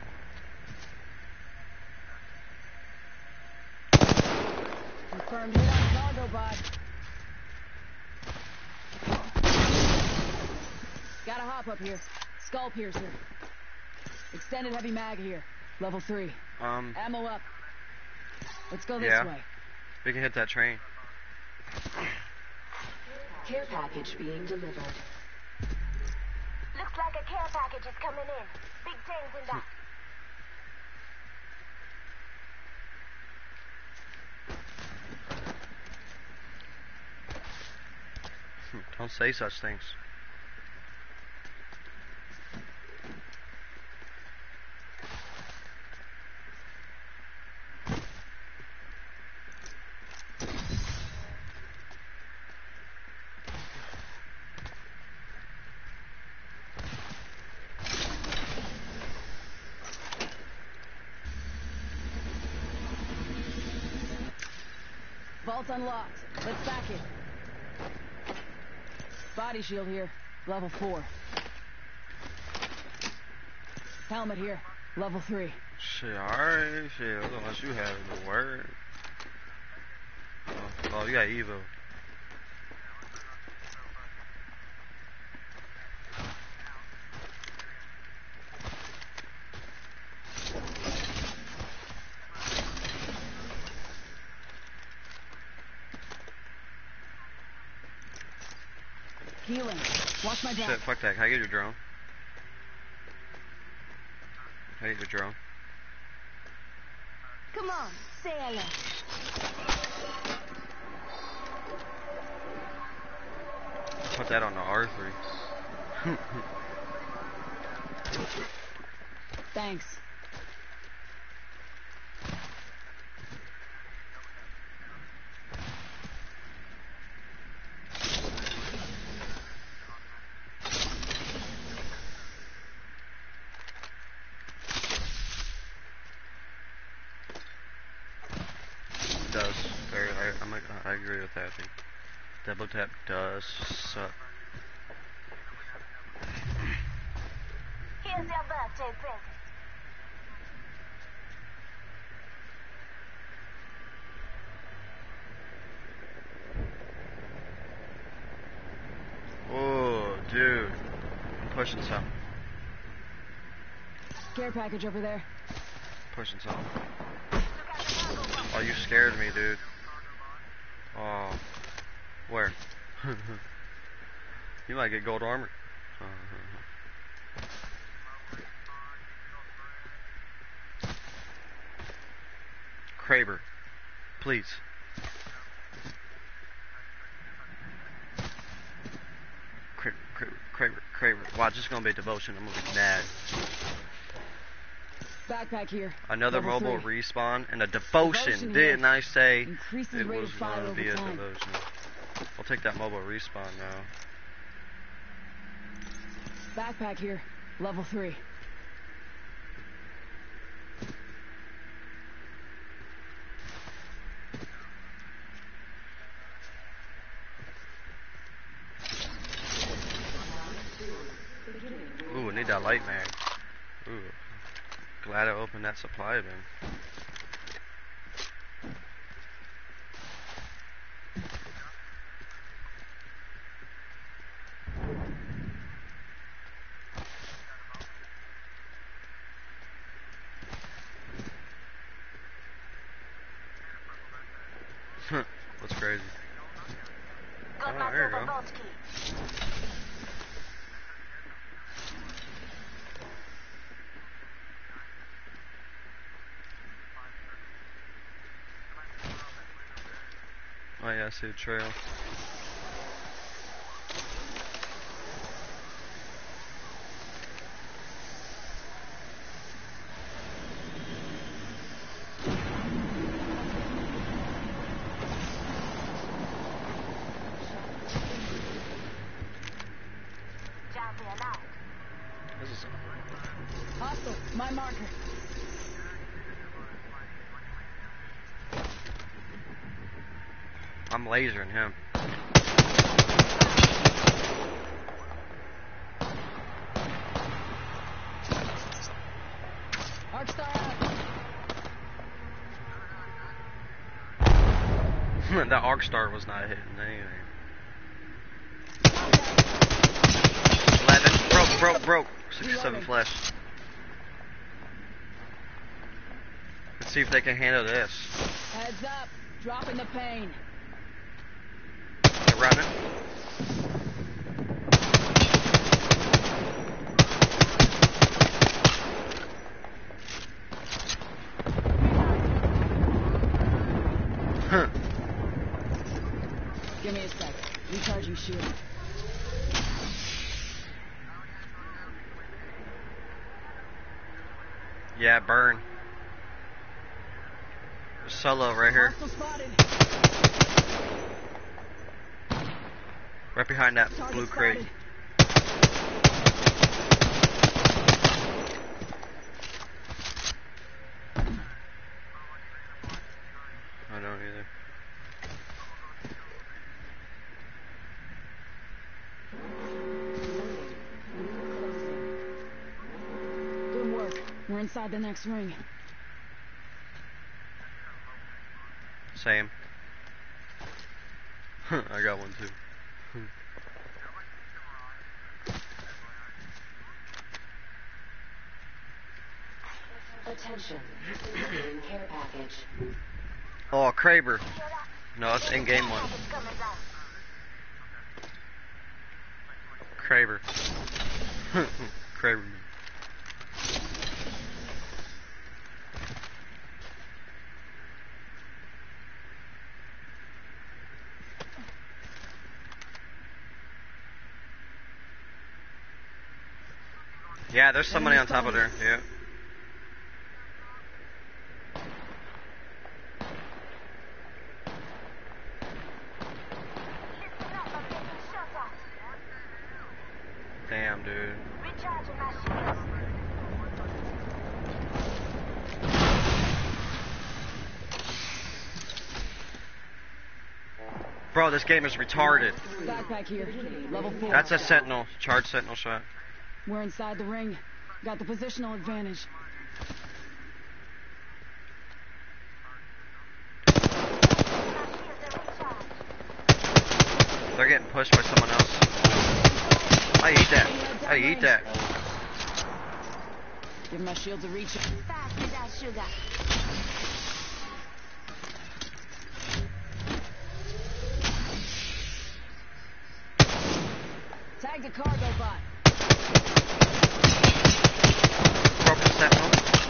Confirmed hit on cargo bot. Got a hop up here. Skull piercer. Extended heavy mag here. Level three. Um. Ammo up. Let's go this yeah. way. We can hit that train. Care package being delivered. Looks like a care package is coming in. Big things in that. Don't say such things. Vault unlocked. Let's back it. Body shield here. Level four. Helmet here. Level three. Shit, alright, shit, unless you have the word. Oh, oh, you got Evo. Healing. Watch my back. Shit, fuck that. Can I get your drone? Can I get your drone? Come on, say hello. Put that on the R three. Thanks. Does very I, I'm like, I agree with that. I think double tap does suck. Here's your birthday present. Oh, dude, I'm pushing something. Care package over there. Pushing something. Oh, you scared me, dude. Oh, where? You might get gold armor. Kraber, please. Kraber, Kraber, Kraber, Kraber. Watch, this is gonna be a devotion. I'm gonna be mad. Backpack here. Another Level mobile three. respawn and a devotion. Devotion Didn't here. I say Increases it rate was of fire gonna over be a time. devotion? I'll take that mobile respawn now. Backpack here. Level three. Ooh, I need that light mag. Ooh. Glad I opened that supply bin. That's crazy. Got Oh, my there you silver go. vault key. Oh yeah, I see the trail. Jumping out. This is Hostile. My marker. I'm lasering him. Arcstar out. That Arcstar was not hitting anything. eleven. Broke, broke, broke. sixty-seven flesh. Let's see if they can handle this. Heads up. Dropping the pain. They're running. Huh. Give me a sec. Recharging shield. Yeah, burn. There's Solo right here. Hostile spotted. Right behind that Target blue crate. spotted. I don't either. Good work. We're inside the next ring. Same. I got one too. Attention. Delivering care package. Oh, Kraber. No, it's in game one. Kraber. Kraber. Yeah, there's somebody on top of her. Yeah. Damn, dude. Bro, this game is retarded. Backpack here. Level four. That's a sentinel. Charged sentinel shot. We're inside the ring. Got the positional advantage. They're getting pushed by someone else. I eat that. I eat that. Give my shields a reach. Fast with that sugar. Tag the cargo bot. Broke the sentinel.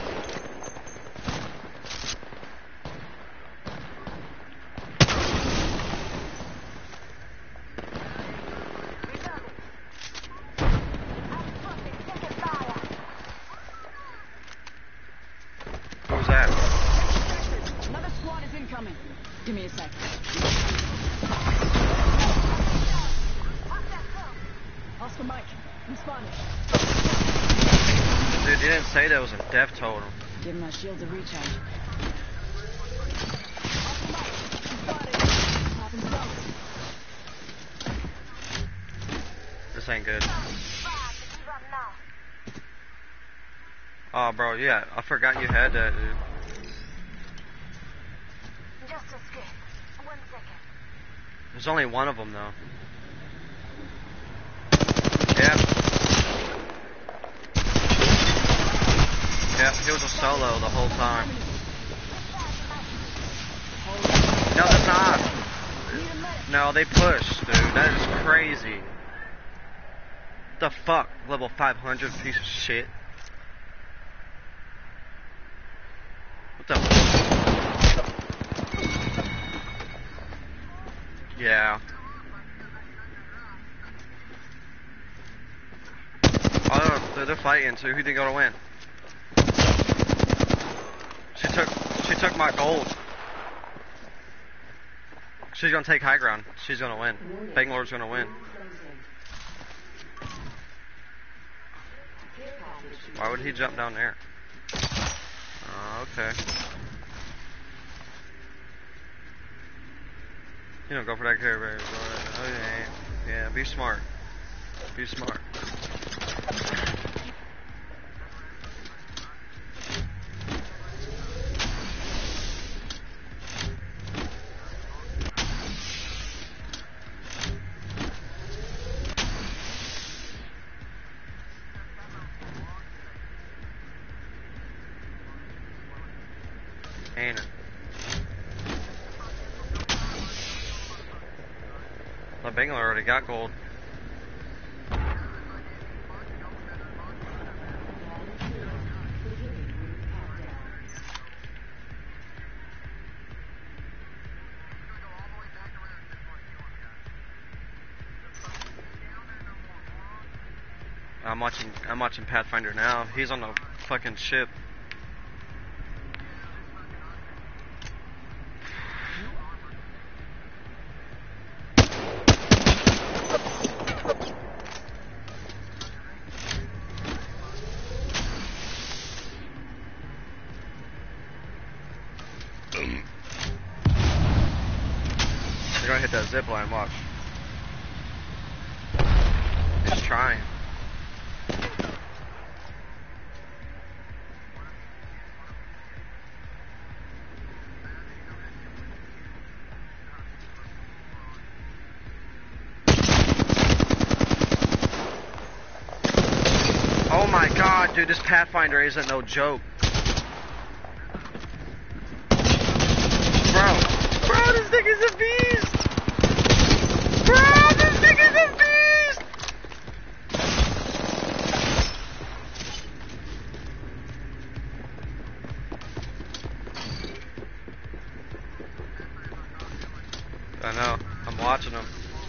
What was that? Another squad is incoming. Give me a sec. Oscar Mike, responding. Dude, you didn't say that was a death totem. Give my shields a recharge. Oscar Mike, responding. Popping smoke. This ain't good. Oh, bro, yeah, I forgot you had that, dude. Just a skip. One second. There's only one of them, though. Yep. Yep, he was a solo the whole time. No, that's not. No, they pushed, dude. That is crazy. What the fuck? Level five hundred piece of shit. What the? Yeah. Oh, they're, they're fighting, so who think gonna win? She took, she took my gold. She's gonna take high ground. She's gonna win. Bangalor's gonna win. Why would he jump down there? Oh, okay. You don't go for that carrier. Oh, yeah. Yeah, be smart. Be smart. Ain't it? The Bangalore already got gold. I'm watching. I'm watching Pathfinder now. He's on the fucking ship. They're gonna hit that zip line. Watch. He's trying. Oh my god, dude, this Pathfinder isn't no joke. Bro. Bro, this thing is a beast! Bro, this thing is a beast! I know. I'm watching them.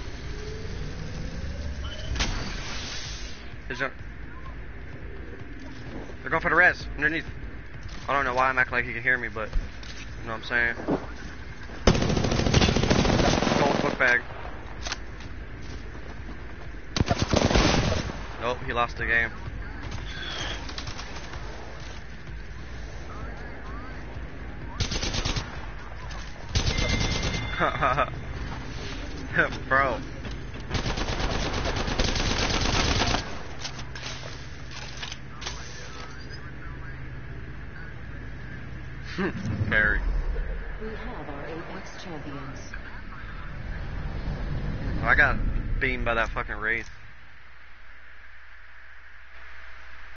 Is there... They're going for the res underneath. I don't know why I'm acting like he can hear me, but you know what I'm saying. Gold book bag. Nope, he lost the game. Bro. Carry. We have our Apex champions. I got beamed by that fucking Wraith.